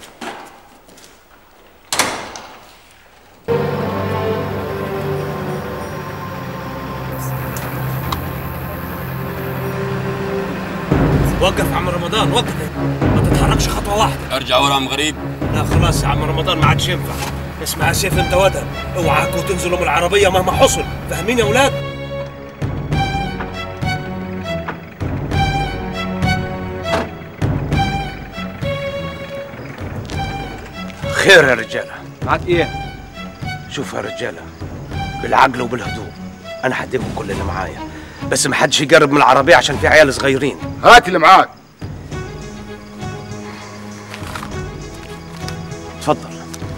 وقف يا عم رمضان وقف، ما تتحركش خطوه واحده. ارجع ورا عم غريب. لا خلاص يا عم رمضان ما عادش ينفع. اسمع يا سيف انت ودها، اوعاكوا تنزلوا من العربيه مهما حصل، فاهمين يا اولاد؟ خير يا رجاله. معاك ايه؟ شوف يا رجاله، بالعقل وبالهدوء، انا هديكم كل اللي معايا، بس ما حدش يقرب من العربيه عشان في عيال صغيرين. هات اللي معاك. اتفضل.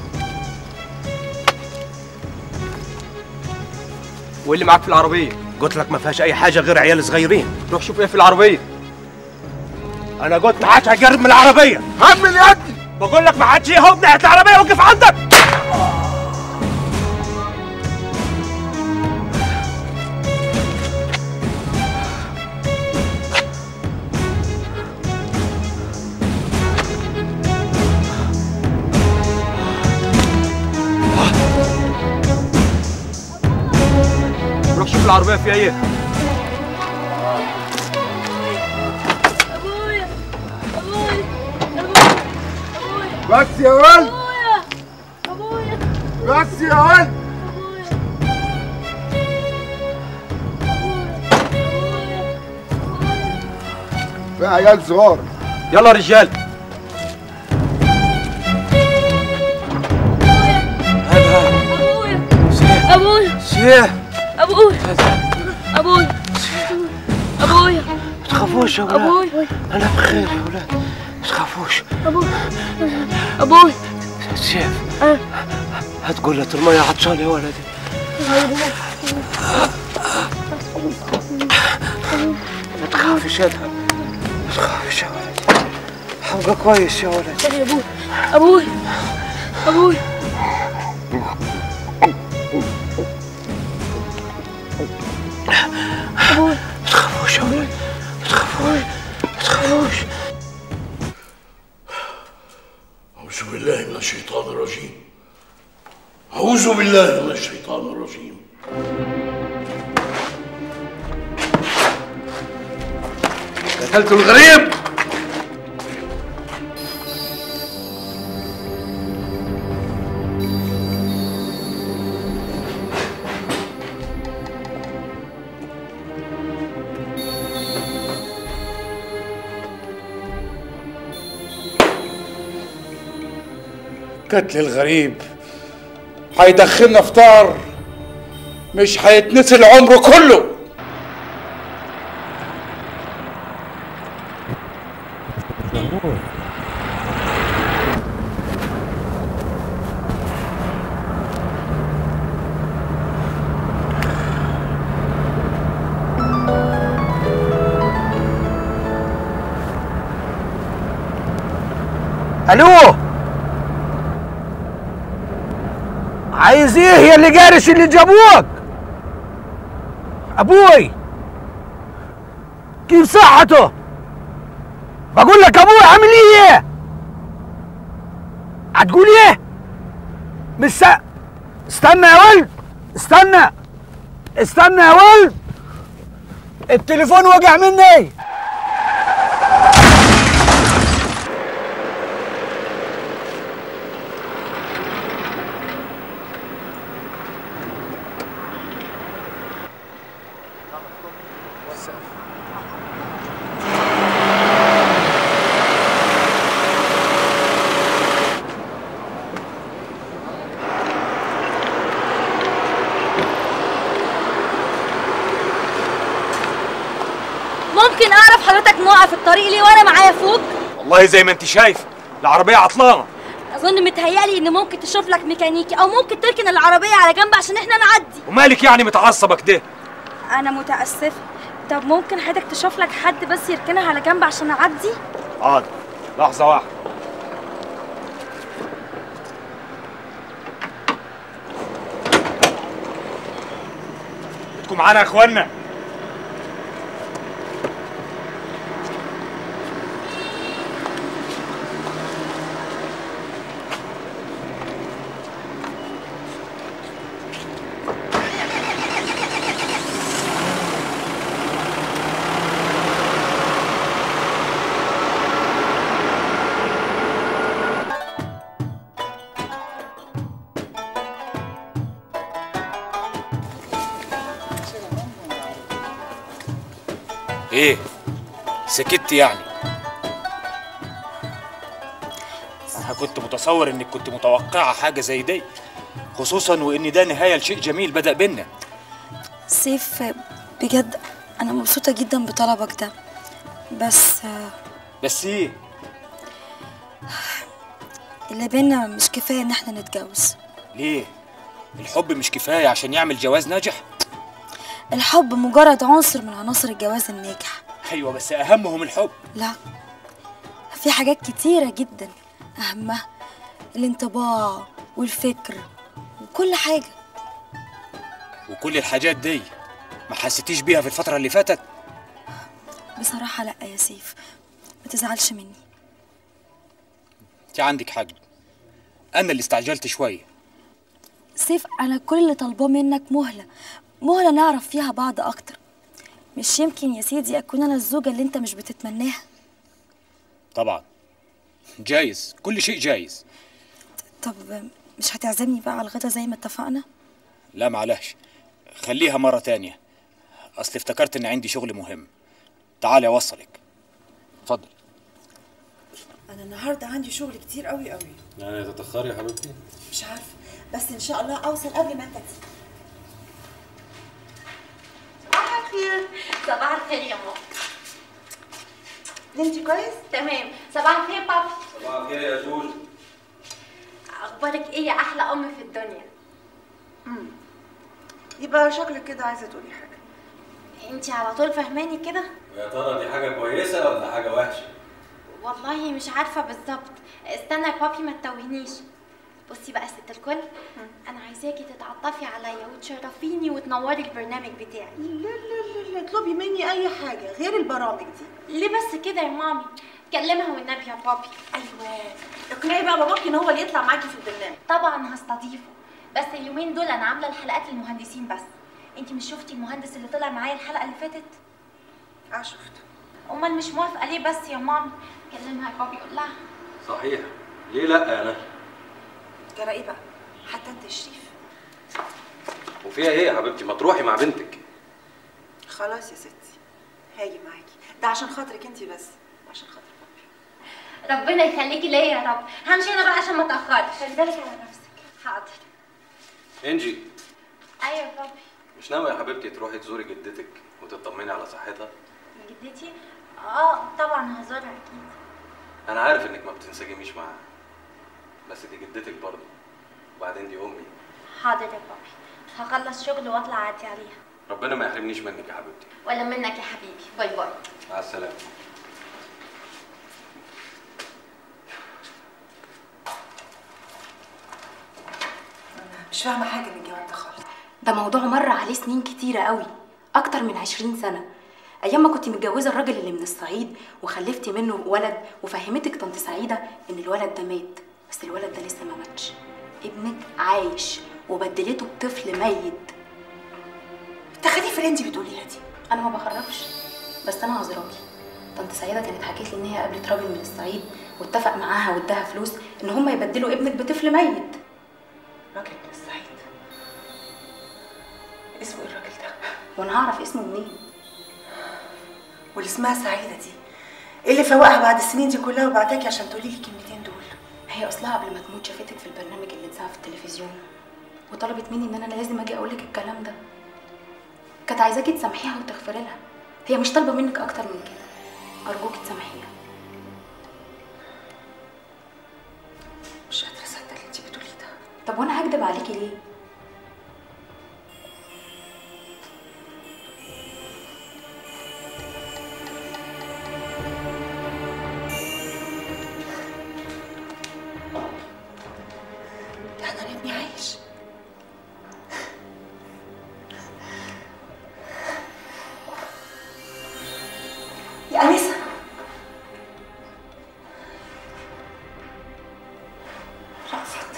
واللي معاك في العربيه؟ قلت لك ما فيهاش اي حاجه غير عيال صغيرين. روح شوف ايه في العربيه. انا قلت ما حدش هيقرب من العربيه. هات من يدي. بقول لك ما حدش يهوب ناحيه العربيه، وقف عندك. روح شوف العربيه فيها ايه. بس يا ولد. ابويا بس يا ولد. في عيال صغار. يلا يا رجال. ابويا سيف. ابويا ما تخافوش يا ولاد، انا بخير يا ولاد، ما تخافوش. ابويا سيف هتقول لي المية عطشان يا ولدي. ما تخافش يا ادهم، ما تخافش يا ولدي، حبقى كويس يا ولدي. يا ابويا ما تخافوش يا ولد، ما بالله من الشيطان الرجيم. قتلت الغريب. قتل الغريب هيدخلنا فطار مش هيتنسي العمر كله. الو، عايز ايه يا اللي جارش اللي جابوك؟ ابوي كيف صحته؟ بقول لك ابوي عامل ايه؟ هتقول ايه؟ مش استنى يا ولد، استنى يا ولد، التليفون وقع مني. ممكن اعرف حضرتك موقف في الطريق ليه وانا معايا فوق؟ والله زي ما انت شايف العربية عطلانة. اظن متهيألي ان ممكن تشوف لك ميكانيكي او ممكن تركن العربية على جنب عشان احنا نعدي. ومالك يعني متعصبة كده؟ انا متأسفة. طب ممكن حضرتك تشوف لك حد بس يركنها على جنب عشان اعدي؟ حاضر، لحظة واحدة. بدكم معانا يا اخوانا؟ ايه سكت يعني؟ انا كنت متصور انك كنت متوقعه حاجه زي دي، خصوصا وان ده نهايه لشيء جميل بدأ بينا. سيف بجد انا مبسوطة جدا بطلبك ده، بس ايه؟ اللي بينا مش كفاية ان احنا نتجوز. ليه؟ الحب مش كفايه عشان يعمل جواز ناجح؟ الحب مجرد عنصر من عناصر الجواز الناجح. ايوه بس اهمهم الحب. لا، في حاجات كتيرة جدا اهمها الانطباع والفكر وكل حاجة. وكل الحاجات دي ما حسيتيش بيها في الفترة اللي فاتت؟ بصراحة لا يا سيف، ما تزعلش مني. انت عندك حق، انا اللي استعجلت شوية. سيف انا كل اللي طالباه منك مهلة نعرف فيها بعض اكتر. مش يمكن يا سيدي اكون انا الزوجة اللي انت مش بتتمناها؟ طبعا جايز، كل شيء جايز. طب مش هتعزمني بقى على الغدا زي ما اتفقنا؟ لا معلش، خليها مرة تانية، اصل افتكرت ان عندي شغل مهم. تعالي اوصلك. اتفضل. انا النهارده عندي شغل كتير قوي قوي. يعني تتأخري يا حبيبتي؟ مش عارفه، بس ان شاء الله اوصل قبل ما انت تيجي. صباح الخير. صباح الخير يا ماما. انت كويس؟ تمام. صباح الخير بابا. صباح الخير يا جوج. اخبارك ايه يا احلى ام في الدنيا؟ يبقى شكلك كده عايزه تقولي حاجه. انت على طول فهماني كده؟ ويا ترى دي حاجة كويسة ولا حاجة وحشة؟ والله مش عارفه بالظبط. استنى يا بابي ما تتوهنيش. بصي بقى ست الكل، انا عايزاكي تتعطفي عليا وتشرفيني وتنوري البرنامج بتاعي. لا لا لا، اطلبي مني اي حاجه غير البرامج دي. ليه بس كده يا مامي؟ كلمها والنبي يا بابي. ايوه، اقنعي بقى باباكي ان هو اللي يطلع معاكي في البرنامج. طبعا هستضيفه، بس اليومين دول انا عامله الحلقات للمهندسين بس. انت مش شفتي المهندس اللي طلع معايا الحلقه اللي فاتت؟ شفته. امال مش موافقه ليه بس يا ماما؟ كلمها يا بابي قول لها. صحيح، ليه لا يا نهى؟ جرى ايه بقى؟ حتى انت يا شريف. وفيها ايه يا حبيبتي؟ ما تروحي مع بنتك. خلاص يا ستي هاجي معاكي، ده عشان خاطرك انت بس، عشان خاطر بابي. ربنا يخليكي ليا يا رب. همشي انا بقى عشان ما اتاخرش. خلي بالك على نفسك. حاضر. انجي، ايوه يا بابي. مش ناوية يا حبيبتي تروحي تزوري جدتك وتطمني على صحتها؟ جدتي؟ طبعا هزورها اكيد. انا عارف انك ما بتنسجميش معاها، بس دي جدتك برضه، وبعدين دي امي. حاضر يا بابي، هخلص شغل واطلع اعدي عليها. ربنا ما يحرمنيش منك يا حبيبتي. ولا منك يا حبيبي. باي باي. مع السلامة. مش فاهمه حاجه من الجواب ده خالص. ده موضوع مر عليه سنين كتيرة قوي، أكتر من 20 سنة. أيام ما كنت متجوزة الراجل اللي من الصعيد وخلفتي منه ولد، وفهمتك طنط سعيدة إن الولد ده مات، بس الولد ده لسه ما ماتش. ابنك عايش وبدلته بطفل ميت. تخلي في اللي انت بتقوليها دي. أنا ما بخرجش، بس أنا عذراكي. طنط سعيدة كانت حكيت لي إن هي قابلت راجل من الصعيد واتفق معاها واداها فلوس إن هم يبدلوا ابنك بطفل ميت. راجل من الصعيد؟ اسمه ايه الراجل ده؟ وانا هعرف اسمه منين؟ واللي اسمها سعيده دي ايه اللي فوقها بعد السنين دي كلها وبعتاكي عشان تقولي لي الكلمتين دول؟ هي اصلها قبل ما تموت شافتك في البرنامج اللي اتذاع في التلفزيون وطلبت مني ان انا لازم اجي اقول لك الكلام ده. كانت عايزاكي تسامحيها وتغفري لها. هي مش طالبه منك اكتر من كده. ارجوكي تسامحيها. مش قادره اصدق اللي انت بتقوليه ده. طب وانا هكدب عليكي ليه؟ يا أنسة رأفت.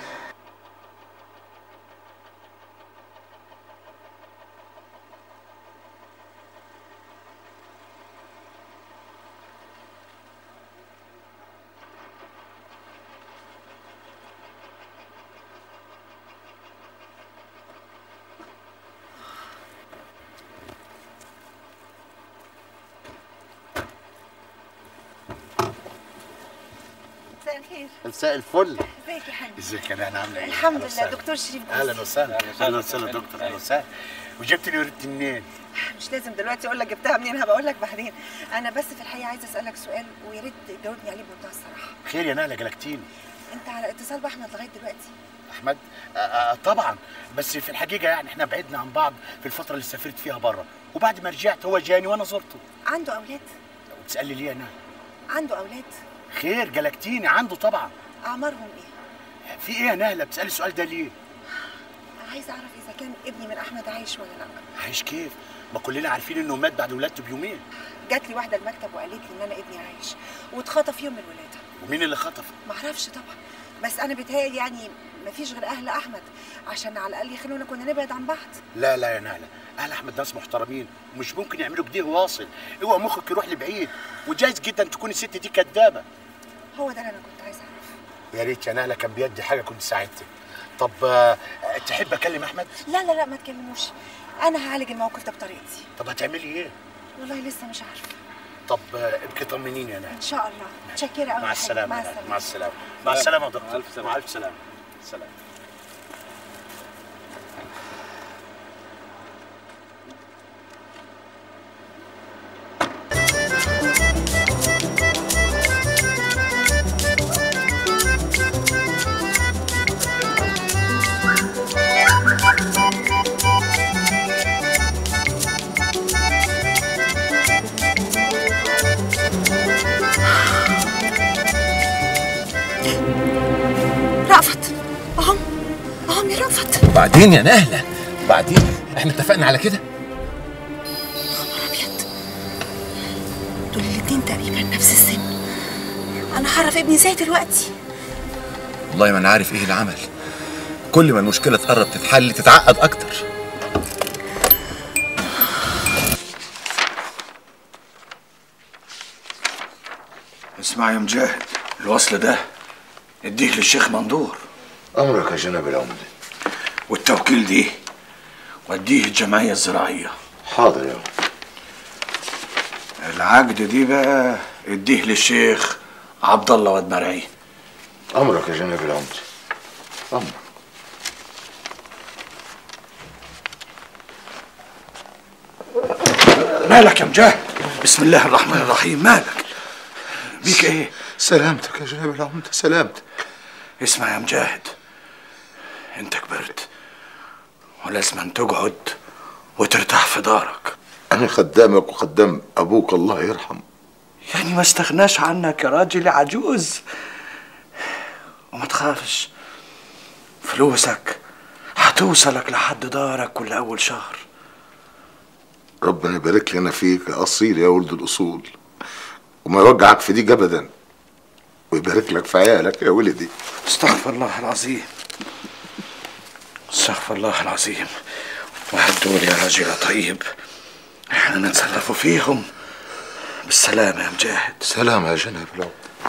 مساء الخير. مساء الفل. ازيك يا حبيبي؟ ازيك يا نهى عامله ايه؟ الحمد لله. دكتور شريف جوزي. اهلا وسهلا. اهلا وسهلا دكتور. اهلا وسهلا. وجبت لي ورد منين؟ مش لازم دلوقتي اقول لك جبتها منين، هبقول لك بعدين. انا بس في الحقيقه عايزه اسالك سؤال ويا ريت تجاوبني عليه بمنتهى الصراحه. خير يا نهى جلكتيني. انت على اتصال باحمد لغايه دلوقتي؟ احمد؟ طبعا، بس في الحقيقه يعني احنا بعدنا عن بعض في الفتره اللي سافرت فيها بره، وبعد ما رجعت هو جاني وانا زرته. عنده اولاد؟ وتسالي ليه يا نهى؟ عنده اولاد؟ خير جلكتيني، عنده طبعا. اعمارهم ايه؟ في ايه يا نهله بتسالي السؤال ده ليه؟ عايزه اعرف اذا كان ابني من احمد عايش ولا لا. عايش كيف؟ ما كلنا عارفين انه مات بعد ولادته بيومين. جات لي واحده المكتب وقالت لي ان انا ابني عايش واتخطف يوم الولاده. ومين اللي خطفه؟ معرفش طبعا، بس انا بيتهيألي يعني مفيش غير اهل احمد عشان على الاقل يخلونا كنا نبعد عن بعض. لا لا يا نهله، اهل احمد ناس محترمين ومش ممكن يعملوا كده واصل. اوعى مخك يروح لبعيد، وجايز جدا تكون الست دي كدابه. هو ده اللي انا كنت عايزه اعرفه. يا ريت يا نهله كان بيدي حاجه كنت ساعدتك. طب تحب اكلم احمد؟ لا لا لا ما تكلموش، انا هعالج الموقف ده بطريقتي. طب هتعملي ايه؟ والله لسه مش عارفه. طب ابقي طمنيني يا نهله. ان شاء الله. متشكره قوي. مع السلامه. مع السلامه. مع السلامه. مع السلامه يا دكتور. الف سلامه. مع الف سلامه. سلام. رأفت اهم يا رأفت. وبعدين يا نهله، وبعدين احنا اتفقنا على كده. خبر ابيض، دول الاتنين تقريبا نفس السن. انا هعرف ابني ازاي دلوقتي؟ والله ما انا عارف ايه اللي عمل، كل ما المشكله تقرب تتحل تتعقد اكتر. اسمع يا مجاهد، الوصل ده اديه للشيخ مندور. امرك يا جناب العمده. والتوكيل دي وديه الجمعيه الزراعيه. حاضر يا العقد دي بقى اديه للشيخ عبد الله واد مرعي. امرك يا جناب العمده. امرك. مالك يا مجاهد؟ بسم الله الرحمن الرحيم، مالك؟ بيك ايه؟ سلامتك يا جناب العمده، سلامتك. اسمع يا مجاهد، انت كبرت ولازم أن تقعد وترتاح في دارك. انا خدامك وخدام ابوك الله يرحمه. يعني ما استغناش عنك يا راجل عجوز. وما تخافش، فلوسك هتوصلك لحد دارك كل اول شهر. ربنا يبارك لنا فيك يا اصيل يا ولد الاصول، وما يوجعك في ديك ابدا، ويبارك لك في عيالك يا ولدي. استغفر الله العظيم، استغفر الله العظيم. وهدول يا راجل طيب، احنا نتصرفوا فيهم بالسلامة يا مجاهد. سلام يا جناب العمده.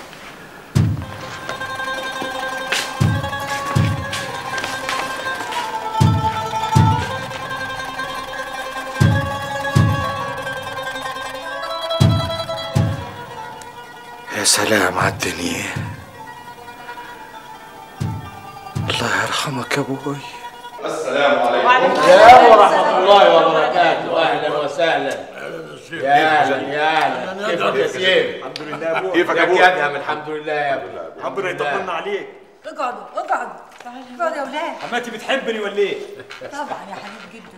يا سلام على الدنيا. الله يرحمك يا ابوي. السلام عليكم. السلام ورحمة الله وبركاته. أهلا وسهلا. يا أهلا يا أهلا. كيفك يا سيف؟ الحمد لله يا ابوي. كيفك يا أدهم؟ الحمد لله يا ابني. ربنا يطمنا عليك. اقعدوا اقعدوا اقعدوا يا ولاد. حماتي بتحبني ولا ايه؟ طبعا يا حبيب جدا.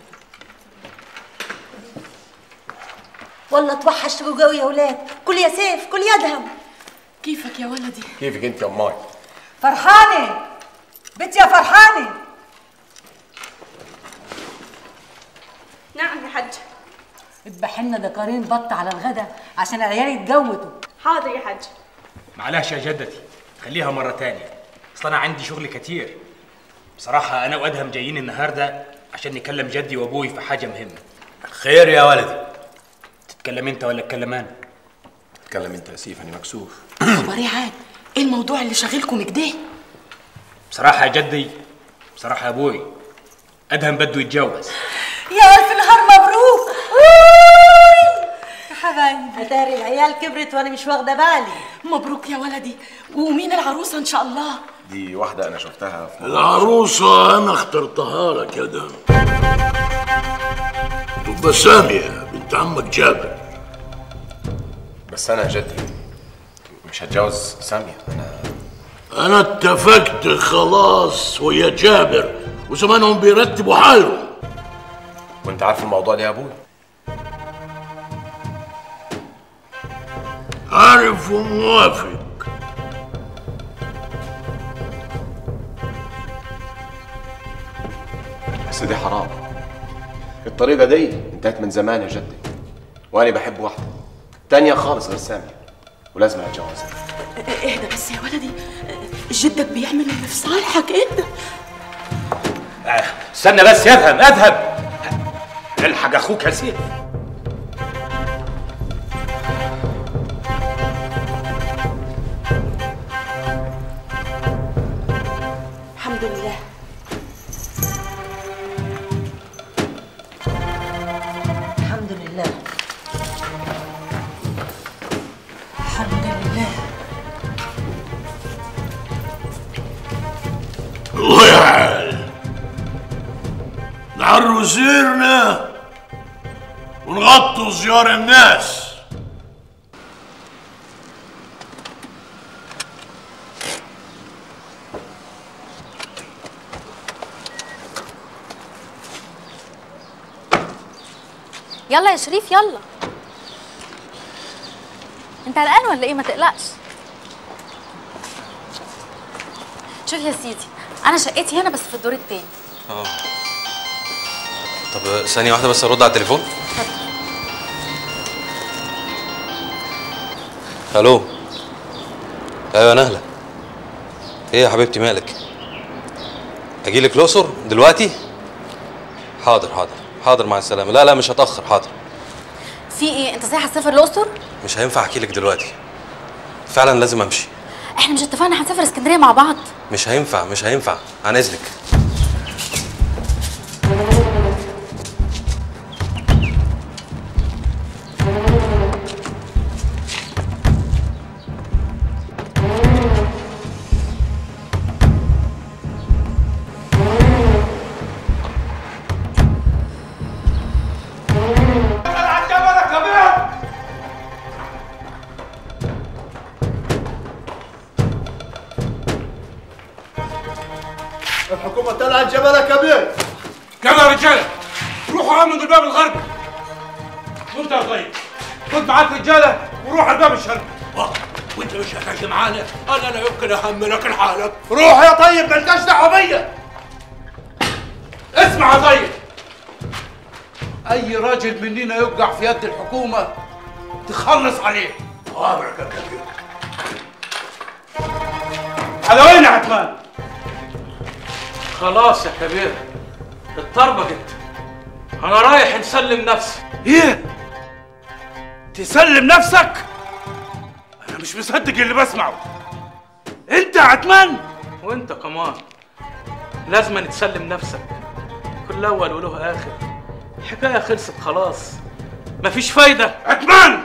والله توحشتوا قوي يا ولاد. كل يا سيف، كل يا ادهم. كيفك يا ولدي؟ كيفك انت يا اماي؟ فرحانه بنتي يا فرحانه. نعم يا حاج. اذبح لنا دكارين بط على الغدا عشان العيال يتجوزوا. حاضر يا حاج. معلش يا جدتي، خليها مرة تانية، أصل أنا عندي شغل كتير. بصراحة أنا وأدهم جايين النهاردة عشان نكلم جدي وأبوي في حاجة مهمة. خير يا ولدي. تتكلم أنت ولا أتكلم أنا؟ اتكلم أنت يا سيف، أنا مكسوف. خبر ايه عاد؟ ايه الموضوع اللي شاغلكم كده؟ بصراحة يا جدي، بصراحة يا أبوي، أدهم بده يتجوز. يا ألف نهار مبروك. يا حبايبي، اتاري العيال كبرت وانا مش واخده بالي. مبروك يا ولدي. ومين العروسه ان شاء الله؟ دي واحده انا شفتها في العروسة انا اخترتها لك يا دم. تبقى سامية بنت عمك جابر. بس انا جدي مش هتجوز ساميه. انا اتفقت خلاص ويا جابر وزمانهم بيرتبوا حالهم. وانت عارف الموضوع ده يا ابوي؟ عارف وموافق. بس دي حرام. الطريقه دي انتهت من زمان يا جدي، وانا بحب واحده تانية خالص غير ساميه، ولازم اتجوزها. اهدى بس يا ولدي، جدك بيعمل اللي في صالحك. اهدى. استنى بس يا أدهم، أدهم الحق أخوك يا سيف. الحمد لله. الحمد لله. الحمد لله. الله يعال، نعروا سيرنا ونغطوا زيار الناس. يلا يا شريف يلا. انت قلقان ولا ايه؟ ما تقلقش. شوف يا سيدي، انا شقتي هنا بس في الدور التاني. طب ثانية واحدة بس ارد على التليفون. الو. ايوه نهلة. ايه يا حبيبتي مالك؟ اجيلك الاقصر دلوقتي؟ حاضر حاضر حاضر، مع السلامه. لا مش هتاخر، حاضر. في ايه؟ انت ازاي هتسافر الاقصر؟ مش هينفع احكيلك دلوقتي، فعلا لازم امشي. احنا مش اتفقنا هنسافر اسكندريه مع بعض؟ مش هينفع، عن اذنك. الحكومة طلعت جبل يا كبير. يلا يا رجاله روحوا امنوا الباب الغربي. وانت يا طيب خد معاك رجاله وروح الباب الشرقي. وانت مش هتمشي معانا؟ انا لا يمكن احملك لحالك. روح يا طيب، مالكاش دعوه بيا. اسمع يا طيب، اي راجل مننا يوقع في يد الحكومه تخلص عليه. امرك يا كبير. على وين يا عثمان؟ خلاص يا كبير اتطربقت، انا رايح نسلم نفسي. ايه؟ تسلم نفسك؟ انا مش مصدق اللي بسمعه. انت يا عثمان؟ وانت كمان لازم تسلم نفسك، كل اول وله اخر، الحكايه خلصت خلاص، مفيش فايده. عثمان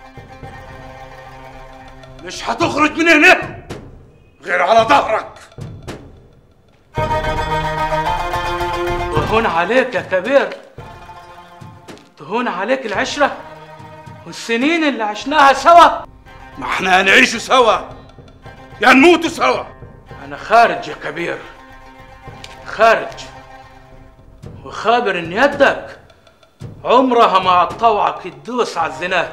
مش هتخرج من هنا غير على ظهرك. وهون عليك يا كبير، تهون عليك العشرة والسنين اللي عشناها سوا. ما احنا هنعيشوا سوا يا نموتوا سوا. انا خارج يا كبير، خارج، وخابر ان يدك عمرها ما هتطوعك تدوس على الزنات.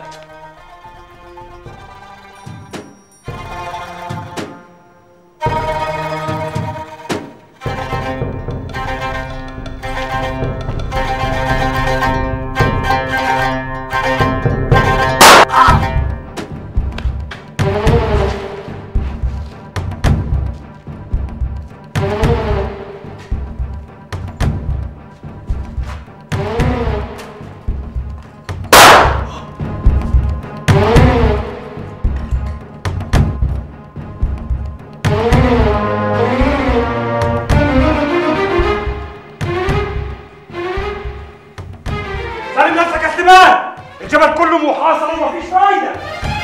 سلم نفسك يا سليمان، الجبل كله محاصر ومفيش فايدة.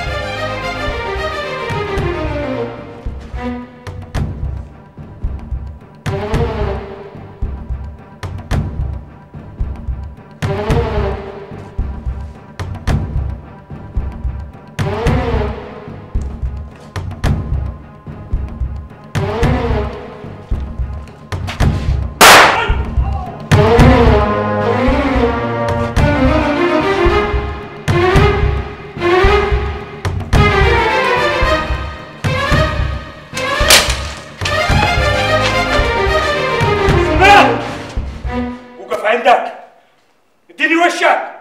وقف عندك، اديني وشك.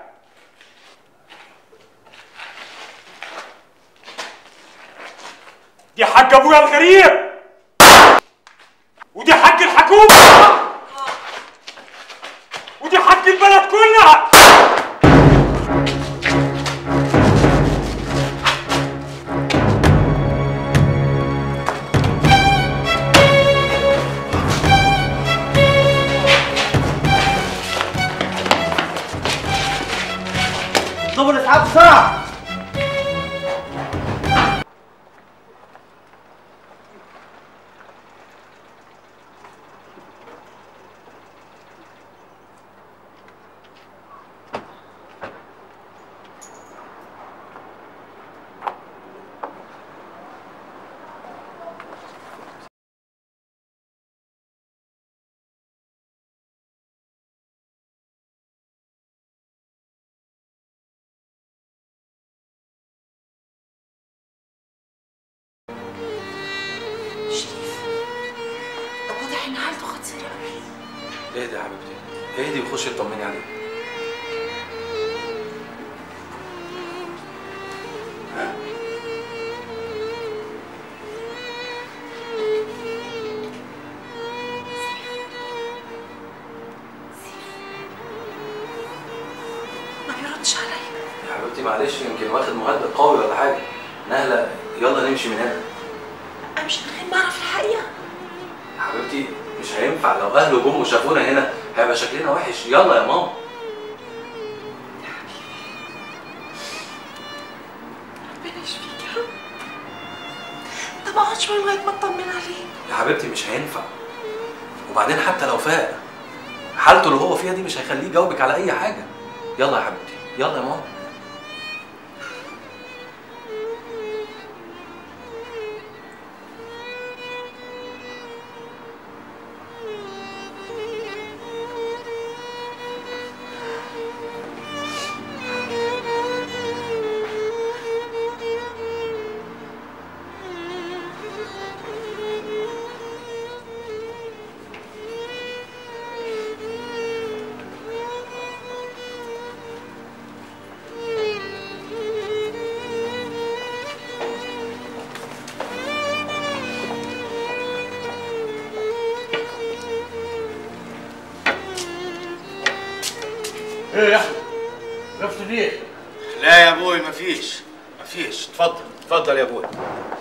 دي حق ابويا الغريب، ودي حق الحكومة، ودي حق البلد كلها. طب الاسعاف بسرعة. واضح ان حالته خطيره قوي. اهدي يا حبيبتي، اهدي وخشي اطمني عليه. معلش يمكن واخد مهدد قوي ولا حاجه. نهله يلا نمشي من هنا. امشي من غير ما اعرف الحقيقه؟ يا حبيبتي مش هينفع، لو اهله جم وشافونا هنا هيبقى شكلنا وحش. يلا يا ماما. ربنا يشفيك يا رب. طب اقعد شويه لغايه ما اطمن عليه. يا حبيبتي مش هينفع، وبعدين حتى لو فاق حالته اللي هو فيها دي مش هيخليه يجاوبك على اي حاجه. يلا يا حبيبتي يلا يا ماما. ايه يا احمد؟ عرفت ليه؟ لا يا ابوي مفيش. اتفضل اتفضل يا ابوي.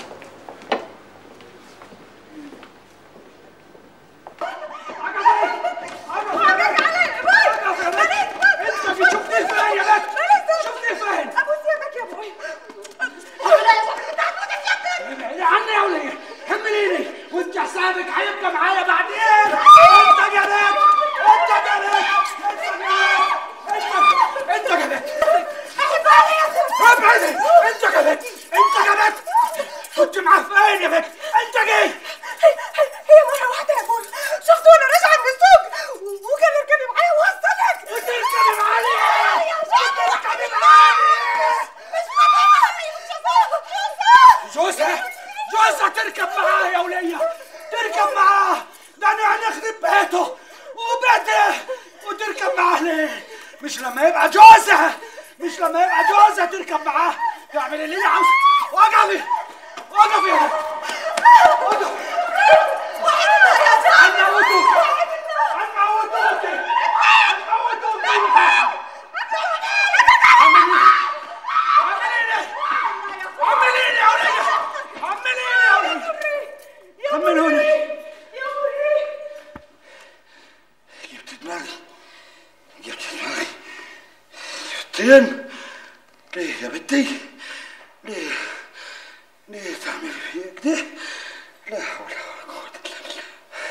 ليه يا بنتي؟ ليه تعملي فيا كده؟ لا حول ولا قوة إلا بالله.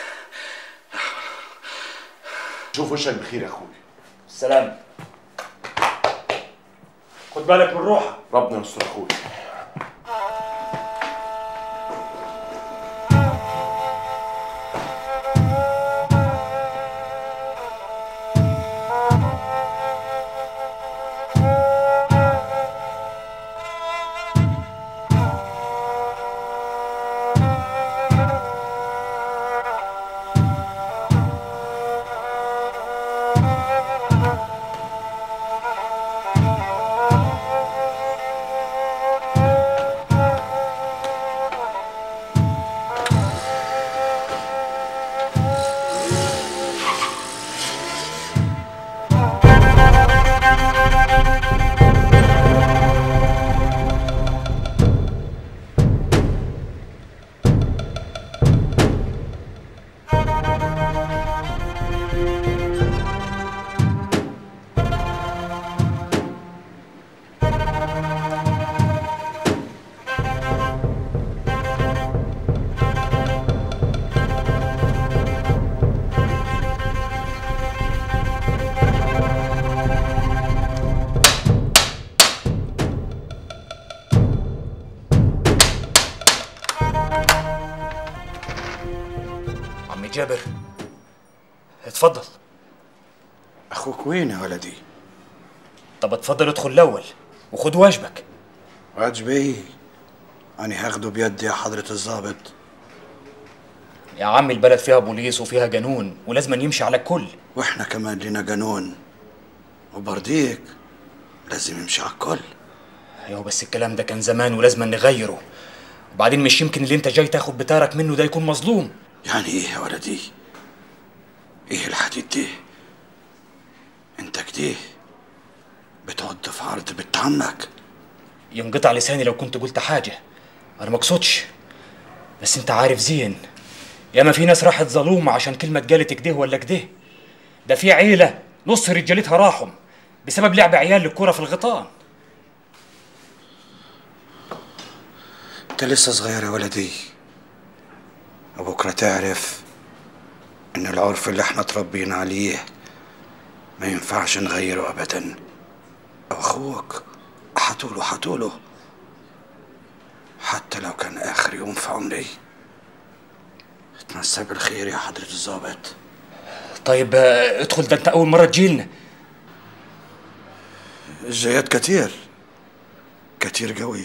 شوف وشك بخير يا اخوي. السلام. خد بالك من روحك. ربنا يستر اخوي. جابر اتفضل. اخوك وين يا ولدي؟ طب اتفضل ادخل الاول وخد واجبك. واجبي؟ أنا هاخده بيدي يا حضرة الضابط. يا عم البلد فيها بوليس وفيها قانون ولازم يمشي على الكل. واحنا كمان لنا قانون وبرضيك لازم يمشي على الكل. ايوه بس الكلام ده كان زمان ولازم نغيره. وبعدين مش يمكن اللي انت جاي تاخد بتارك منه ده يكون مظلوم. يعني ايه يا ولدي؟ ايه الحديد ده؟ انت كده بتقعد في عرض بنت عمك. ينقطع لساني لو كنت قلت حاجه، انا ما اقصدش، بس انت عارف زين ياما في ناس راحت ظلومه عشان كلمه اتقالت كده ولا كده. ده في عيله نص رجالتها راحوا بسبب لعب عيال الكوره في الغيطان. انت لسه صغير يا ولدي، وبكره تعرف ان العرف اللي احنا اتربينا عليه ما ينفعش نغيره ابدا. اخوك حطوله حتى لو كان اخر يوم في عمري. اتمسى بالخير يا حضرة الضابط. طيب ادخل، ده انت اول مره تجيلنا. الجايات كتير قوي.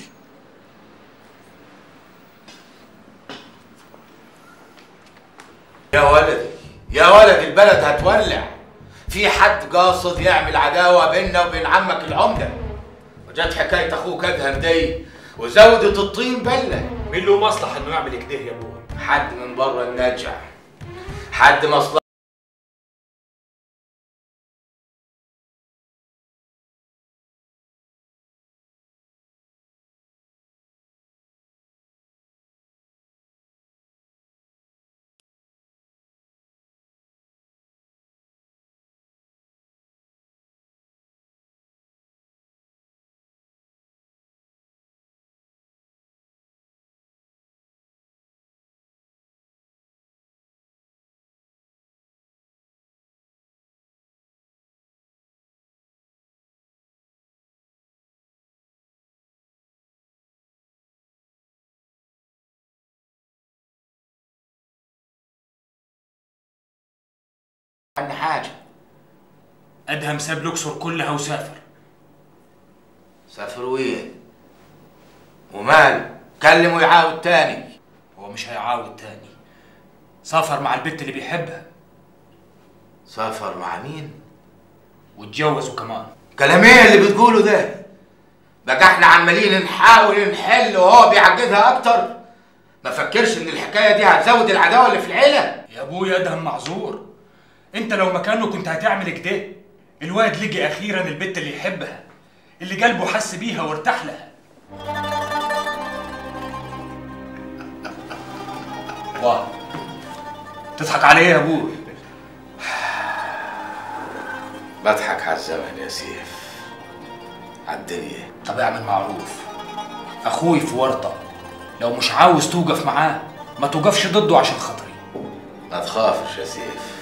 يا ولدي البلد هتولع. في حد قاصد يعمل عداوه بيننا وبين عمك العمده، وجت حكايه اخوك ادهم دي وزودت الطين بله. مين له مصلحه انه يعمل كده يا ابوي؟ حد من بره النجع، حد مصلحه. عندي حاجة. ادهم ساب الاقصر كلها وسافر. سافر وين؟ ومال؟ كلمه يعاود تاني. هو مش هيعاود تاني. سافر مع البت اللي بيحبها. سافر مع مين؟ واتجوزوا كمان. كلام ايه اللي بتقوله ده؟ بقى احنا عمالين نحاول نحل وهو بيعقدها اكتر. ما فكرش ان الحكايه دي هتزود العداوه اللي في العيله. يا ابويا ادهم معذور. انت لو مكانه كنت هتعمل كده. الواد لقي اخيرا البت اللي يحبها، اللي قلبه حس بيها وارتاح لها. واه تضحك على ايه يا ابوي؟ بضحك على الزمن يا سيف، على الدنيا. طب اعمل معروف، اخوي في ورطه، لو مش عاوز توقف معاه ما توقفش ضده عشان خاطري. ما تخافش يا سيف.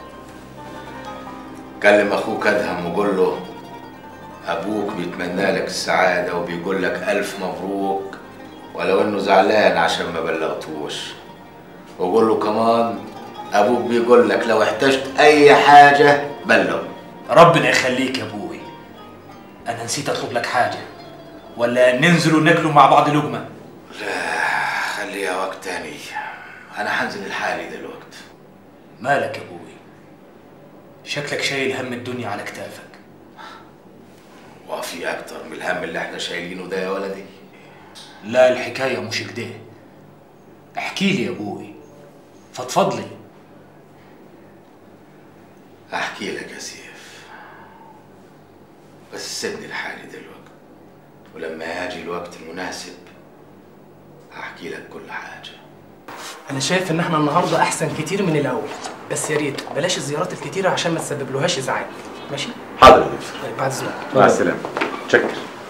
كلم اخوك ادهم وقول له ابوك بيتمنى لك السعاده وبيقول لك الف مبروك، ولو انه زعلان عشان ما بلغتوش. وقول له كمان ابوك بيقول لك لو احتجت اي حاجه بلغ. ربنا يخليك يا ابوي. انا نسيت اطلب لك حاجه، ولا ننزل وناكلوا مع بعض لقمه؟ لا خليها وقت تاني، انا هنزل لحالي دلوقتي. مالك يا ابوي؟ شكلك شايل هم الدنيا على كتافك. وفي اكتر من الهم اللي احنا شايلينه ده يا ولدي؟ لا الحكايه مش كده. احكي لي يا ابوي، فضفض لي. احكي لك يا سيف، بس سيبني لحالي دلوقتي، ولما يجي الوقت المناسب هحكي لك كل حاجه. انا شايف ان احنا النهارده احسن كتير من الاول، بس يا ريت بلاش الزيارات الكتيره عشان ما تسببلهاش ازعاج. ماشي؟ حاضر يا دكتور. طيب بعد اذنك. مع السلامه. شكر.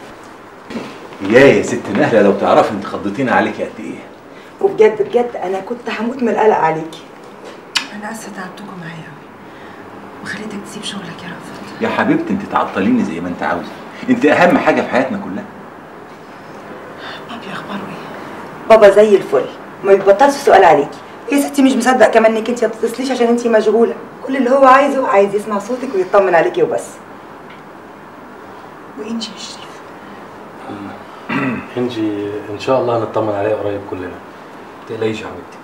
يا ست نهله لو تعرفي انت خضتينا عليكي قد ايه. وبجد بجد انا كنت هموت من القلق عليكي. انا اسفه تعبتكم معايا وخليتك تسيب شغلك يا رافت. يا حبيبتي انت تعطليني زي ما انت عاوزه، انت اهم حاجه في حياتنا كلها. بابي اخباره ايه؟ بابا زي الفل، ما بيبطلش سؤال عليكي. يا ستي مش مصدق كمان انك انت ما بتتصليش عشان انت مشغوله. كل اللي هو عايز يسمع صوتك ويطمن عليكي وبس. وانجي يا شريف؟ انجي ان شاء الله هنطمن عليها قريب كلنا، ما تقلقيش يا حبيبتي.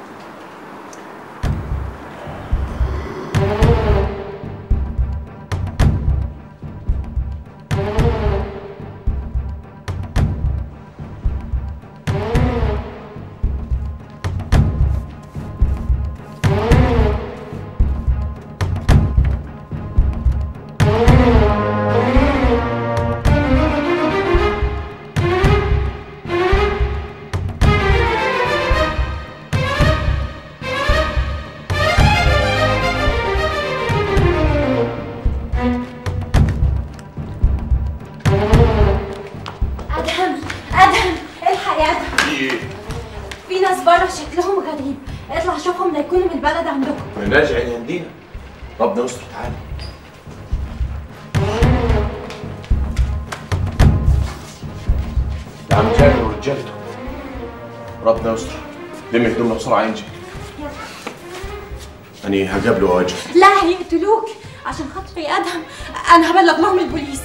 شكلهم غريب، اطلع شوفهم لا يكونوا من البلد عندكم. من راجع عندنا. ربنا يستر. تعالى. يا عم جابر ورجالته. ربنا يستر. لم هدومنا بسرعه ينجي. أنا هقابله وأواجهه. لا هيقتلوك عشان خاطري ادهم، انا هبلغ لهم البوليس.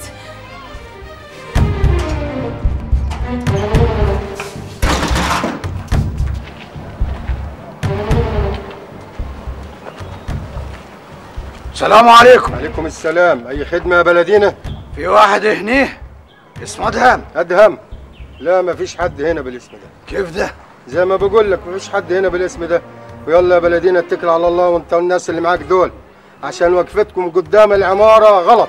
السلام عليكم. وعليكم السلام. أي خدمة يا بلدينا؟ في واحد هنا اسمه أدهم. أدهم؟ لا مفيش حد هنا بالاسم ده. كيف ده؟ زي ما بقول لك مفيش حد هنا بالاسم ده. ويلا يا بلدينا اتكل على الله وانت والناس اللي معاك دول، عشان وقفتكم قدام العمارة غلط.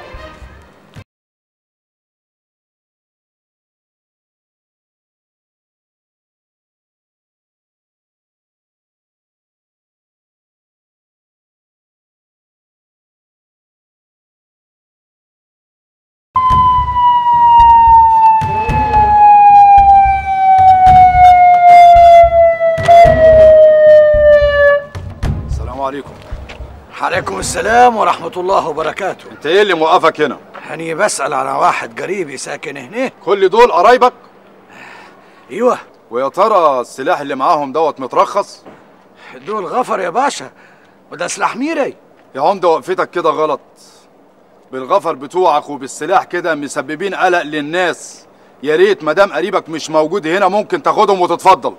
عليكم. عليكم السلام ورحمة الله وبركاته. انت ايه اللي موقفك هنا؟ أنا بسأل على واحد قريبي ساكن هنا. كل دول قرايبك؟ ايوه. ويا ترى السلاح اللي معاهم دوت مترخص؟ دول غفر يا باشا، وده سلاح ميري. يا عمده وقفتك كده غلط. بالغفر بتوعك وبالسلاح كده مسببين قلق للناس. يا ريت مدام قريبك مش موجود هنا ممكن تاخدهم وتتفضل.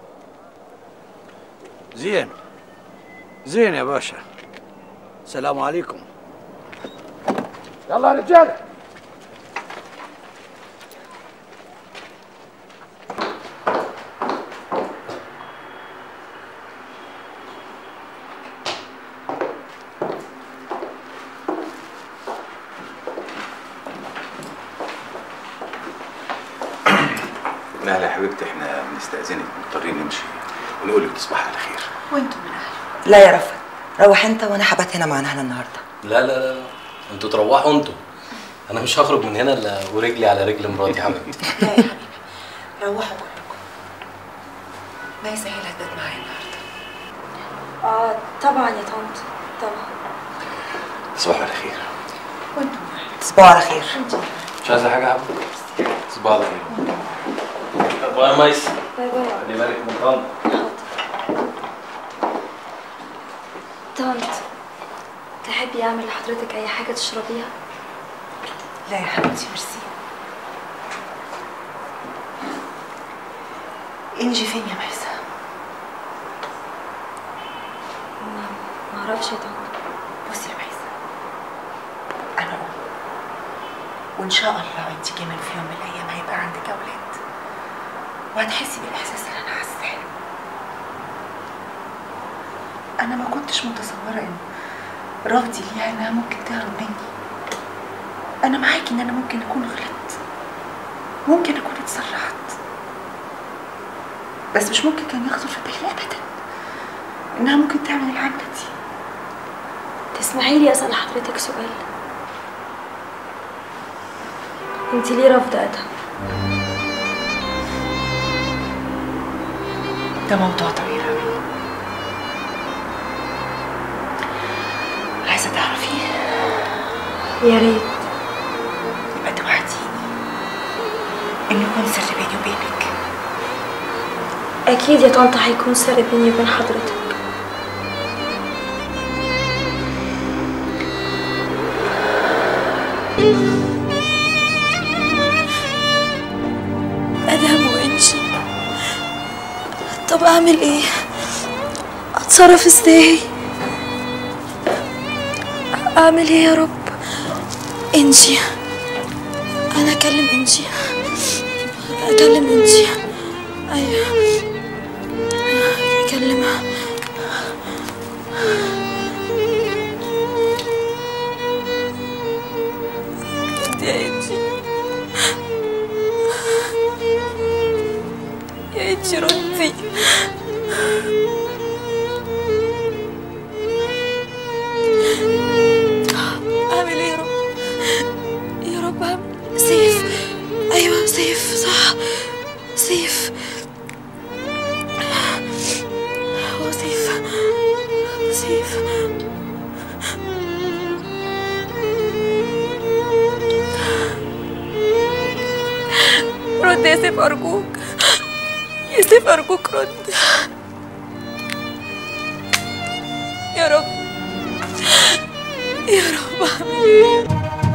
زين زين يا باشا. السلام عليكم. يلا يا رجاله. لا يا حبيبتي، احنا بنستأذنك، مضطرين نمشي ونقول لك تصبحي على خير. وانتم من اهلي. لا يا رفعت، روح انت وانا حبات هنا مع اهلنا النهارده. لا لا لا، انتوا تروحوا انتوا. انا مش هخرج من هنا الا ورجلي على رجل مراتي حبيبتي. لا يا حبيبي، روحوا كلكم. ما يسهل هتبات معايا النهارده. طبعا يا طنط، طبعا. تصبحوا على خير. وانتم من اهلي. تصبحوا على خير. مش عايزه حاجه يا حبيبتي؟ تصبحوا على خير. باي يا ميس. باي باي. خلي بالك من طنط. طنط، تحبي اعمل لحضرتك اي حاجه تشربيها؟ لا يا حبيبتي ميرسي. انجي فين يا ميسة؟ ما اعرفش يا طنط. بصي يا ميسة، انا ام، وان شاء الله انت كمان في يوم من الايام هيبقى عندك اولاد وهتحسي بالاحساس اللي انا حاساه. انا ما كنتش متصوره ان رفضي ليها انها ممكن تهرب مني. انا معاكي ان انا ممكن اكون غلطت، ممكن اكون اتسرعت، بس مش ممكن كان يخطر في بالي ابدا انها ممكن تعمل العمله دي. تسمحي لي اسال حضرتك سؤال؟ انت ليه رافضه ادهم؟ ده موضوع طويل قوي. عايزه تعرفيه؟ يا ريت. يبقى توعديني انه يكون سر بيني وبينك. اكيد يا طنط هيكون سر بيني وبين حضرتك. ادهم وانجي، طب اعمل ايه؟ اتصرف ازاي؟ اعمل ايه يا رب؟ انجي، انا اكلم انجي. ايوه اكلمها. يا انجي، يا انجي ردي. اعمل ايه يا رب؟ يا رب اعمل سيف. ايوه سيف، صح سيف. سيف أرجوك، يا سيف أرجوك رد يا رب، يا رب أعمل إيه؟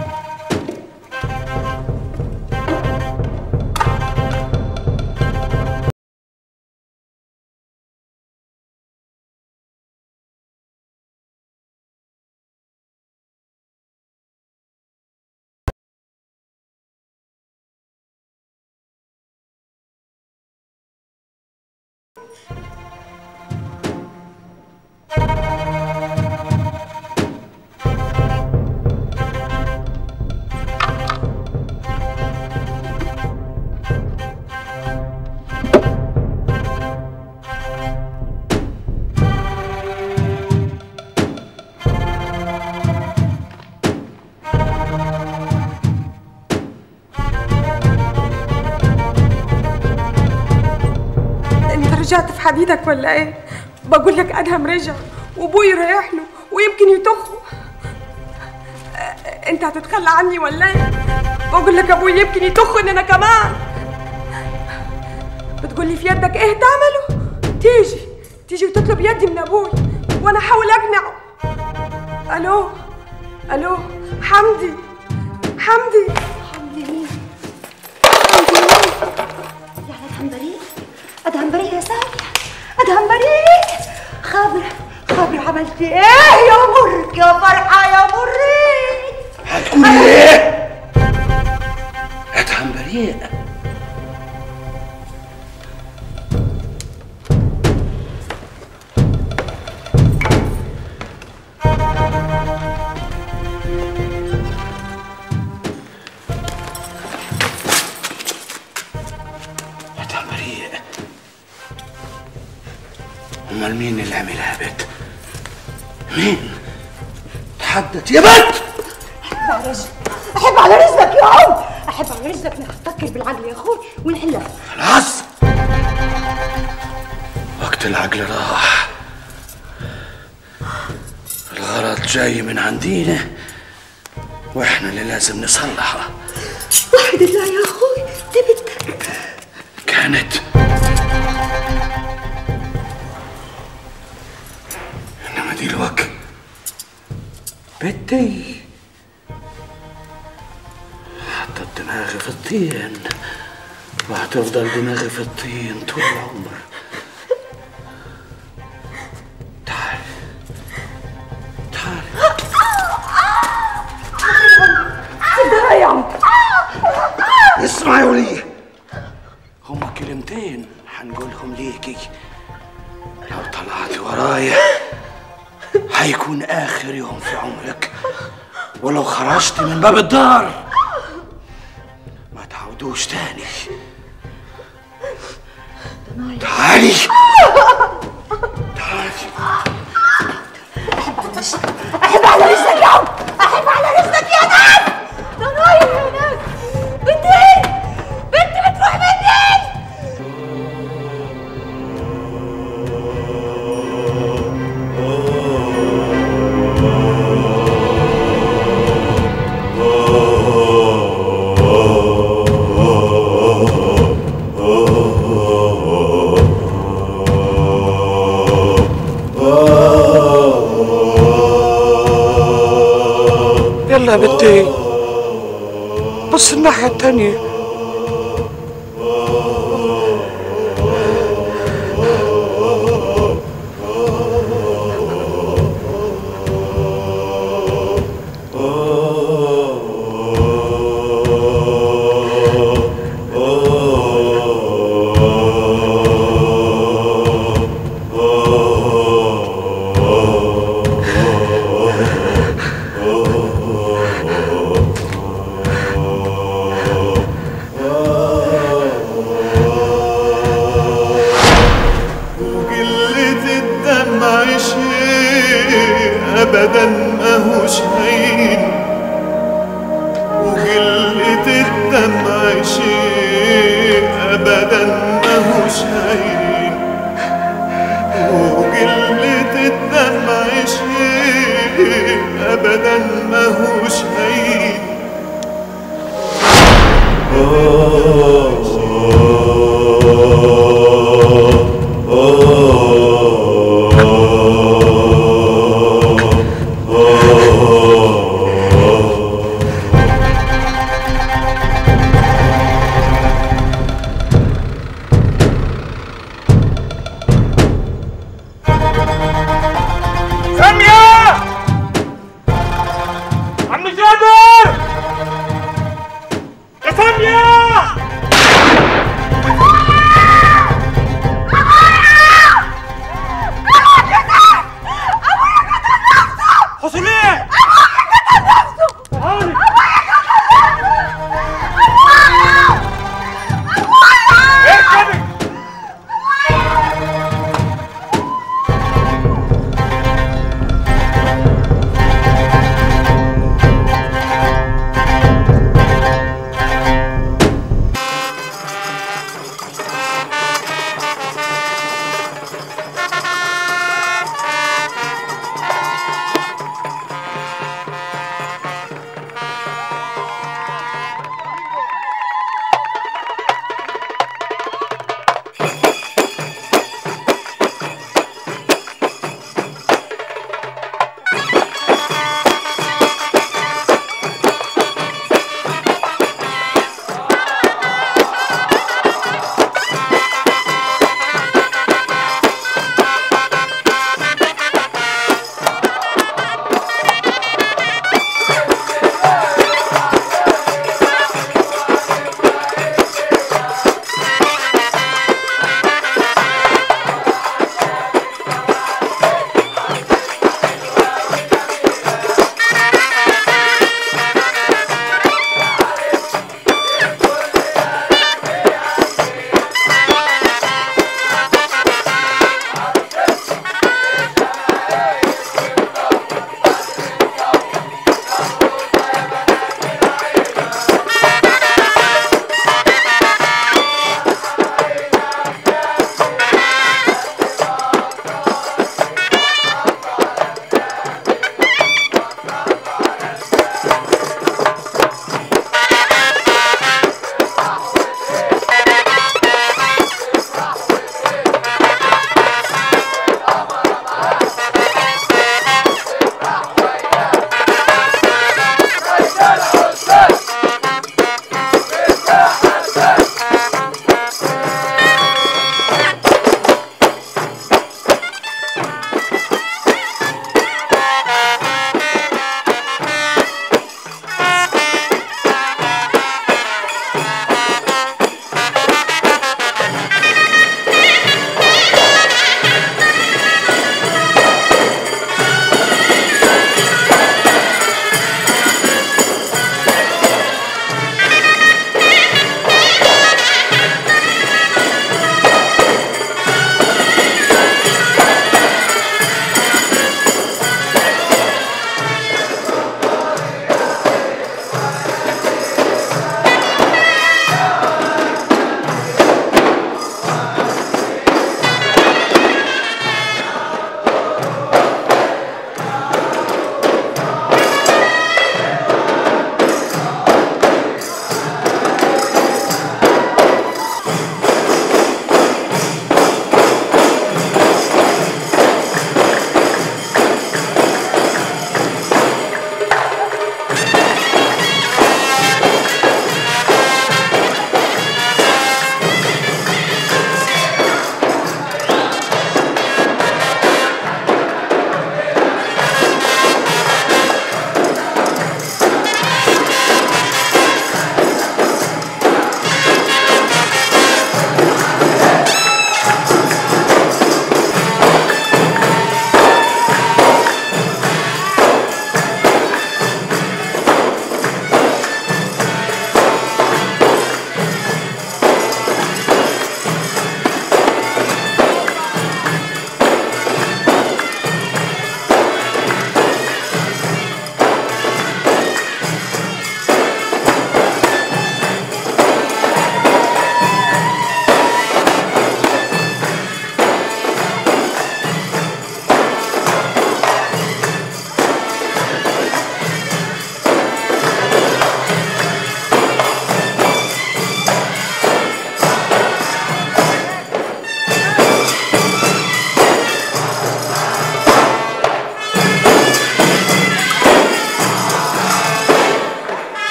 رجعت في حديدك ولا ايه؟ بقول لك ادهم رجع وابوي رايح له ويمكن يطخه. انت هتتخلى عني ولا ايه؟ بقول لك ابوي يمكن يطخني انا كمان. بتقول لي في يدك ايه تعمله؟ تيجي وتطلب يدي من ابوي وانا احاول اقنعه. الو حمدي مين؟ يعني ادهم بريء؟ ادهم بريء يا سامية، ادهم بريء. خبر عملتي ايه يا مرك يا فرحة يا مري؟ هتقولي ايه؟ ادهم بريء؟ امال مين اللي عملها يا بت؟ مين؟ تحدث يا بت! احب على رزقك يا عم، احب على رزقك نفكر بالعقل يا اخوي ونحلها. خلاص وقت العقل راح، الغلط جاي من عندينا واحنا اللي لازم نصلحه. وحد الله يا اخوي، دي بنتك كانت انما دلوقتي بنتي حطت دماغي في الطين وهتفضل دماغي في الطين طول العمر. تعال يا عم اسمع يا وليه، هما كلمتين هنقولهم ليكي، لو طلعتي ورايا هيكون آخر يوم في عمرك، ولو خرجتي من باب الدار ما تعودوش تاني. تعالي احب على رزقك يا عم، احب على رزقك يا ناس. ضنايا يا ناس، بنتي بتروح مني. يلا يا بنتي بص الناحية التانية. أبدا ماهوش هين، وقلة الدمع شيء أبدا ماهوش هين، وقلة الدمع شيء أبدا ماهوش هين.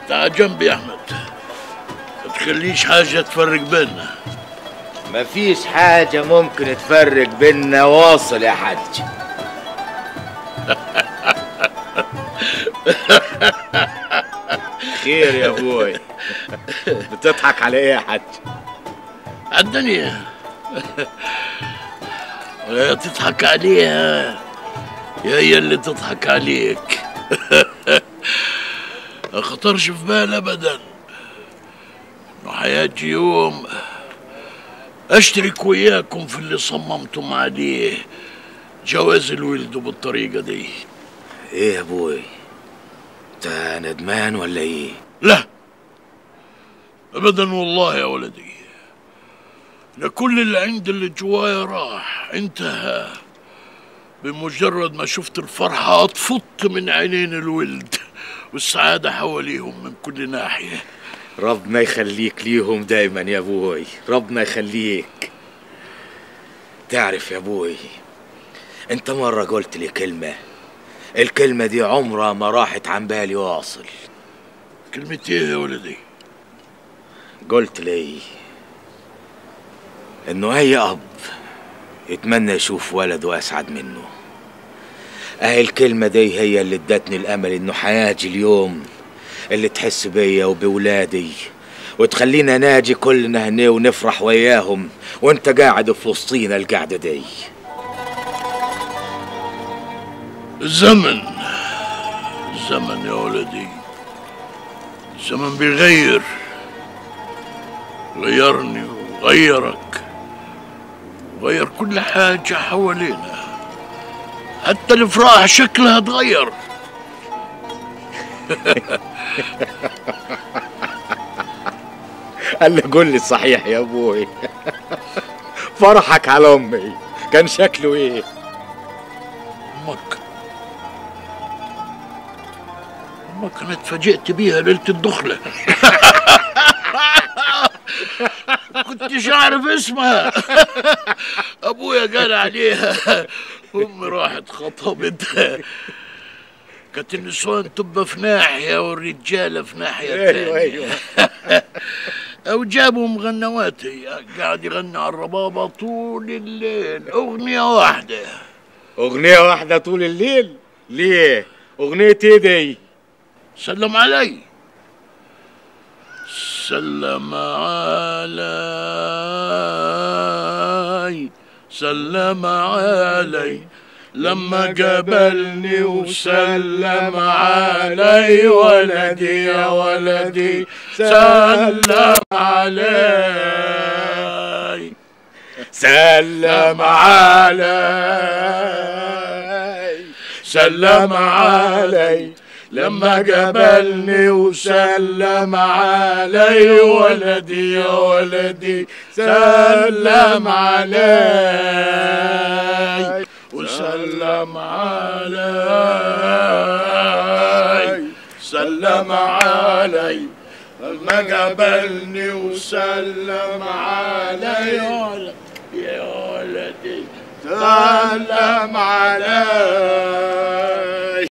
تعال جنبي يا احمد، ما تخليش حاجه تفرق بيننا. مفيش حاجة ممكن تفرق بينا، واصل يا حاج. خير يا ابوي، بتضحك على ايه يا حاج؟ الدنيا ولا تضحك عليها يا هي اللي تضحك عليك. ما خطرش في بال ابدا انه حياتي يوم اشترك وياكم في اللي صممتم عليه، جواز الولد بالطريقه دي. ايه يا ابوي، انت ندمان ولا ايه؟ لا ابدا والله يا ولدي، انا كل اللي عندي اللي جوايا راح انتهى بمجرد ما شفت الفرحه اطفت من عينين الولد والسعاده حواليهم من كل ناحيه. ربنا يخليك ليهم دايما يا ابوي، ربنا يخليك. تعرف يا ابوي، انت مرة قلت لي كلمة، الكلمة دي عمرها ما راحت عن بالي واصل. كلمة ايه يا ولدي؟ قلت لي انه اي اب يتمنى يشوف ولده اسعد منه. اهي الكلمة دي هي اللي ادتني الامل انه حياجي اليوم اللي تحس بيا وبولادي وتخلينا ناجي كلنا هنا ونفرح وياهم وانت قاعد في وسطينا القعدة دي. الزمن يا ولدي، الزمن بيغير، غيرني وغيرك وغير كل حاجة حوالينا، حتى الافراح شكلها اتغير. قال لي قول لي صحيح يا ابوي، فرحك على امي كان شكله ايه؟ امك كانت فاجئت بيها ليلة الدخلة. كنتش اعرف اسمها. ابويا قال عليها، امي راحت خطبت، كانت النسوان تبقى في ناحية والرجالة في ناحية تانية. ايوه او جابوا مغنواتي قاعد يغني على الربابة طول الليل، اغنية واحدة. اغنية واحدة طول الليل؟ ليه؟ اغنية ايه دي؟ سلم علي، سلم علي، سلم علي لما قابلني وسلم علي، ولدي يا ولدي سلم علي، سلم علي، سلم علي لما قابلني وسلم علي، ولدي يا ولدي سلم علي، وسلم علي، سلم علي لما قابلني وسلم علي، يا ولدي سلم علي.